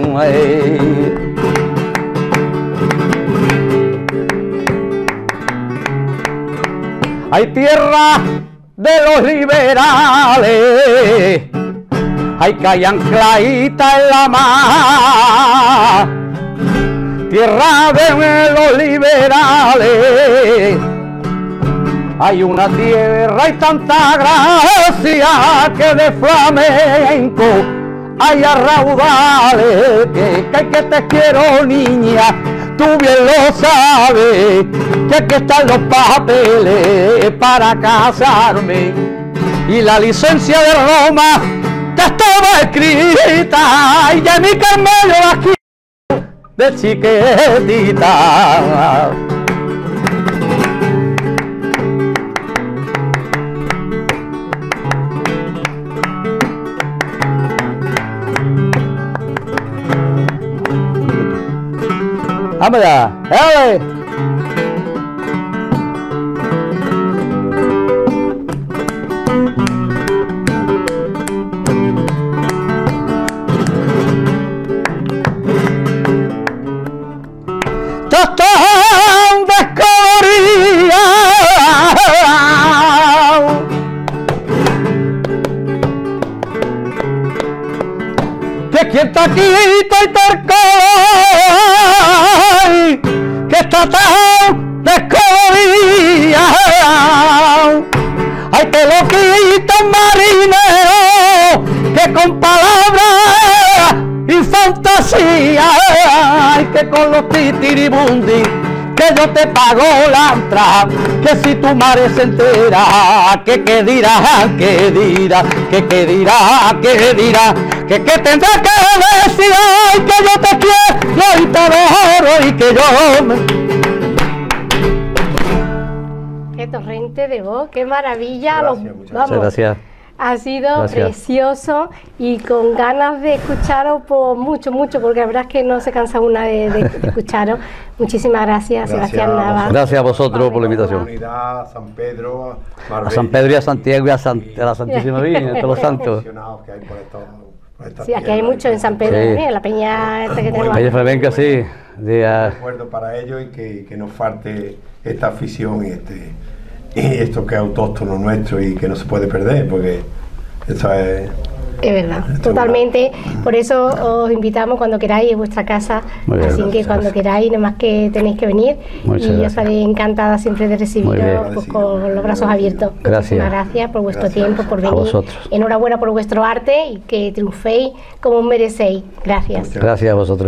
Hay tierra de los liberales, hay que hay ancladita en la mar, tierra de los liberales. Hay una tierra y tanta gracia que de flamenco hay a raudales, que, que, que te quiero, niña, tú bien lo sabes, que aquí están los papeles para casarme y la licencia de Roma ya estaba escrita y ya mi Carmelo aquí de chiquitita. Vamos allá, ¡dale! ¿Quién te quita y te alcohol que está tan descolorida? Ay, te lo quita un marinero que con palabras y fantasía, ay, que con los titiribundis que yo te pago la entrada, que si tu madre se entera, que qué dirá, que dirá, que qué dirá, que dirá, que qué tendrá que decir, ay, que yo te quiero y te adoro y que yo me... Qué torrente de voz, qué maravilla. Gracias, Los, muchas vamos, gracias. Ha sido Gracias. precioso y con ganas de escucharos por mucho, mucho, porque la verdad es que no se cansa una de, de, de escucharos. Muchísimas gracias, Gracias Sebastián Nava. Gracias a vosotros por la invitación. Comunidad, San Pedro, A San Pedro y a Santiago y a, San, a la Santísima Virgen, a todos los santos. Sí, aquí hay mucho en San Pedro, Sí. también, la peña esta que tenemos. Peña flamenca, sí. De, uh, recuerdo para ellos y que, que nos falte esta afición y este y esto que es autóctono nuestro y que no se puede perder, porque esto es... Es verdad, totalmente. Por eso os invitamos cuando queráis, es vuestra casa. Muy bien, así que gracias. cuando queráis, nada más que tenéis que venir. Muchas y yo gracias. estaré encantada siempre de Muy recibiros bien. pues, con los brazos abiertos. Gracias. Muchísimas gracias por vuestro Gracias. tiempo, por A venir. vosotros. Enhorabuena por vuestro arte y que triunféis como merecéis. Gracias. Gracias a vosotros.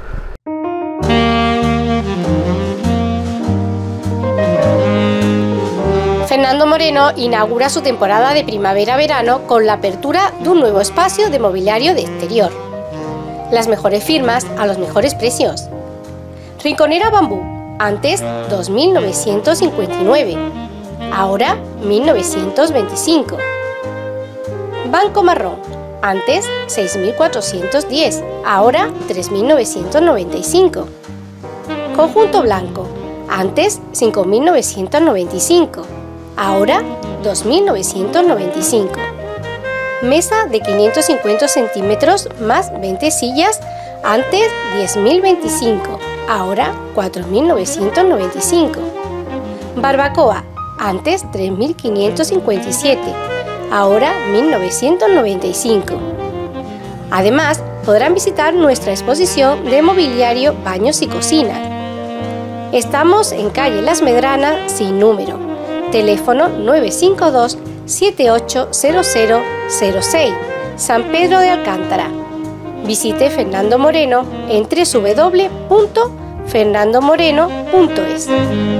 Fernando Moreno inaugura su temporada de primavera-verano con la apertura de un nuevo espacio de mobiliario de exterior. Las mejores firmas a los mejores precios. Rinconera Bambú, antes dos mil novecientos cincuenta y nueve, ahora mil novecientos veinticinco. Banco Marrón, antes seis mil cuatrocientos diez, ahora tres mil novecientos noventa y cinco. Conjunto Blanco, antes cinco mil novecientos noventa y cinco, ahora dos mil novecientos noventa y cinco. Mesa de quinientos cincuenta centímetros más veinte sillas, antes diez mil veinticinco, ahora cuatro mil novecientos noventa y cinco. Barbacoa, antes tres mil quinientos cincuenta y siete, ahora mil novecientos noventa y cinco. Además, podrán visitar nuestra exposición de mobiliario, baños y cocina. Estamos en calle Las Medranas sin número. Teléfono nueve cinco dos, siete ocho cero cero cero seis, San Pedro de Alcántara. Visite Fernando Moreno en doble u doble u doble u punto fernando moreno punto es.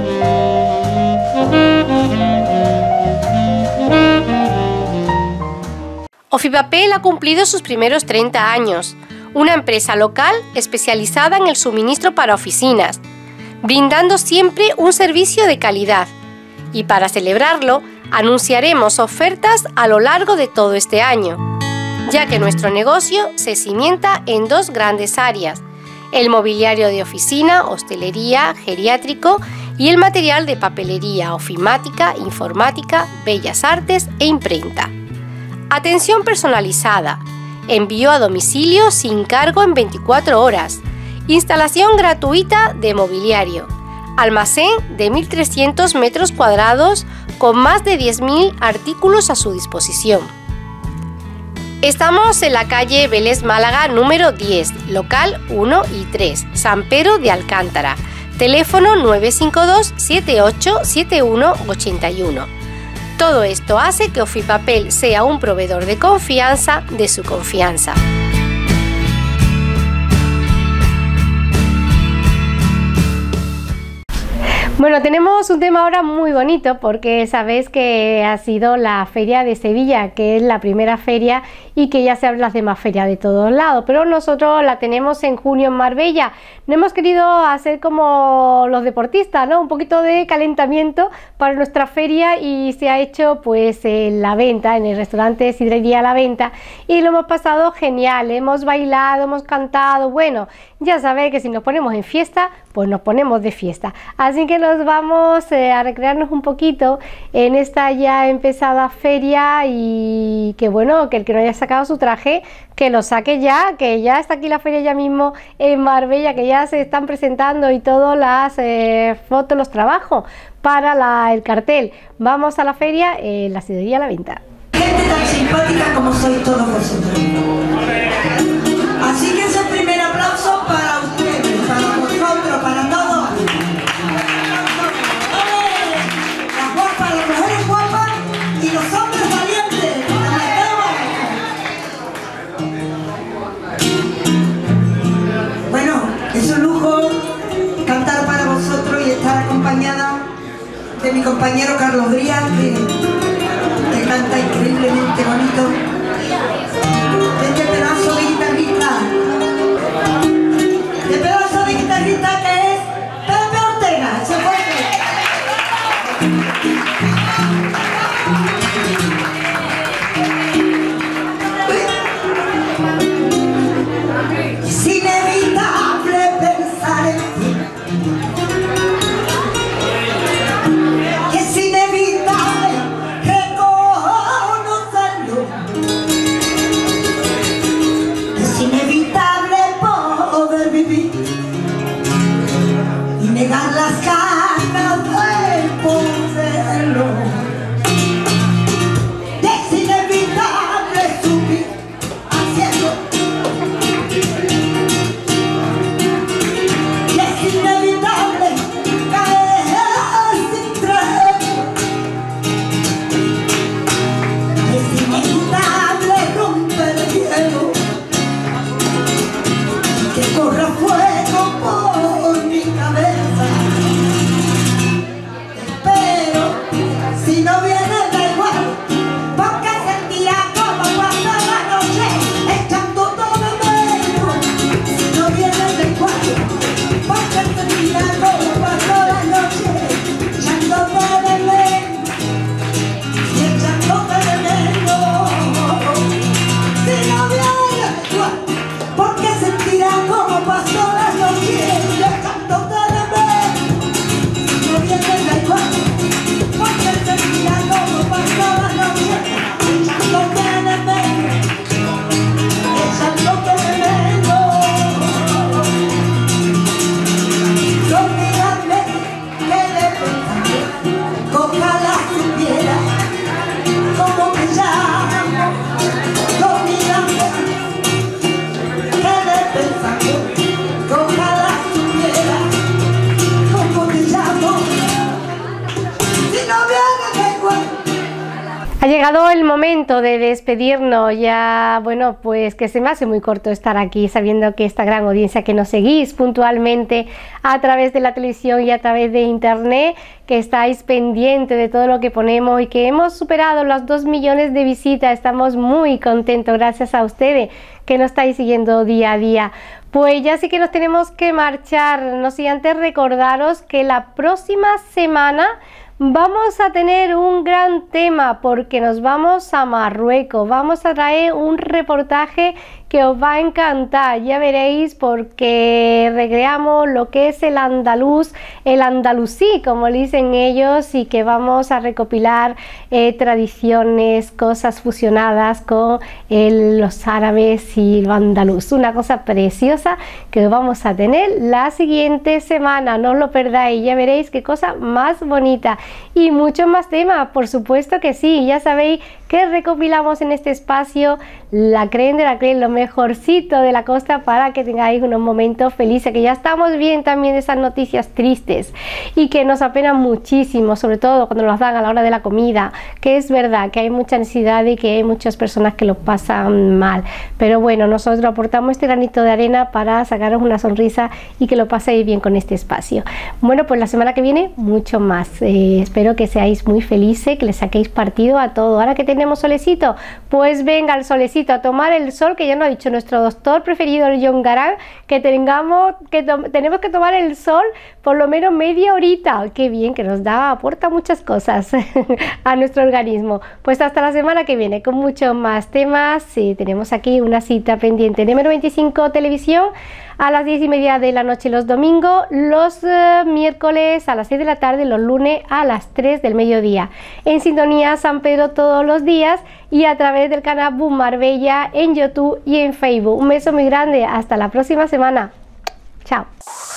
Ofipapel ha cumplido sus primeros treinta años, una empresa local especializada en el suministro para oficinas, brindando siempre un servicio de calidad. Y para celebrarlo, anunciaremos ofertas a lo largo de todo este año, ya que nuestro negocio se cimienta en dos grandes áreas: el mobiliario de oficina, hostelería, geriátrico y el material de papelería, ofimática, informática, bellas artes e imprenta. Atención personalizada, envío a domicilio sin cargo en veinticuatro horas, instalación gratuita de mobiliario, almacén de mil trescientos metros cuadrados con más de diez mil artículos a su disposición. Estamos en la calle Vélez Málaga número diez, local uno y tres, San Pedro de Alcántara. Teléfono nueve cinco dos, siete ocho siete uno ocho uno. Todo esto hace que Ofipapel sea un proveedor de confianza de su confianza. Bueno, tenemos un tema ahora muy bonito porque sabéis que ha sido la Feria de Sevilla, que es la primera feria y que ya se hablan las demás ferias de todos lados, pero nosotros la tenemos en junio en Marbella. No hemos querido hacer como los deportistas, ¿no? Un poquito de calentamiento para nuestra feria y se ha hecho pues en la venta, en el restaurante Sidrería La Venta, y lo hemos pasado genial, hemos bailado, hemos cantado, bueno, ya sabéis que si nos ponemos en fiesta, pues nos ponemos de fiesta. Así que nos vamos eh, a recrearnos un poquito en esta ya empezada feria y que bueno, que el que no haya sacado su traje, que lo saque ya, que ya está aquí la feria ya mismo en Marbella, que ya se están presentando y todas las eh, fotos, los trabajos para la, el cartel. Vamos a la feria en eh, la Sidrería La Venta. Gente tan simpática como sois todos vosotros. Así Bueno, es un lujo cantar para vosotros y estar acompañada de mi compañero Carlos Díaz, que, que canta increíblemente bonito, de este pedazo de guitarrista, de pedazo de guitarrista que es Pepe Ortega. ¡Se fue! Es inevitable pensar en ti, es inevitable reconocerlo, es inevitable poder vivir y negar las ganas de poseerlo. Es inevitable subir al cielo, y es inevitable caer sin tren, es inevitable romper el hielo y que corra fuego por mi cabeza. Pero si no viene da igual, porque sentirá como cuando la noche echando todo de menos. Si no viene da igual, porque sentirá como cuando la noche echándote de menos y echándote de menos. Si no viene da igual, porque sentirá como pasó la noche echándote de menos. Si no viene da igual, porque sentirá como pasó la noche echándote de menos, echándote de menos. No díganme que de pensar, ojalá supiera cómo te llamo. No díganme que de pensar, ojalá supiera cómo te llamo. Si no viene da igual. Ha llegado el momento de despedirnos ya, bueno, pues que se me hace muy corto estar aquí sabiendo que esta gran audiencia que nos seguís puntualmente a través de la televisión y a través de internet, que estáis pendientes de todo lo que ponemos y que hemos superado los dos millones de visitas. Estamos muy contentos gracias a ustedes que nos estáis siguiendo día a día. Pues ya sí que nos tenemos que marchar, no sin antes recordaros que la próxima semana vamos a tener un gran tema porque nos vamos a Marruecos. Vamos a traer un reportaje que os va a encantar, ya veréis, porque recreamos lo que es el andaluz, el andalusí, como le dicen ellos, y que vamos a recopilar eh, tradiciones, cosas fusionadas con el, los árabes y lo andaluz. Una cosa preciosa que vamos a tener la siguiente semana, no os lo perdáis, ya veréis qué cosa más bonita. Y muchos más temas, por supuesto que sí, ya sabéis que recopilamos en este espacio la creen de la creen, lo mejorcito de la costa, para que tengáis unos momentos felices, que ya estamos bien también de esas noticias tristes y que nos apenan muchísimo, sobre todo cuando nos dan a la hora de la comida, que es verdad que hay mucha necesidad y que hay muchas personas que lo pasan mal, pero bueno, nosotros aportamos este granito de arena para sacaros una sonrisa y que lo paséis bien con este espacio. Bueno, pues la semana que viene mucho más, eh, espero que seáis muy felices, que le saquéis partido a todo. Ahora que tenemos solecito, pues venga el solecito, a tomar el sol, que ya nos ha dicho nuestro doctor preferido, el John Garang, que tengamos que tenemos que tomar el sol por lo menos media horita. Qué bien, que nos da, aporta muchas cosas a nuestro organismo. Pues hasta la semana que viene con muchos más temas. Sí, tenemos aquí una cita pendiente. Número veinticinco Televisión, a las diez y media de la noche los domingos, los uh, miércoles a las seis de la tarde, los lunes a las tres del mediodía. En sintonía San Pedro todos los días y a través del canal Boom Marbella en YouTube y en Facebook. Un beso muy grande, hasta la próxima semana. Chao.